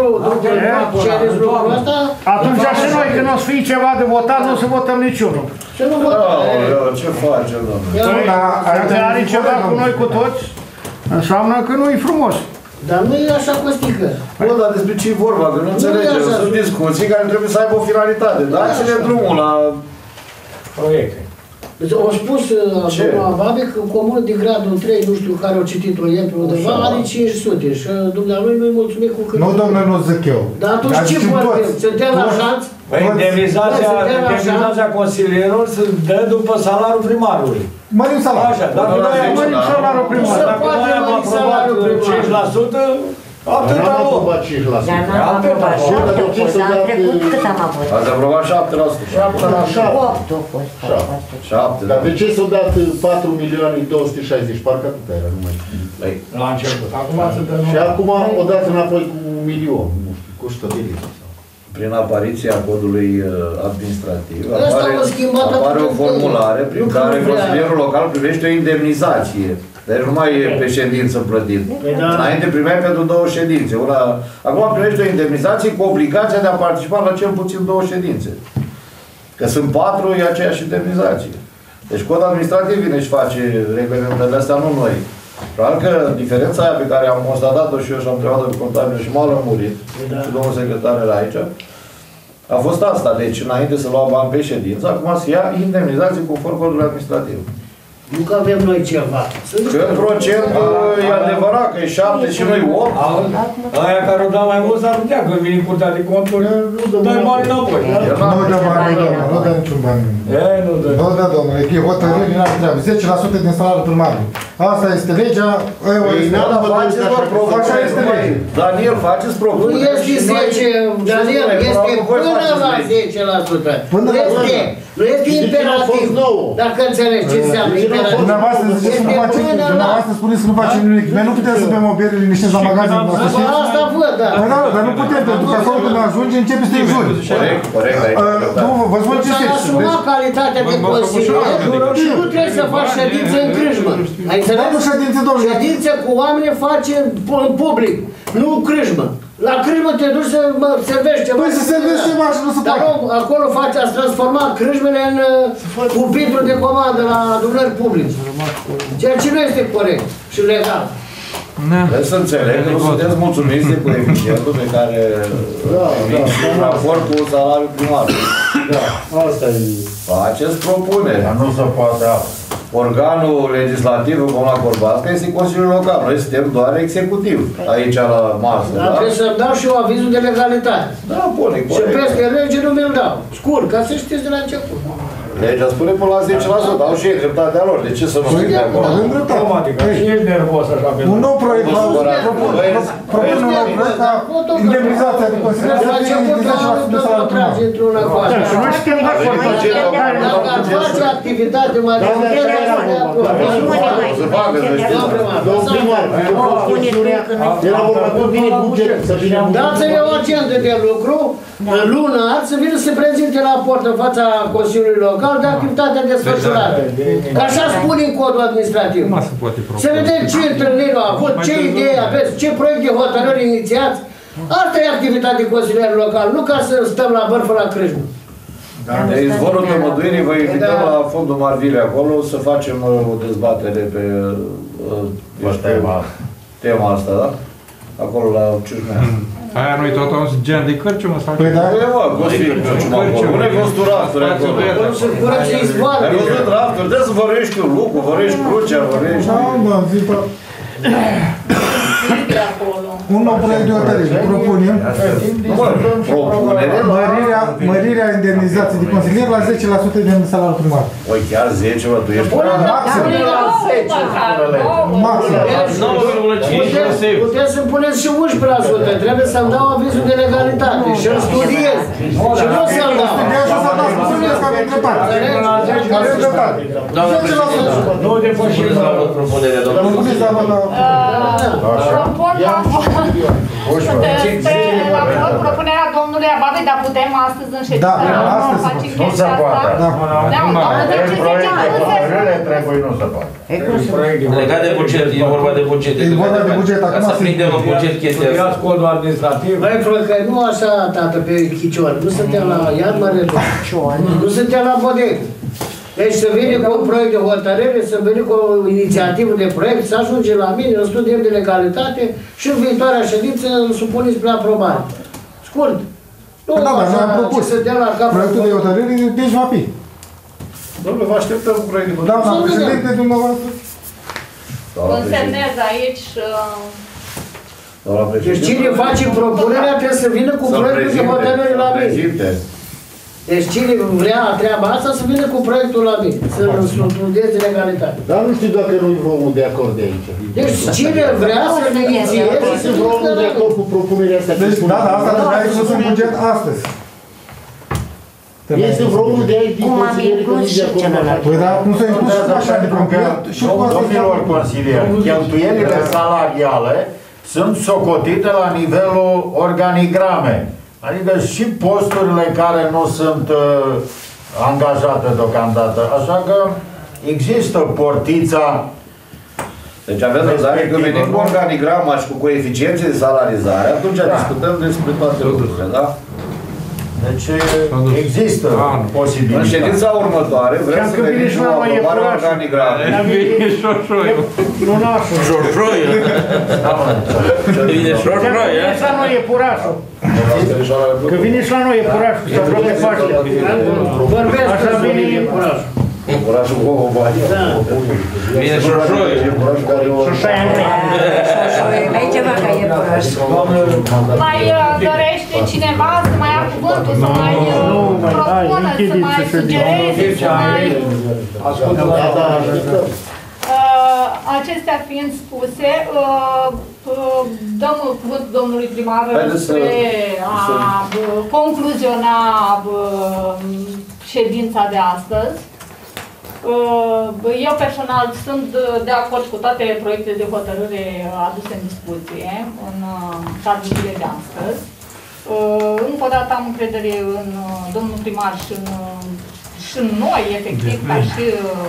cereți lucrul ăsta... Atunci și noi, când o să fie ceva de votat, nu o să votăm niciunul. Să nu votăm. Ce face, domnule? Dacă are ceva cu noi, cu toți, înseamnă că nu e frumos. Dar nu e așa costică. Bă, dar despre ce e vorba? Că nu înțelegem. Sunt discuții care trebuie să aibă o finalitate. Dați-ne drumul la proiecte. Deci au spus domnul Ababe că comunul din gradul trei, nu știu care au citit-o ieri pe undeva, are cinci sute și dumnealui nu-i mulțumit cu cât... Nu, domnule, nu zic eu. Dar atunci ce vorbim? Suntem la șanț? Păi indemnizația, indemnizația consilierilor se dă după salariul primarului. Mărim salariul. Așa, dacă noi am mărim salariul primarului, dacă noi am aprobat cinci la sută, atâta loc. Dar n-am aprobat șapte a fost, dar am trecut cât am avut? Ați aprobat șapte la sută. opt a fost. șapte. Dar de ce s-au dat patru milioane două sute șaizeci? Parcă atâta era, nu mai știu. La început. Acum suntem... Și acum o dat înapoi cu un milion, nu știu, cu sută de lire. Prin apariția codului administrativ, Ăsta apare, a schimbat apare o atât de formulare mult. prin Nu care că nu vrea. consilierul local privește o indemnizație. Deci nu mai e pe ședință plătit. da. Înainte primeai pentru două ședințe. Una, acum primește o indemnizație cu obligația de a participa la cel puțin două ședințe. Că sunt patru, e aceeași indemnizație. Deci codul administrativ vine și face reglementările astea, nu noi. Probabil că diferența aia pe care am constatat-o și eu și am întrebat-o pe contabil și m-a lămurit, da. Și domnul secretar era aici, a fost asta. Deci înainte să luau bani pe ședință, acum se ia indemnizație conform codului administrativ. Nu că avem noi ceva. Că în procent e adevărat că e șapte și noi opt. Aia care o dau mai mult s-ar putea, când vine curtea de conturi, dai bani înapoi. Nu dă bani, nu dă niciun bani. Nu dă. Nu dă, domnule, e hotărâri din altă treabă. zece la sută din salariul primarului. Asta este legea. Așa este legea. Daniel, faceți propuneri. Nu este zece, Daniel, este până la zece la sută. Nu este, nu este imperativ. Dacă înțelegi ce înseamnă imperativ. Dumneavoastră ziceți că nu face, dumneavoastră spuneți că nu face nimic. Noi nu putem să bem o bere liniștiți la magazin. Asta văd, da. Păi da, dar nu putem, pentru că acolo când ajunge începe să te juri. Corect, corect. Nu, vă spun ce S-a asumat calitatea de consilier și nu trebuie să faci ședințe în crâșmă. Ai înțeles? ședințe, domnule. Ședințe cu oameni face în public. Nu crâșmă. La crâșmă te duci să mă, servești ceva. Păi să servești ceva și nu se Dar poate. nu, acolo faci, ați transformat crâșmele în uh, pupitru de comandă la adunări publice. Ceea ce nu este corect și legal. Vreți să înțeleg că nu sunteți mulțumiți de coeficientul pe care primiți în raport cu salariul primar. Da, asta e. Faceți propuneri. Dar nu se poate asta. Organul legislativ, cum la Corbasca, este Consiliul Local. Noi suntem doar executiv aici la masă. Dar da? trebuie să-mi dau și eu avizul de legalitate. Da, pune, Și peste lege nu mi-l dau. Scurt, ca să știți de la început. Legea spune până la zece la sută, au și ei dreptatea lor. De ce să nu fie de acolo? Avem dreptate. Adică și ești nervos așa pe Un nou proiect, propun un nou proiect ca indemnizația de consilier să fie zece la sută de salariul primar. Și noi suntem de acord. Dacă ar face activitate mai Da, da, da, da, să facă, să știu. Domnul primar, era vorba cum vine buget, să vină buget. Dați-le o agendă de lucru, lunar, să vină să prezinte raport în fața Consiliului Local de activitatea desfășurată. Că așa spune în codul administrativ. Să vedem ce întâlniri au avut, ce idei aveți, ce proiect de hotărâri inițiați. Asta e activitatea Consiliului Local, nu ca să stăm la bărfă la crâșmă. De izvorul Tămăduinii vă invităm la Fondul Marvile acolo să facem o dezbatere pe tema asta, da? Acolo la Ciușmea. Aia noi tot am zis gen de cărciumă sau? Păi da. Păi mă, găsi cărciumă acolo. Nu ai văzut rafturi acolo. Ai văzut rafturi? Trebuie să vorbești cu lucru, vorbești crucea, vorbești... Da, mă, zi pe... Un nou proiect de hotărâre. Propunem mărirea, mărirea indemnizației de consilier la zece la sută din salariul primar. Oi, chiar zece, mă, tu ești... Maxim. Maxim. Puteți să-mi puneți și unsprezece la sută. Trebuie să-mi dau avizul de legalitate și îl studiez. Și nu să-l dau. Studiez și o să-l dau. Studiez că avem dreptate. Avem dreptate. zece la sută. Nu depășim la propunerea domnului. Propuneți la Propunerea domnului Ababe, dar putem astăzi în ședință? Da, astăzi nu se poate. Hotărâre trebuie, nu se poate. Legat de buget, e vorba de buget. E vorba de buget, ca să prindem în buget chestia asta. Studiați codul administrativ. Băi, frăcă, nu așa, tată, pe chicior. Nu suntem la iad mare. Nu suntem la bodegă. Deci să vine cu un proiect de hotărâre, să vine cu o inițiativă de proiect, să ajunge la mine, îl studiem de legalitate și în viitoarea ședință îl supuneți spre aprobare. Scurt. Nu, da, dar noi am propus. Proiectul de hotărâre, deci va fi. Domnule, vă așteptăm cu proiectul de hotărâre. Doamna președinte, dumneavoastră. Însemnez aici... Deci cine face propunerea trebuie să vină cu proiectul de hotărâre la mine. Deci cine vrea treaba asta să vină cu proiectul la mine, să-l studieze legalitate. Dar nu știu dacă nu-i vreunul de acord de aici. Deci cine vrea să-l inițieze, să vreunul de acord cu propunerea asta. Deci, da, da, asta trebuie inclus în buget astăzi. Este vreunul de aici din consiliere că nu-i de acord. Păi da, nu s-a inclus și așa de concret și cu asta. Domnilor consilieri, cheltuielile salariale sunt socotite la nivelul organigrame. Adică și posturile care nu sunt uh, angajate deocamdată. Așa că există portița. Deci avem răbdare că venim cu organigrama și cu coeficiențe de salarizare, atunci da. discutăm despre toate lucrurile, da? Deci există posibilitatea. În ședința următoare vrem să venim cu aprobarea organigramei. Vine șoșoiul. Nu nașul. Șoșoiul. Vine șoșoiul. Vine și la noi e purașul. Că vine și la noi e purașul, să vreo de Paște. Așa vine e purașul. Purașul cu o bani. Vine șoșoiul. Șoșoiul. Ai ceva ca e puraș. Mai dorește cineva să mai ia cuvântul, să mai propună, să mai sugereze, să mai... Acestea fiind spuse, dăm cuvântul domnului primar spre a concluziona ședința de astăzi. Eu personal sunt de acord cu toate proiectele de hotărâre aduse în discuție în cadrul zilei de astăzi. Încă o dată am încredere în domnul primar și în, și în noi, efectiv, ca și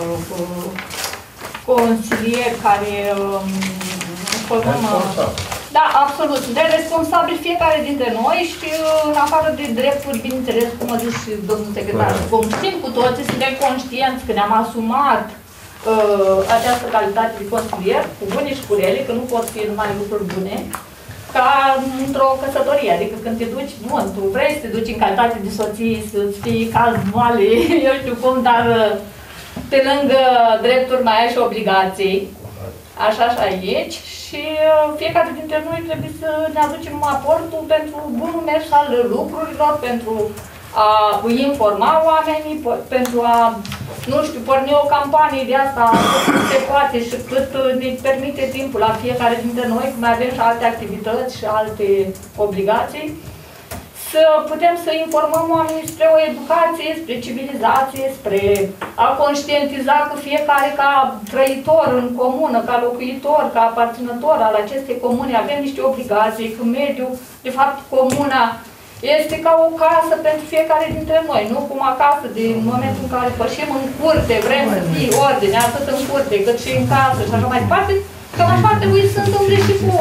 consilieri care formăm, Da, absolut. Suntem responsabili fiecare dintre noi și în afară de drepturi, bineînțeles, cum a zis și domnul secretar, cum știm cu toții, suntem conștienți că ne-am asumat uh, această calitate de consilier, cu bune și cu rele, că nu pot fi numai lucruri bune, ca într-o căsătorie, adică când te duci, bun, tu vrei să te duci în calitate de soție, să-ți fii caz moale, eu știu cum, dar pe lângă drepturi mai ai și obligații, așa și aici, și fiecare dintre noi trebuie să ne aducem aportul pentru bunul mers al lucrurilor, pentru a informa oamenii, pentru a, nu știu, porni o campanie de asta cât se poate și cât ne permite timpul la fiecare dintre noi, cum mai avem și alte activități și alte obligații, să putem să informăm oamenii spre o educație, spre civilizație, spre a conștientiza că fiecare ca trăitor în comună, ca locuitor, ca aparținător al acestei comune, avem niște obligații, că mediul, de fapt, comuna este ca o casă pentru fiecare dintre noi, nu cum acasă, din momentul în care pășim în curte, vrem să fie ordine, atât în curte, cât și în casă și așa mai departe, cam așa trebuie să întâmple și cu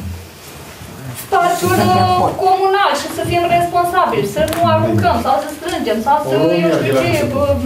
spațiul comunal și să fim responsabili, să nu aruncăm sau să strângem sau să, eu știu ce,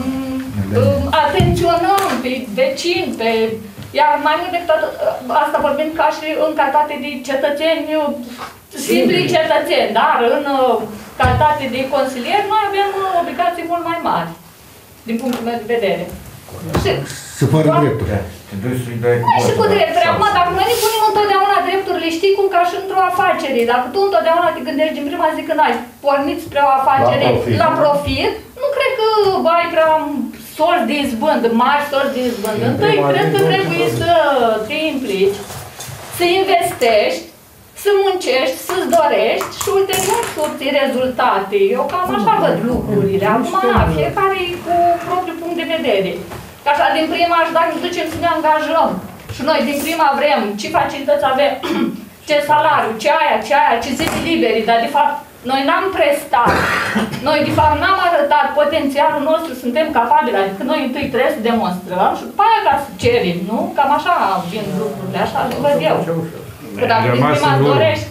atenționăm pe vecini, pe... Iar mai mult decât asta vorbim ca și în calitate de cetățeni, simpli cetățeni, dar în calitate de consilier noi avem obligații mult mai mari, din punctul meu de vedere. Se fără drepturi. Și cu drepturi. Acum, dacă noi ne punem întotdeauna drepturile, știi cum ca și într-o afacere, dacă tu întotdeauna te gândești din prima zi când ai pornit spre o afacere la profit, la profit nu cred că ai prea sorți de izbând, mari sorți de izbând. Întâi, cred că trebuie să te implici, să investești, să muncești, să-ți dorești și ulterior să obții rezultate. Eu cam așa văd lucrurile. Acum, na, fiecare cu propriul punct de vedere. Că așa, din prima, și dacă ne ducem să ne angajăm și noi din prima vrem ce facilități avem, ce salariu, ce aia, ce aia, ce zile liberi, dar de fapt noi n-am prestat, noi de fapt n-am arătat potențialul nostru, suntem capabili, adică noi întâi trebuie să demonstrăm și după aia ca să cerem, nu? Cam așa vin lucrurile, așa le văd eu. Că dacă din prima dorești...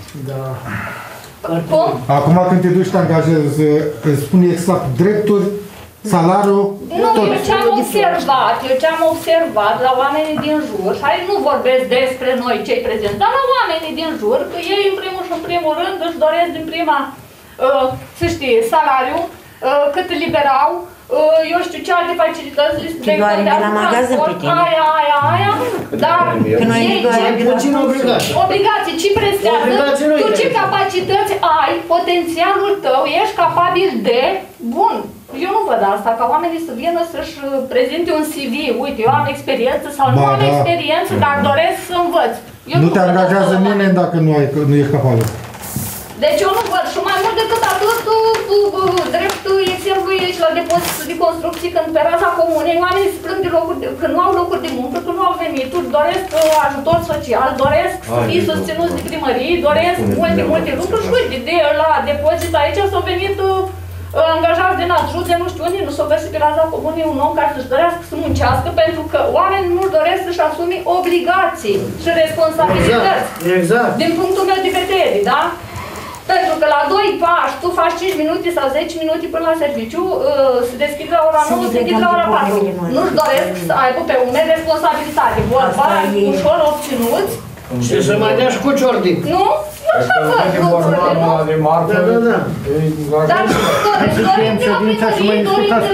Cum? Acum când te duci să te angajezi, îți spune exact drepturi, salariul, nu, tot. eu ce-am observat, eu ce-am observat la oamenii din jur, și aici nu vorbesc despre noi cei prezenți, dar la oamenii din jur, că ei în primul și în primul rând își doresc din prima, uh, să știi, salariul, uh, cât liberau, uh, eu știu ce alte facilități, de la magazin pe tine. Aia, aia, aia, dar ei ce obligații, ce prestează, tu ce capacități ai, potențialul tău, ești capabil de, bun, eu nu văd asta, ca oamenii să vină să-și prezinte un C V, uite, eu am experiență sau nu am experiență, dar doresc să învăț. Eu nu te angajează nimeni dacă nu, ai, nu ești capabil. Deci eu nu văd și mai mult decât atât, drept exemplu aici la depozit de construcții, când pe raza comunei oamenii se plâng de locuri, de, că nu au locuri de muncă, că nu au venituri, doresc ajutor social, doresc să fie susținuți de primărie, doresc multe, multe lucruri și uite, de la depozit aici s-au venit angajați din ajut, de nu știu unde, nu s-o găsit pe raza comunei un om care să-și dorească să muncească, pentru că oamenii nu doresc să-și asume obligații și responsabilități. Exact, exact. Din punctul meu de vedere, da? Pentru că la doi pași, tu faci cinci minute sau zece minute până la serviciu, se deschide la ora nouă, se închide la ora patru. Nu-și doresc să aibă pe umeri responsabilitate. Vor bani ușor obținuți. Și să mai dea și cu ciordic. Nu? Eu așa văd lucrurile, nu? Da, da, da. Dar nu dorim de la primărie, dorim de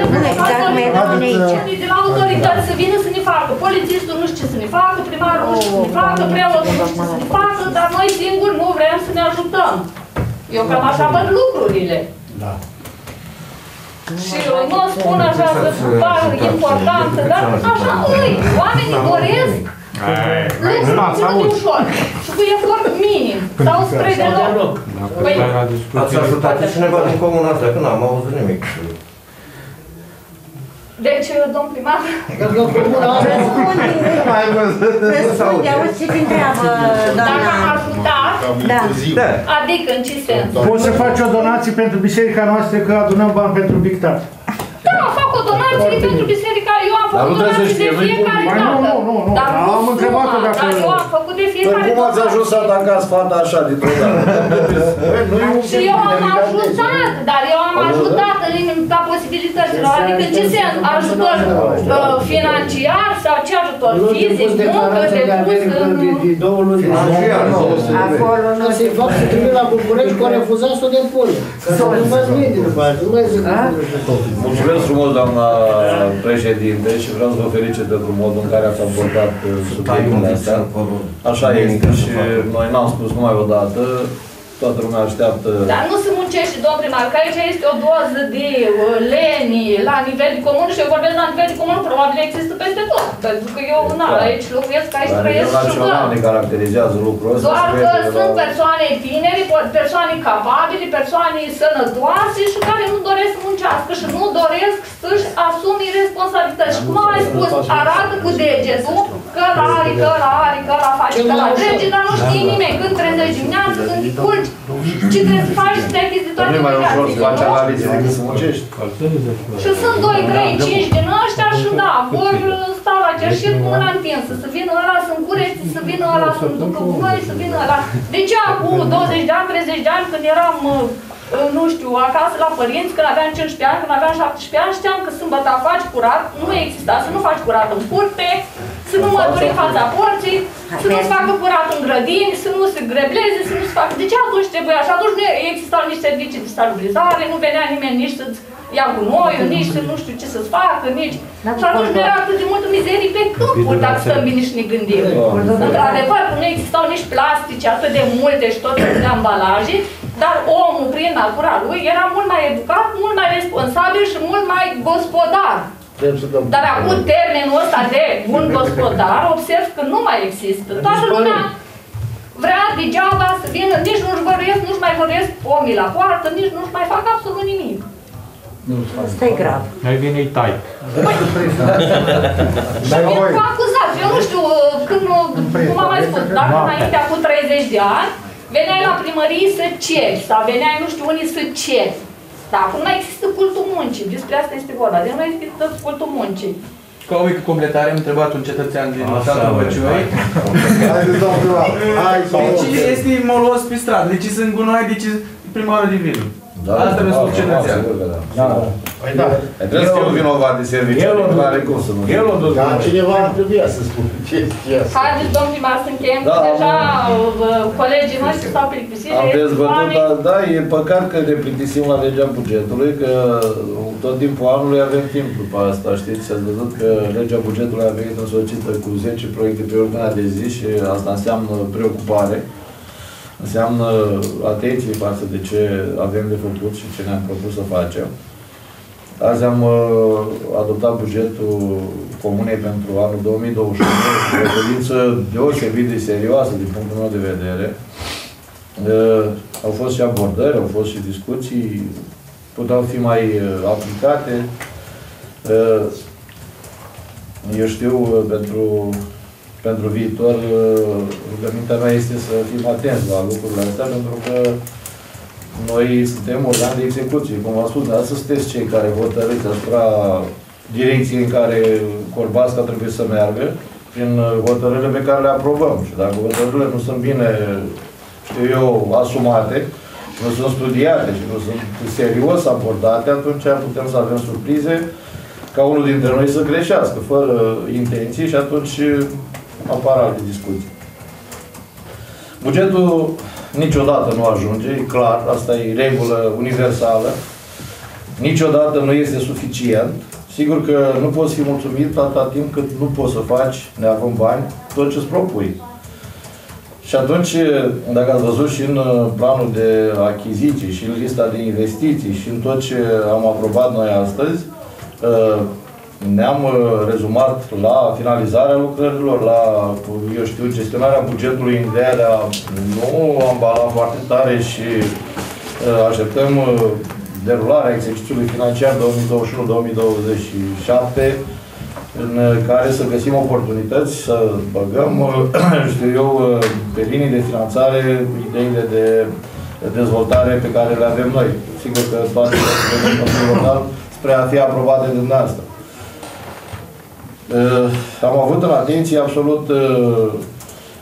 la de la autorități să vină să ne facă. Polițistul nu știu ce să ne facă, primarul nu știu ce să ne facă, preotul nu știu ce să ne facă, dar noi singuri nu vrem să ne ajutăm. Eu cam așa văd lucrurile. Da. Și eu nu o spun așa să pară importantă, dar așa îi, oamenii doresc lucruri ușor și cu efort minim sau spre deloc. Ați ajutat cineva din comuna asta, că n-am auzit nimic. Deci, domn primar... Răspunde, auzi ce te întreabă, doamna... Dacă am ajutat, da. Adică în ce sens? Poți să faci o donație pentru biserica noastră, că adunăm bani pentru Bictat. Da, fac o donație pentru biserica, eu am făcut donații de fiecare dată. Nu, nu, nu, nu, am întrebat-o dacă... Dar eu am făcut de fiecare fiecare... Păi cum ați ajuns să atacați fata așa, dintr-o dată? Și eu am ajutat, dar eu am ajutat în limita posibilităților. Adică în ce sens? Ajutor financiar sau ce ajutor? Fizic, muncă, depus în... Acolo nu se fac să trimit la București cu a refuzat să o depune. Nu mai vede după aia, nu mai zic. Mulțumesc frumos, doamna președinte, și vreau să vă felicit pentru modul în care ați abordat subiectele astea. Așa este și noi n-am spus numai o dată, toată lumea așteaptă... Dar nu se muncește, domn primar, că aici este o doză de leni la nivel de comun și eu vorbesc la nivel de comun, probabil există peste tot. Pentru că eu, na, aici locuiesc, aici trăiesc și național ne caracterizează lucrul ăsta. Doar că sunt persoane tineri, persoane capabile, persoane sănătoase și care nu doresc să muncească și nu doresc să-și asume responsabilități. Și cum am mai spus, arată cu degetul că la are, că la are, că la face, că la trece, dar nu știe nimeni când trezești dimineața, când culci, ce trebuie să faci, să te achizi toate obligațiile. Nu e mai ușor să faci analize decât să muncești. Și sunt doi, trei, cinci din ăștia și da, vor sta la cerșit cu mâna întinsă, să vină ăla să-mi cureți, să vină ăla să-mi ducă gunoi, să vină ăla. De ce acum douăzeci de ani, treizeci de ani, când eram, nu știu, acasă la părinți, când aveam cincisprezece ani, când aveam șaptesprezece ani, știam că sâmbătă faci curat, nu exista, să nu faci curat în curte, să nu mături în fața porții, să nu se facă curat în grădini, să nu se grebleze, să nu se facă... De ce atunci trebuie așa? Atunci nu existau nici servicii de salubrizare, nu venea nimeni nici să-ți ia gunoiul, nici să nu știu ce să-ți facă, nici... Și atunci nu era atât de multă mizerie pe câmpuri, dacă stăm bine și ne gândim. Într-adevăr, nu existau nici plastice atât de multe și tot de ambalaje, dar omul, prin natura lui, era mult mai educat, mult mai responsabil și mult mai gospodar. Dar acum termenul ăsta de bun gospodar, observ că nu mai există. Toată lumea vrea degeaba să vină, nici nu-și văruiesc, nu-și mai văruiesc omii la poartă, nici nu-și mai fac absolut nimic. Asta e grav. Mai bine îi tai. Și vin cu acuzați. Eu nu știu, când, cum am mai spus, dacă înainte, acum treizeci de ani, veneai la primărie să ceri, sau veneai nu știu unii să ceri. Dar acum nu există cultul muncii, despre asta este vorba, de nu există cultul muncii. Ca o mică completare, am întrebat un cetățean din satul Băcioi. Deci este molos pe stradă, deci sunt gunoi, deci primarul de vină. Asta mi-a spus cetățean. Păi da. Trebuie să fiu vinovat de serviciu, nu are cum să nu. Dar cineva ar trebui să spună ce e asta. Haideți, domn primar, să încheiem, că deja colegii noștri s-au plictisit. Am dezbătut, dar da, e păcat că ne plictisim la legea bugetului, că tot timpul anului avem timp după asta, știți? Ați văzut că legea bugetului a venit însoțită cu zece proiecte pe ordinea de zi și asta înseamnă preocupare. Înseamnă atenție față de ce avem de făcut și ce ne-am propus să facem. Azi am uh, adoptat bugetul comunei pentru anul două mii douăzeci și unu, o ședință deosebit de serioasă din punctul meu de vedere. Uh, au fost și abordări, au fost și discuții, puteau fi mai uh, aplicate. Uh, eu știu, uh, pentru Pentru viitor, rugămintea mea este să fim atenți la lucrurile astea, pentru că noi suntem organ de execuție. Cum v-am spus, dar să sunteți cei care hotărâți asupra direcției în care Corbațca trebuie să meargă, prin hotărârile pe care le aprobăm. Și dacă hotărârile nu sunt bine, știu eu, asumate, nu sunt studiate și nu sunt serios abordate, atunci putem să avem surprize ca unul dintre noi să greșească, fără intenții, și atunci apar alte discuții. Bugetul niciodată nu ajunge, e clar, asta e regulă universală. Niciodată nu este suficient. Sigur că nu poți fi mulțumit atâta timp cât nu poți să faci, neavând bani, tot ce-ți propui. Și atunci, dacă ați văzut și în planul de achiziții, și în lista de investiții, și în tot ce am aprobat noi astăzi, ne-am rezumat la finalizarea lucrărilor, la, eu știu, gestionarea bugetului în ideea de a nu ambala foarte tare și așteptăm derularea exercițiului financiar două mii douăzeci și unu două mii douăzeci și șapte, în care să găsim oportunități, să băgăm, știu eu, pe linii de finanțare, ideile de dezvoltare pe care le avem noi. Sigur că toate le spre a fi aprobate de dumneavoastră. Am avut în atenție absolut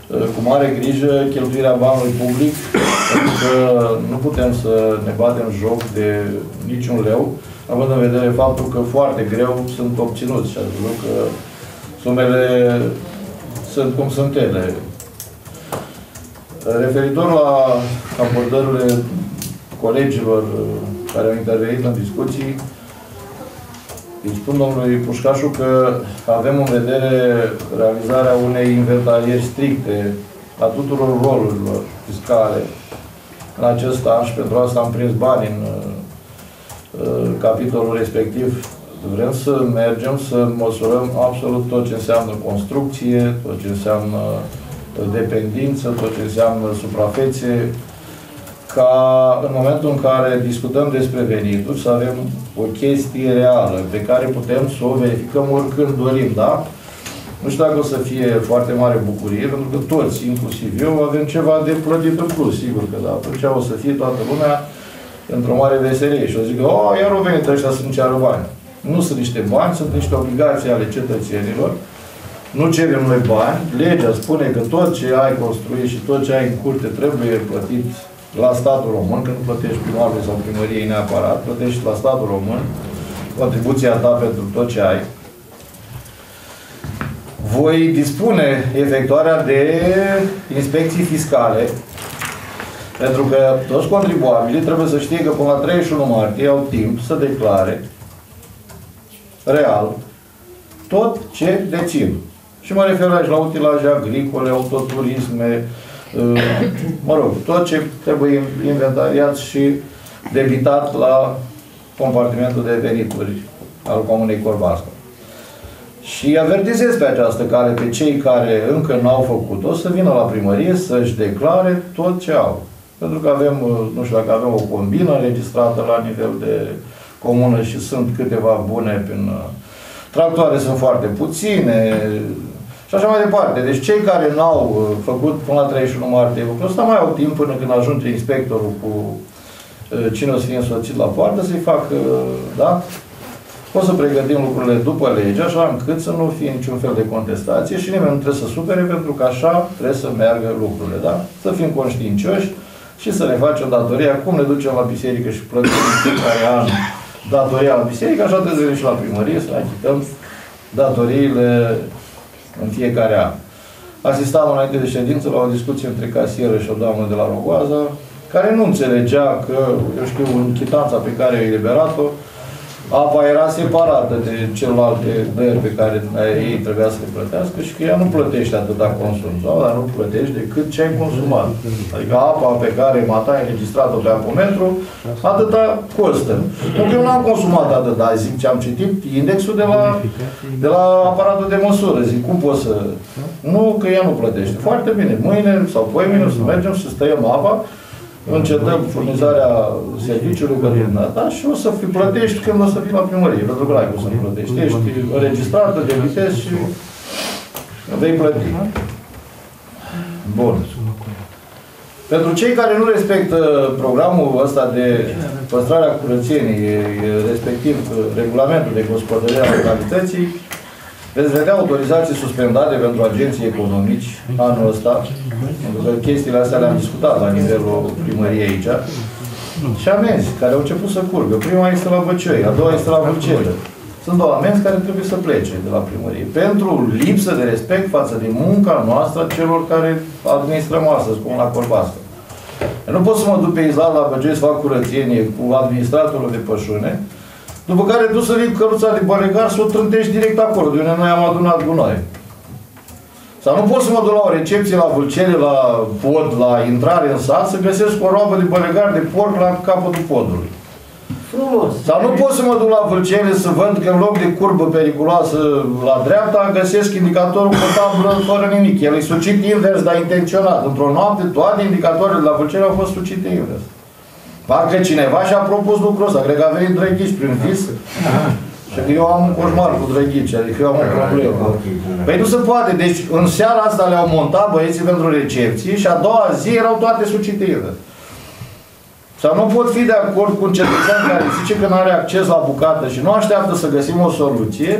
cu mare grijă cheltuirea banului public, pentru că nu putem să ne batem joc de niciun leu, având în vedere faptul că foarte greu sunt obținuți și ați văzut că sumele sunt cum sunt ele. Referitor la abordările colegilor care au intervenit în discuții, îi spun domnului Pușcașu că avem în vedere realizarea unei inventarieri stricte a tuturor rolurilor fiscale în acest an și pentru asta am prins bani în uh, capitolul respectiv. Vrem să mergem să măsurăm absolut tot ce înseamnă construcție, tot ce înseamnă dependință, tot ce înseamnă suprafețe, ca în momentul în care discutăm despre venituri să avem o chestie reală pe care putem să o verificăm oricând dorim, da? Nu știu dacă o să fie foarte mare bucurie, pentru că toți, inclusiv eu, avem ceva de plătit în plus, sigur că da. Atunci o să fie toată lumea într-o mare veselie și o zic, oh, iar au venit ăștia să nu ceară bani. Nu sunt niște bani, sunt niște obligații ale cetățenilor. Nu cerem noi bani. Legea spune că tot ce ai construit și tot ce ai în curte trebuie plătit la statul român, că nu plătești primarului sau primăriei neapărat, plătești la statul român contribuția ta pentru tot ce ai. Voi dispune efectuarea de inspecții fiscale, pentru că toți contribuabilii trebuie să știe că până la treizeci și unu martie au timp să declare real tot ce dețin. Și mă refer aici la utilaje agricole, autoturisme, mă rog, tot ce trebuie inventariat și debitat la compartimentul de venituri al Comunei Corbaasca. Și avertizez pe această cale pe cei care încă n-au făcut-o să vină la primărie să-și declare tot ce au. Pentru că avem, nu știu dacă avem o combină înregistrată la nivel de comună și sunt câteva bune prin... Tractoare sunt foarte puține și așa mai departe. Deci cei care n-au făcut până la treizeci și unu martie lucrul ăsta mai au timp până când ajunge inspectorul cu cine o să fie însoțit la poartă să-i facă, da? O să pregătim lucrurile după lege, așa încât să nu fie niciun fel de contestație și nimeni nu trebuie să supere, pentru că așa trebuie să meargă lucrurile, da? Să fim conștiincioși și să ne facem datoria. Cum ne ducem la biserică și plătim în fiecare an datoria la biserică, așa trebuie să venim și la primărie, să ne achităm datoriile în fiecare an. Asistam înainte de ședință la o discuție între casieră și o doamnă de la Rogoaza, care nu înțelegea că, eu știu, în chitanța pe care i-a eliberat-o, apa era separată de celelalte dări pe care ei trebuia să le plătească și că ea nu plătește atâta consum, sau, dar nu plătești decât ce ai consumat. Adică apa pe care mata ai înregistrat-o pe apometru, atâta costă. Pentru că eu n-am consumat atâta, zic ce am citit indexul de la, de la aparatul de măsură. Zic, cum pot să... Nu, că ea nu plătește. Foarte bine. Mâine sau poimine să mergem și să stăiem apa, încetăm furnizarea serviciului către ta și o să fi plătești când o să fii la primărie, pentru că n-ai cum să plătești. Ești înregistrată, debitezi și vei plăti. Bun. Pentru cei care nu respectă programul ăsta de păstrare a curățenii, respectiv regulamentul de gospodărire a localității, veți vedea autorizații suspendate pentru agenții economici anul ăsta, pentru că chestiile astea le-am discutat la nivelul primăriei aici, și amenzi care au început să curgă. Prima este la Băcioi, a doua este la Vâlcele. Sunt două amenzi care trebuie să plece de la primărie, pentru lipsă de respect față de munca noastră celor care administrăm astăzi, cum la Corbaasca. Eu nu pot să mă duc pe izlat la Băcioi să fac curățenie cu administratorul de pășune, după care tu să vii căruța de balegar să o trântești direct acolo, de unde noi am adunat gunoi. Sau nu pot să mă duc la o recepție la Vâlcele, la pod, la intrare în sat, să găsesc o roabă de balegar de porc la capătul podului. Frumos. Sau nu pot să mă duc la Vâlcele să văd că în loc de curbă periculoasă la dreapta, găsesc indicatorul cu tablă fără nimic. El e sucit invers, dar intenționat. Într-o noapte, toate indicatoarele de la Vâlcele au fost sucite invers. Parcă cineva și-a propus lucrul ăsta. Cred că a venit Drăghici prin vis. Și eu am un coșmar cu Drăghici, adică eu am o problemă. Păi nu se poate. Deci în seara asta le-au montat băieții pentru recepții și a doua zi erau toate sucite invers. Sau nu pot fi de acord cu un cetățean care zice că nu are acces la bucată și nu așteaptă să găsim o soluție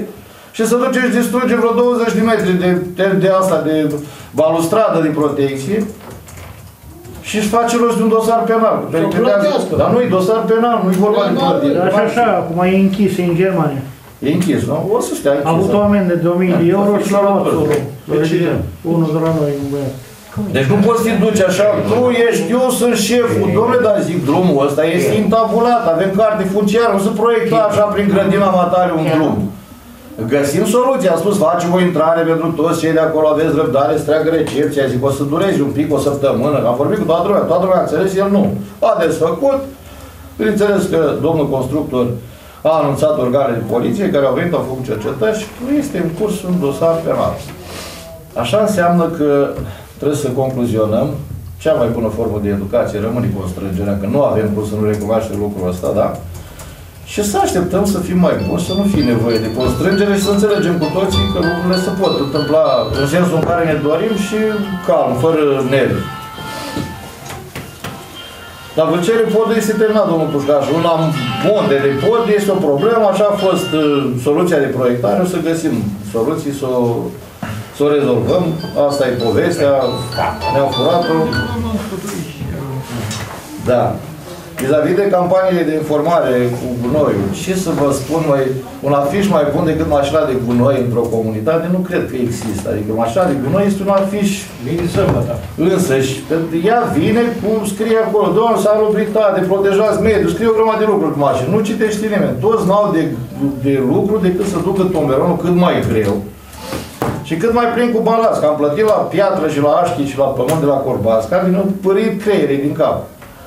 și să duce și distruge vreo douăzeci de metri de, de, de asta, de balustradă de protecție și își face rost de un dosar penal. Dar nu-i dosar penal, nu-i vorba de plătire. Așa, așa, acum e închis în Germania. E închis, nu? O să stea închis. A avut o amendă de o mie de euro și l-a luat solo. Unul de la noi, un băiat. Deci nu poți să-i duci așa, tu ești, eu sunt șeful, domnule, dar zic, drumul ăsta este intabulat, avem carte funciară, nu se proiecta așa prin grădina matale un drum. Găsim soluția, am spus, facem o intrare pentru toți cei de acolo, aveți răbdare, să treacă recepția, zic, o să dureze un pic, o săptămână, am vorbit cu toată lumea, toată lumea a înțeles, el nu. A desfăcut, bineînțeles că domnul constructor a anunțat organele de poliție care au venit, au făcut cercetări și nu este în curs un dosar penal. Așa înseamnă că trebuie să concluzionăm, cea mai bună formă de educație rămâne constrângerea, că nu avem cum să nu recunoaștem lucrul ăsta, da? Și să așteptăm să fim mai buni, să nu fie nevoie de constrângere și să înțelegem cu toții că lucrurile se pot întâmpla în sensul în care ne dorim și calm, fără nervi. Dar Vâlcerii Pod este terminat, domnul Pușcaș. Un monte de pod este o problemă, așa a fost uh, soluția de proiectare, o să găsim soluții, să o, să o rezolvăm. Asta e povestea, ne-au furat-o. Da. Vis-a-vis de campaniile de informare cu gunoiul, ce să vă spun, mai, un afiș mai bun decât mașina de gunoi într-o comunitate, nu cred că există. Adică mașina de gunoi este un afiș însăși. Ea vine cu, scrie acolo, doamne, salubritate, protejați mediul, scrie o grămadă de lucruri cu mașină. Nu citește nimeni. Toți n-au de, de lucru decât să ducă tomberonul cât mai greu și cât mai plin cu balast. Că am plătit la piatră și la așchi și la pământ de la Corbasca, din au părit creierii din cap.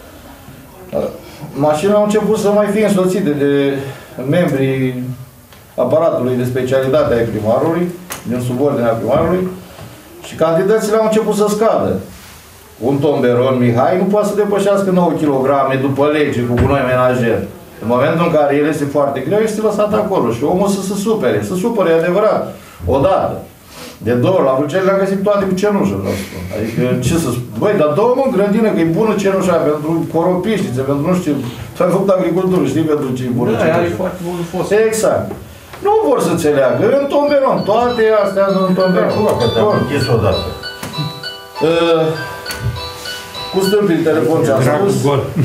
Mașinile au început să mai fie însoțite de membrii aparatului de specialitate ai primarului, din subordinea primarului, și cantitățile au început să scadă. Un tomberon Mihai nu poate să depășească nouă kilograme după lege cu gunoi menajer. În momentul în care el este foarte greu, este lăsat acolo și omul să se supere. Să supere, e adevărat. Odată. De două ori, la Vâlceri le-am găsit toate cu cenușă, vreau să spun. Adică, ce să spun? Băi, dar două mă în grădină, că e bună cenușa pentru coropiștițe, pentru nu știu, s-a făcut agricultură, știi pentru ce e bună da, cenușa. are foarte mult fost. Exact. Nu vor să înțeleagă, în tomberon, toate astea în tomberon. Da, că te-am închis odată. Uh, cu stâmpii de telefon ce am spus.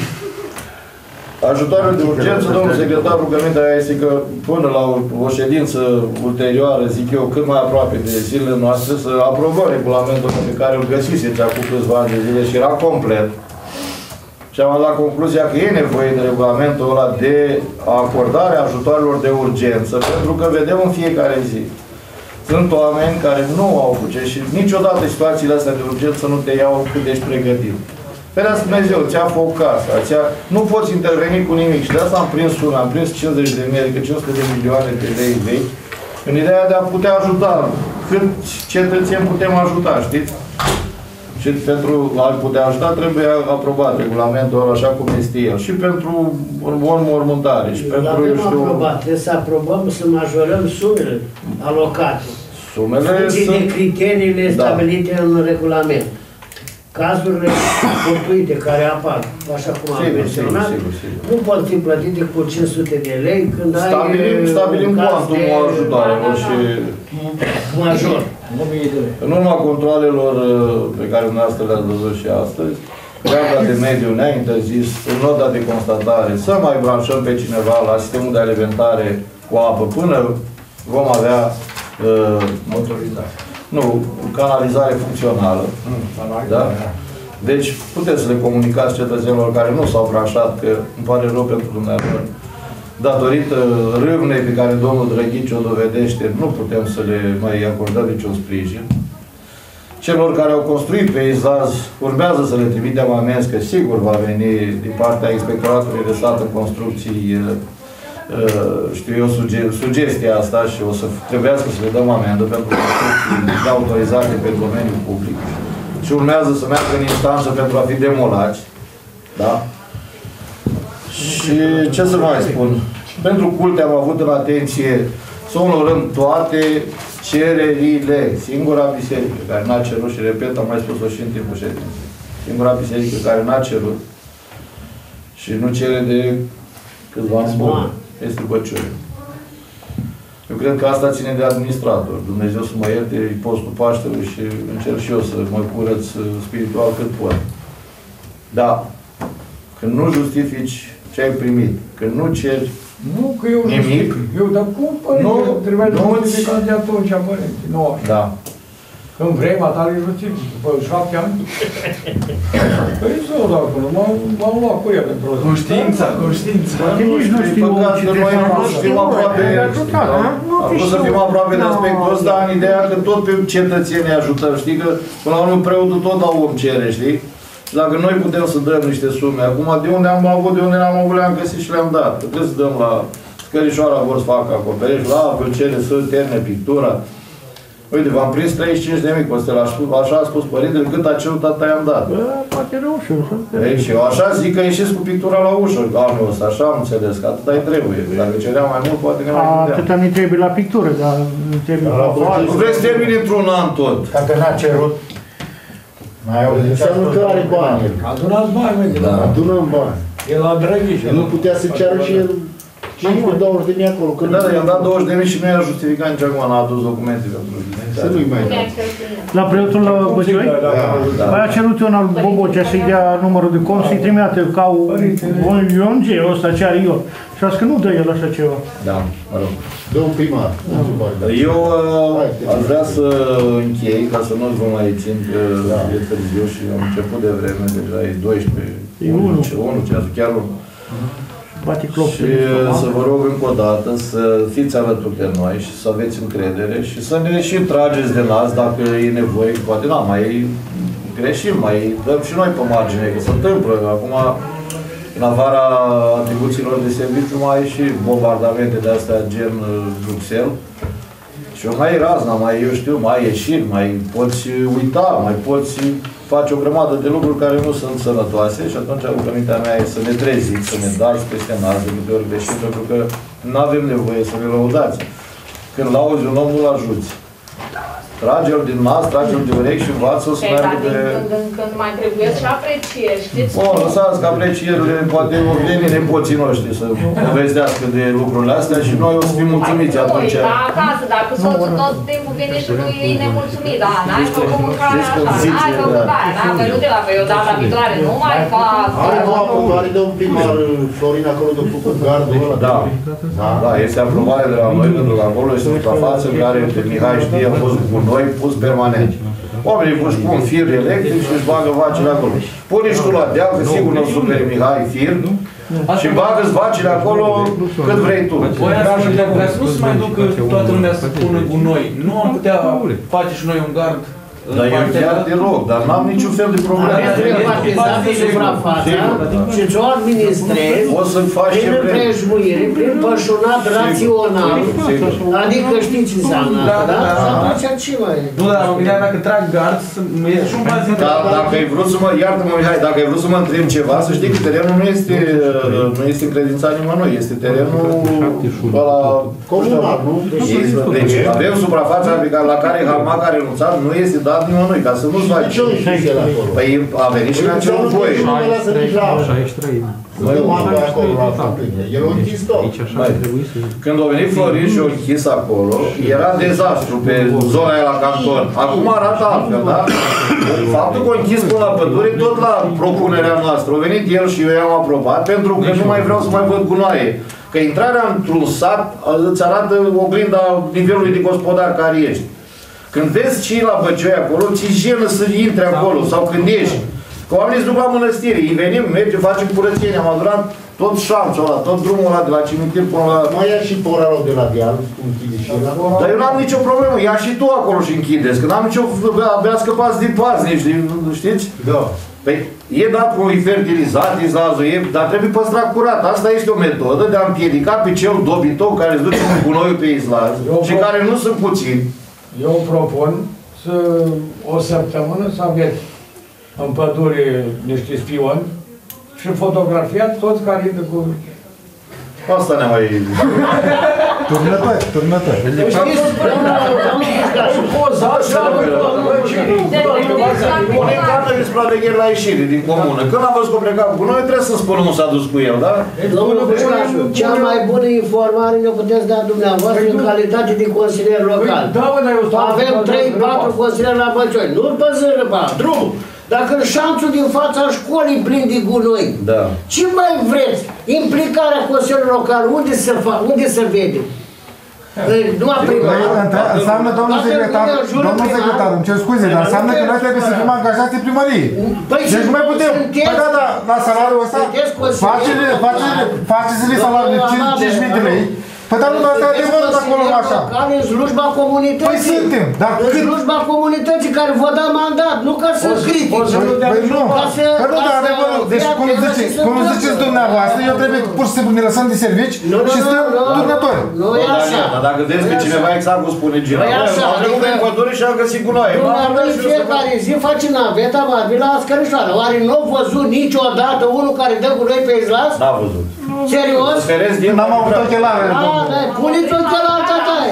Ajutoarele de urgență, domnul secretar, rugămintea aia este că până la o, o ședință ulterioară, zic eu, cât mai aproape de zilele noastre, să aprobăm regulamentul pe care îl găsiseți acum câțiva ani de zile și era complet. Și am la concluzia că e nevoie de regulamentul ăla de acordare ajutoarelor de urgență, pentru că vedem în fiecare zi. Sunt oameni care nu au buget și niciodată situațiile astea de urgență nu te iau cât ești pregătit. Ferească Dumnezeu, ți-a foc casa, ți-a... nu poți interveni cu nimic și de asta am prins una, am prins cincizeci de mii, adică cinci sute de milioane de lei vechi, în ideea de a putea ajuta cât cetățeni putem ajuta, știți? Și pentru a putea ajuta trebuie aprobat regulamentul ăla așa cum este el. Și pentru o mormântare și pentru... Avem știu... aprobat, trebuie să aprobăm, să majorăm sumele alocate. Sumele sunt... sunt... de criteriile da. stabilite în regulament. Cazurile fortuite care apar, așa cum am menționat, nu pot fi plătite cu cinci sute de lei când stabilim, ai stabilim cuantumul ajutoarelor și major. În urma controalelor pe care dumneavoastră le-ați văzut și astăzi, Garda de Mediu ne-a interzis în nota de constatare să mai branșăm pe cineva la sistemul de alimentare cu apă până vom avea uh, motorizare. Nu, canalizare funcțională. Mm, da? Deci puteți să le comunicați cetățenilor care nu s-au branșat, că îmi pare rău pentru dumneavoastră. Datorită râvnei pe care domnul Drăghici o dovedește, nu putem să le mai acordăm niciun sprijin. Celor care au construit pe Izlaz, urmează să le trimitem amenzi, că sigur va veni din partea Inspectoratului de Stat în Construcții știu eu, suge sugestia asta și o să trebuiască să le dăm amendă pentru construcții de autorizate pe domeniul public și urmează să meargă în instanță pentru a fi demolați. Da? Și ce să mai spun? Pentru culte am avut în atenție să onorăm toate cererile. Singura biserică care n-a cerut, și repet, am mai spus-o și în timpul ședinței, singura biserică care n-a cerut și nu cere de câțiva ani buni, este Băciurii. Eu cred că asta ține de administrator. Dumnezeu să mă ierte postul Paștelui și încerc și eu să mă curăț spiritual cât pot. Da. Când nu justifici ce ai primit, când nu ceri nu, că eu nimic, eu, dar cum, părinte, nu, trebuia de modificat de atunci, părinte, nu așa. Da. În vremea ta le justific, după șapte ani. Păi să o dau acolo, m-am luat cu el într-o zi. Conștiința, conștiința. Nici nu știu ce trebuie să fim aproape, să fim aproape de aspectul ăsta, în ideea că tot pe cetățenii ajutăm, știi, că până la urmă preotul tot la om cere, știi? Și dacă noi putem să dăm niște sume, acum de unde am avut, de unde n-am avut, le-am găsit și le-am dat. Că trebuie să dăm la Scărișoara, vor să facă acoperiș, la apă, cere să terne pictura. Uite, v-am prins treizeci și cinci de mii, Costel, așa a spus părintele, cât a cerut, atâta i-am dat. Bă, poate reușim. Ei, și eu așa zic că ieșiți cu pictura la ușă, anul ăsta, așa am înțeles, că atâta îi trebuie. Dacă ceream mai mult, poate că mai puteam. Atâta nu trebuie la pictură, dar nu trebuie la foaie. Nu vrei să termini într-un an tot. Dacă n-a cerut, mai au zis. Înseamnă că are bani. Adunați bani, măi, da. Adunăm bani. El a drăgit. El nu putea să ceară și el cincisprezece douăzeci de mii acolo. Da, da, i-am dat douăzeci de mii și nu i-a justificat nici acum, n-a adus documente pentru să nu-i mai dau. La preotul la Băcioi? Păi a cerut un al Bobocea să-i dea numărul de cont, să-i trimite ca un Ionge, ăsta ce are eu. Și a zis că nu dă el așa ceva. Da, mă rog. Domn primar. Eu aș vrea să închei, ca să nu-ți vă mai țin, că e târziu și am început de vreme, deja e doisprezece, unu ceas, chiar unu. Și să vă rog încă o dată să fiți alături de noi și să aveți încredere și să ne și trageți de nas dacă e nevoie, poate da, mai greșim, mai dăm și noi pe margine, că se întâmplă. Acum, în afara atribuțiilor de serviciu, mai ai și bombardamente de astea gen Bruxelles. Și eu mai e razna, mai, eu știu, mai ieșiri, mai poți uita, mai poți face o grămadă de lucruri care nu sunt sănătoase și atunci rugămintea mea e să ne treziți, să ne dați peste nas de câte ori greșim, pentru că nu avem nevoie să ne lăudați. Când lauzi un om, nu-l ajuți. Trage-l din nas, trage-l de urechi și învață-l să meargă pe... Când în când mai trebuie și aprecieri, știți? Bun, lăsați că aprecierile, poate vor veni nepoții noștri să povestească de lucrurile astea și noi o să fim mulțumiți atunci. Da, acasă, dacă soțul tot timpul vine și nu e nemulțumit, da, n-ai făcut mâncare așa, n-ai făcut aia, n-ai văzut de la pe o data viitoare, nu mai fac. Are o aprobare de un primar Florin acolo de făcut gardul ăla. Da, da, este aprobare de la noi, pentru că acolo este suprafață în care Mihai știe, a fost cu noi pus permanent. Oamenii își pun fir electric și își bagă vacile acolo. Pune și tu la deal, că sigur nu superi Mihai fir, și bagă-ți vacile acolo cât vrei tu. Vreau să nu se mai ducă toată lumea să pună gunoi. Nu am putea face și noi un gard. Dar eu chiar te rog, dar n-am niciun fel de problemă. Trebuie partizată suprafața și ce o administrezi prin împrejmuire, prin pășunat rațional. Adică știi ce înseamnă asta, da? Atunci ce mai e? Nu, dar România dacă trag gard, e și un bazin. Dacă ai vrut să mă, iartă-mă Mihai, dacă ai vrut să mă întreb ceva, să știi că terenul nu este nu este încredințat nimănui, este terenul ăla comunal, nu? Deci avem suprafața la care Halmac a renunțat, nu este dat nimănui, ca să nu-ți faci. Păi a venit și mi-a cerut voie. șaizeci și trei. El a închis tot. Când a venit Florin și a închis acolo, era dezastru pe zona aia la canton. Acum arată altfel, da? Faptul că a închis până la pădure, tot la propunerea noastră. A venit el și eu i-am aprobat, pentru că nu mai vreau să mai văd gunoaie. Că intrarea într-un sat îți arată oglinda nivelului de gospodar care ești. Când vezi ce e la Băcioi acolo, ți-i jenă să intri acolo, sau când ești. Că oamenii se duc la mănăstire, îi venim, mergem, facem curățenie, am adurat tot șanțul ăla, tot drumul ăla de la cimitir până la... Mai ia și poralul de la deal, închide și la... Dar eu n-am nicio problemă, ia și tu acolo și închideți, că n-am nicio... abia scăpați din paznici, știți? Da. Păi, e dat cu fertilizat, izlazul, e, dar trebuie păstrat curat. Asta este o metodă de a împiedica pe cel dobitoc care îți duce cu gunoiul pe izlaz și care nu sunt puțini. Eu propun să o săptămână să aveți în pădure niște spioni și fotografiați toți care intră cu... Asta ne mai... Turnători, turnători. Unitatea de supraveghere la ieșire din comună. Când am văzut că pleca cu noi, trebuie să spunem cum s-a dus cu el, da? Domnul Pușcașu, cea mai bună informare ne-o puteți da dumneavoastră în calitate de consilier local. Avem trei patru consilieri la Bălcioi, nu pe zără, ba, drumul. Dacă șanțul din fața școlii plin de gunoi, da. Ce mai vreți? Implicarea Consiliului Local, unde se, fa, unde se vede? Nu a primar. Înseamnă, domnul secretar, domnul secretar, îmi cer scuze, dar înseamnă că noi trebuie să fim angajați în primărie. Deci nu mai putem. Păi da, da, la salariul ăsta, faceți-le salariul de cinci mii de lei. Păi dar nu asta e adevărul de acolo așa. În slujba comunității. Păi suntem, dar în slujba comunității care vă dă mandat, nu ca să critici. Păi nu, păi nu, dar adevărul, deci cum ziceți dumneavoastră, eu trebuie pur și simplu ne lăsăm de servici și stăm turnători. Nu e așa. Dar dacă vezi că cineva exact cum spune Gina, am trecut prin pădure și am găsit cu noi. Noi fiecare zi face naveta, va fi la Scărișoara. Oare nu au văzut niciodată unul care dă cu noi pe izlas? N-a văzut. Serios? N-am avut ochelare. Puneți ochelare, tataie.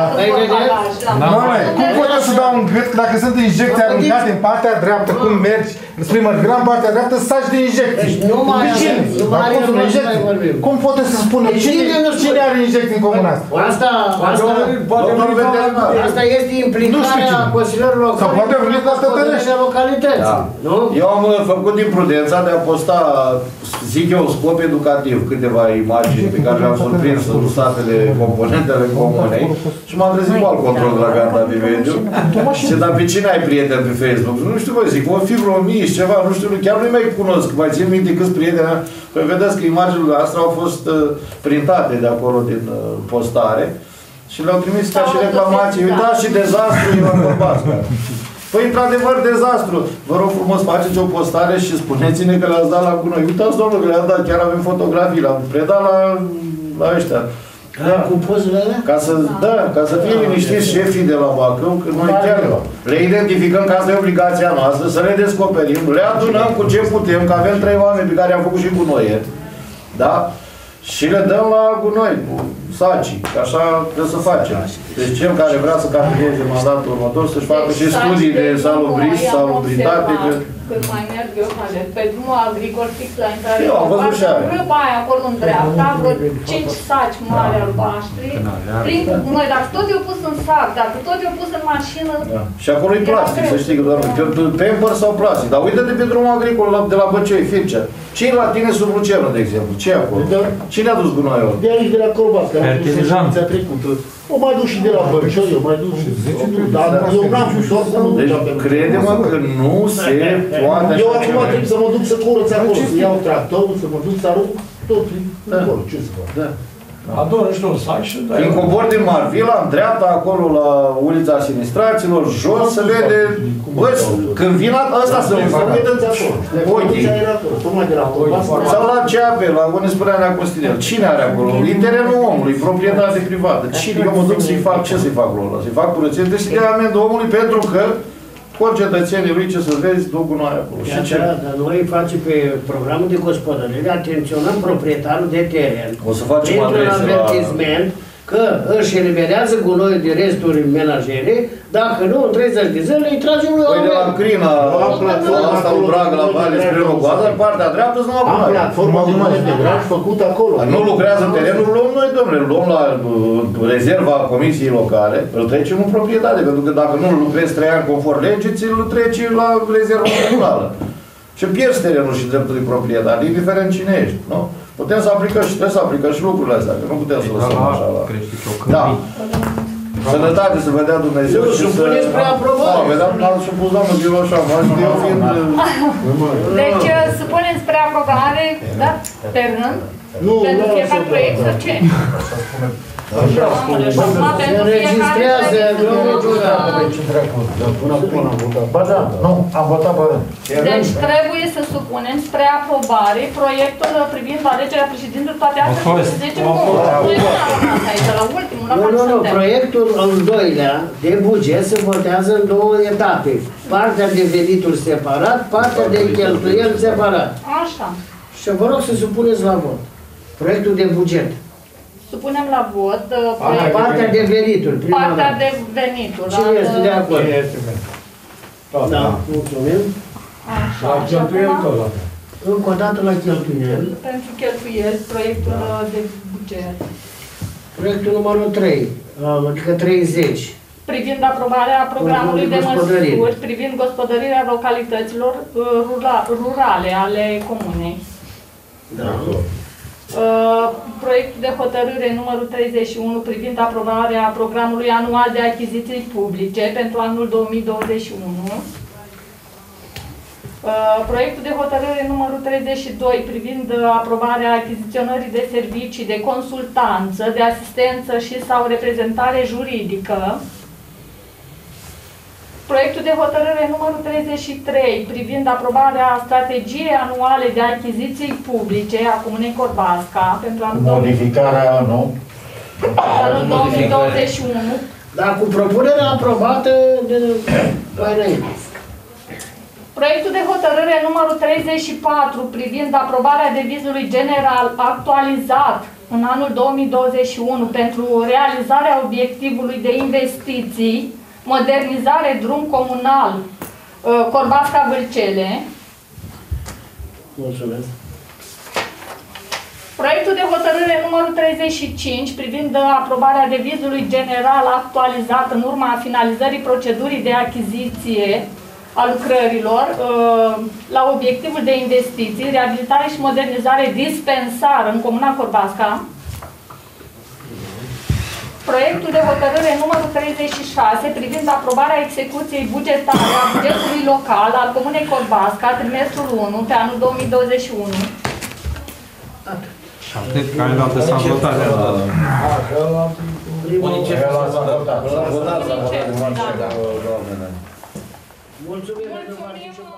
Cum pot să dau un gât dacă sunt injecții aruncate în partea dreaptă, cum mergi spre Mărgăra, în partea dreaptă, să saci de injecții? Nu mai are. Cum pot să spună? Cine are injecții în comuna asta? Asta este implicarea consilierului local. Sau poate venit la stătărești. Eu am făcut imprudența de a posta, zic eu, scop educativ, câteva imagini pe care le-am surprins în statele componentele comunei și m-am trezit cu alt control de la garda de mediu. Și dar pe cine ai prieten pe Facebook? Nu știu, vă zic, o fi vreo mie și ceva, nu știu, chiar nu-i mai cunosc. Mai țin minte câți prieteni am. Păi vedeți că imaginile astea au fost uh, printate de acolo din uh, postare și le-au trimis ca și reclamații. Uitați și dezastru Ivan Bărbasca. Păi, într-adevăr, dezastru. Vă rog frumos, faceți o postare și spuneți-ne că le-ați dat la gunoi. Uitați, domnule, că le-ați dat, chiar avem fotografii, le-am predat la, la ăștia. Da, cu pozele alea? Ca să, da, ca să fie liniștiți șefii de la Bacău, că noi chiar le identificăm, că asta e obligația noastră, să le descoperim, le adunăm cu ce putem, că avem trei oameni pe care am făcut și gunoie, da? Și le dăm la gunoi, cu saci, că așa trebuie să facem. Deci cel care vrea să candideze mandatul următor să-și facă și studii de salubris, salubritate. Când mai merg eu pe drumul agricol fix la intrare, eu am văzut și aia. Râpa aia acolo în dreapta, vreo cinci saci mari albaștri, plin cu gunoi, dar tot eu pus în sac, dacă tot eu pus în mașină... Da. Și acolo e plastic, să știi că doar pamper sau plastic. Dar uite-te pe drumul agricol de la Băcei, Fircea. Ce e la tine sub Luceră, de exemplu? Ce e acolo? Cine a dus gunoiul? De aici, de la Corbasca, am dus săptămâna trecută. O mai duc și de la Băcioi, o mai duc și dar eu n-am fost oricum. Deci crede-mă că nu se poate eu acum trebuie să mă duc să curăț acolo, să iau tractorul, să mă duc să arunc totul acolo, ce să fac? Da. Adoră și un sac și dai. În cobor din Marvila, în dreapta, acolo la ulița Sinistraților, jos se vede, bă, când vin ăsta să le facă. Ochii. Sau la C A P, la unde spunea Nea Costinel. Cine are acolo? E terenul omului, proprietate privată. Cine? Eu mă duc să-i fac, ce să-i fac acolo? Să-i fac curățenie? Deci să dea amendă omului pentru că concetățenii lui, ce să vezi, duc gunoaie acolo. Și ce? Dar noi facem pe programul de gospodărire, atenționăm proprietarul de teren. O să facem adrese la... avertisment că își eliberează gunoiul de resturi menajere, dacă nu, în treizeci de zile îi tragem lui Păi de la Crina, la asta lui Braga, la Vale, spre Rogoada, în partea dreaptă să nu au gunoaie. Am platforma de mare de drag făcut acolo. Nu lucrează în terenul, îl luăm noi, domnule, îl luăm la rezerva Comisiei Locale, îl trecem în proprietate, pentru că dacă nu îl lucrezi trei ani conform legii, ți-l treci la rezerva comunală. Și pierzi terenul și dreptul de proprietate, indiferent cine ești, nu? Putem să aplicăm și trebuie să aplicăm și lucrurile astea, că nu putem să lăsăm așa la... Da. Sănătate, să vă dea Dumnezeu și să... Supuneți spre aprobare. Da, vedeam, l-am supus doamnă Giloșa, eu fiind... Deci, supunem spre aprobare, da? Pe rând? Pentru fiecare proiect sau ce? Se înregistrează, domnule Giura. Ba da, nu, am votat pe rând. Deci trebuie să supunem spre aprobare proiectul privind alegerea președintelui, toate astea și să zicem cum. Nu e aici, la ultimul, la care suntem. Nu, nu, proiectul al doilea de buget se votează în două etape. Partea de venituri separat, partea de cheltuieli separat. Așa. Și vă rog să supuneți la vot. Proiectul de buget. Supunem la vot uh, Partea, partea de venituri, prima partea dată. de venituri. Cine dacă- este de acord? Cine este pentru? Toată. Da, mulțumim. Așa, La și cheltuieli acum, tot la fel. Încă o dată la cheltuieli. pentru cheltuieli, proiectul uh, de buget. Proiectul numărul trei, adică treizeci. Privind aprobarea programului de Gospodărire. măsuri privind gospodărirea localităților uh, rura- rurale ale comunei. Da. Uh, Proiectul de hotărâre numărul treizeci și unu privind aprobarea programului anual de achiziții publice pentru anul două mii douăzeci și unu. Uh, Proiectul de hotărâre numărul treizeci și doi privind uh, aprobarea achiziționării de servicii de consultanță, de asistență și sau reprezentare juridică. Proiectul de hotărâre numărul treizeci și trei privind aprobarea strategiei anuale de achiziții publice a Comunei Corbasca pentru anul Modificarea, nu? două mii douăzeci și unu. Dar cu propunerea aprobată de mai înainte. Proiectul de hotărâre numărul treizeci și patru privind aprobarea devizului general actualizat în anul două mii douăzeci și unu pentru realizarea obiectivului de investiții, modernizare drum comunal Corbasca-Vâlcele. Mulțumesc. Proiectul de hotărâre numărul treizeci și cinci privind aprobarea devizului general actualizat în urma finalizării procedurii de achiziție a lucrărilor la obiectivul de investiții, reabilitare și modernizare dispensar în Comuna Corbasca. Proiectul de hotărâre numărul treizeci și șase privind aprobarea execuției bugetare a bugetului local al Comunei Corbasca, trimestrul unu, pe anul două mii douăzeci și unu. Atât care l-am de s-a votat. Mulțumim.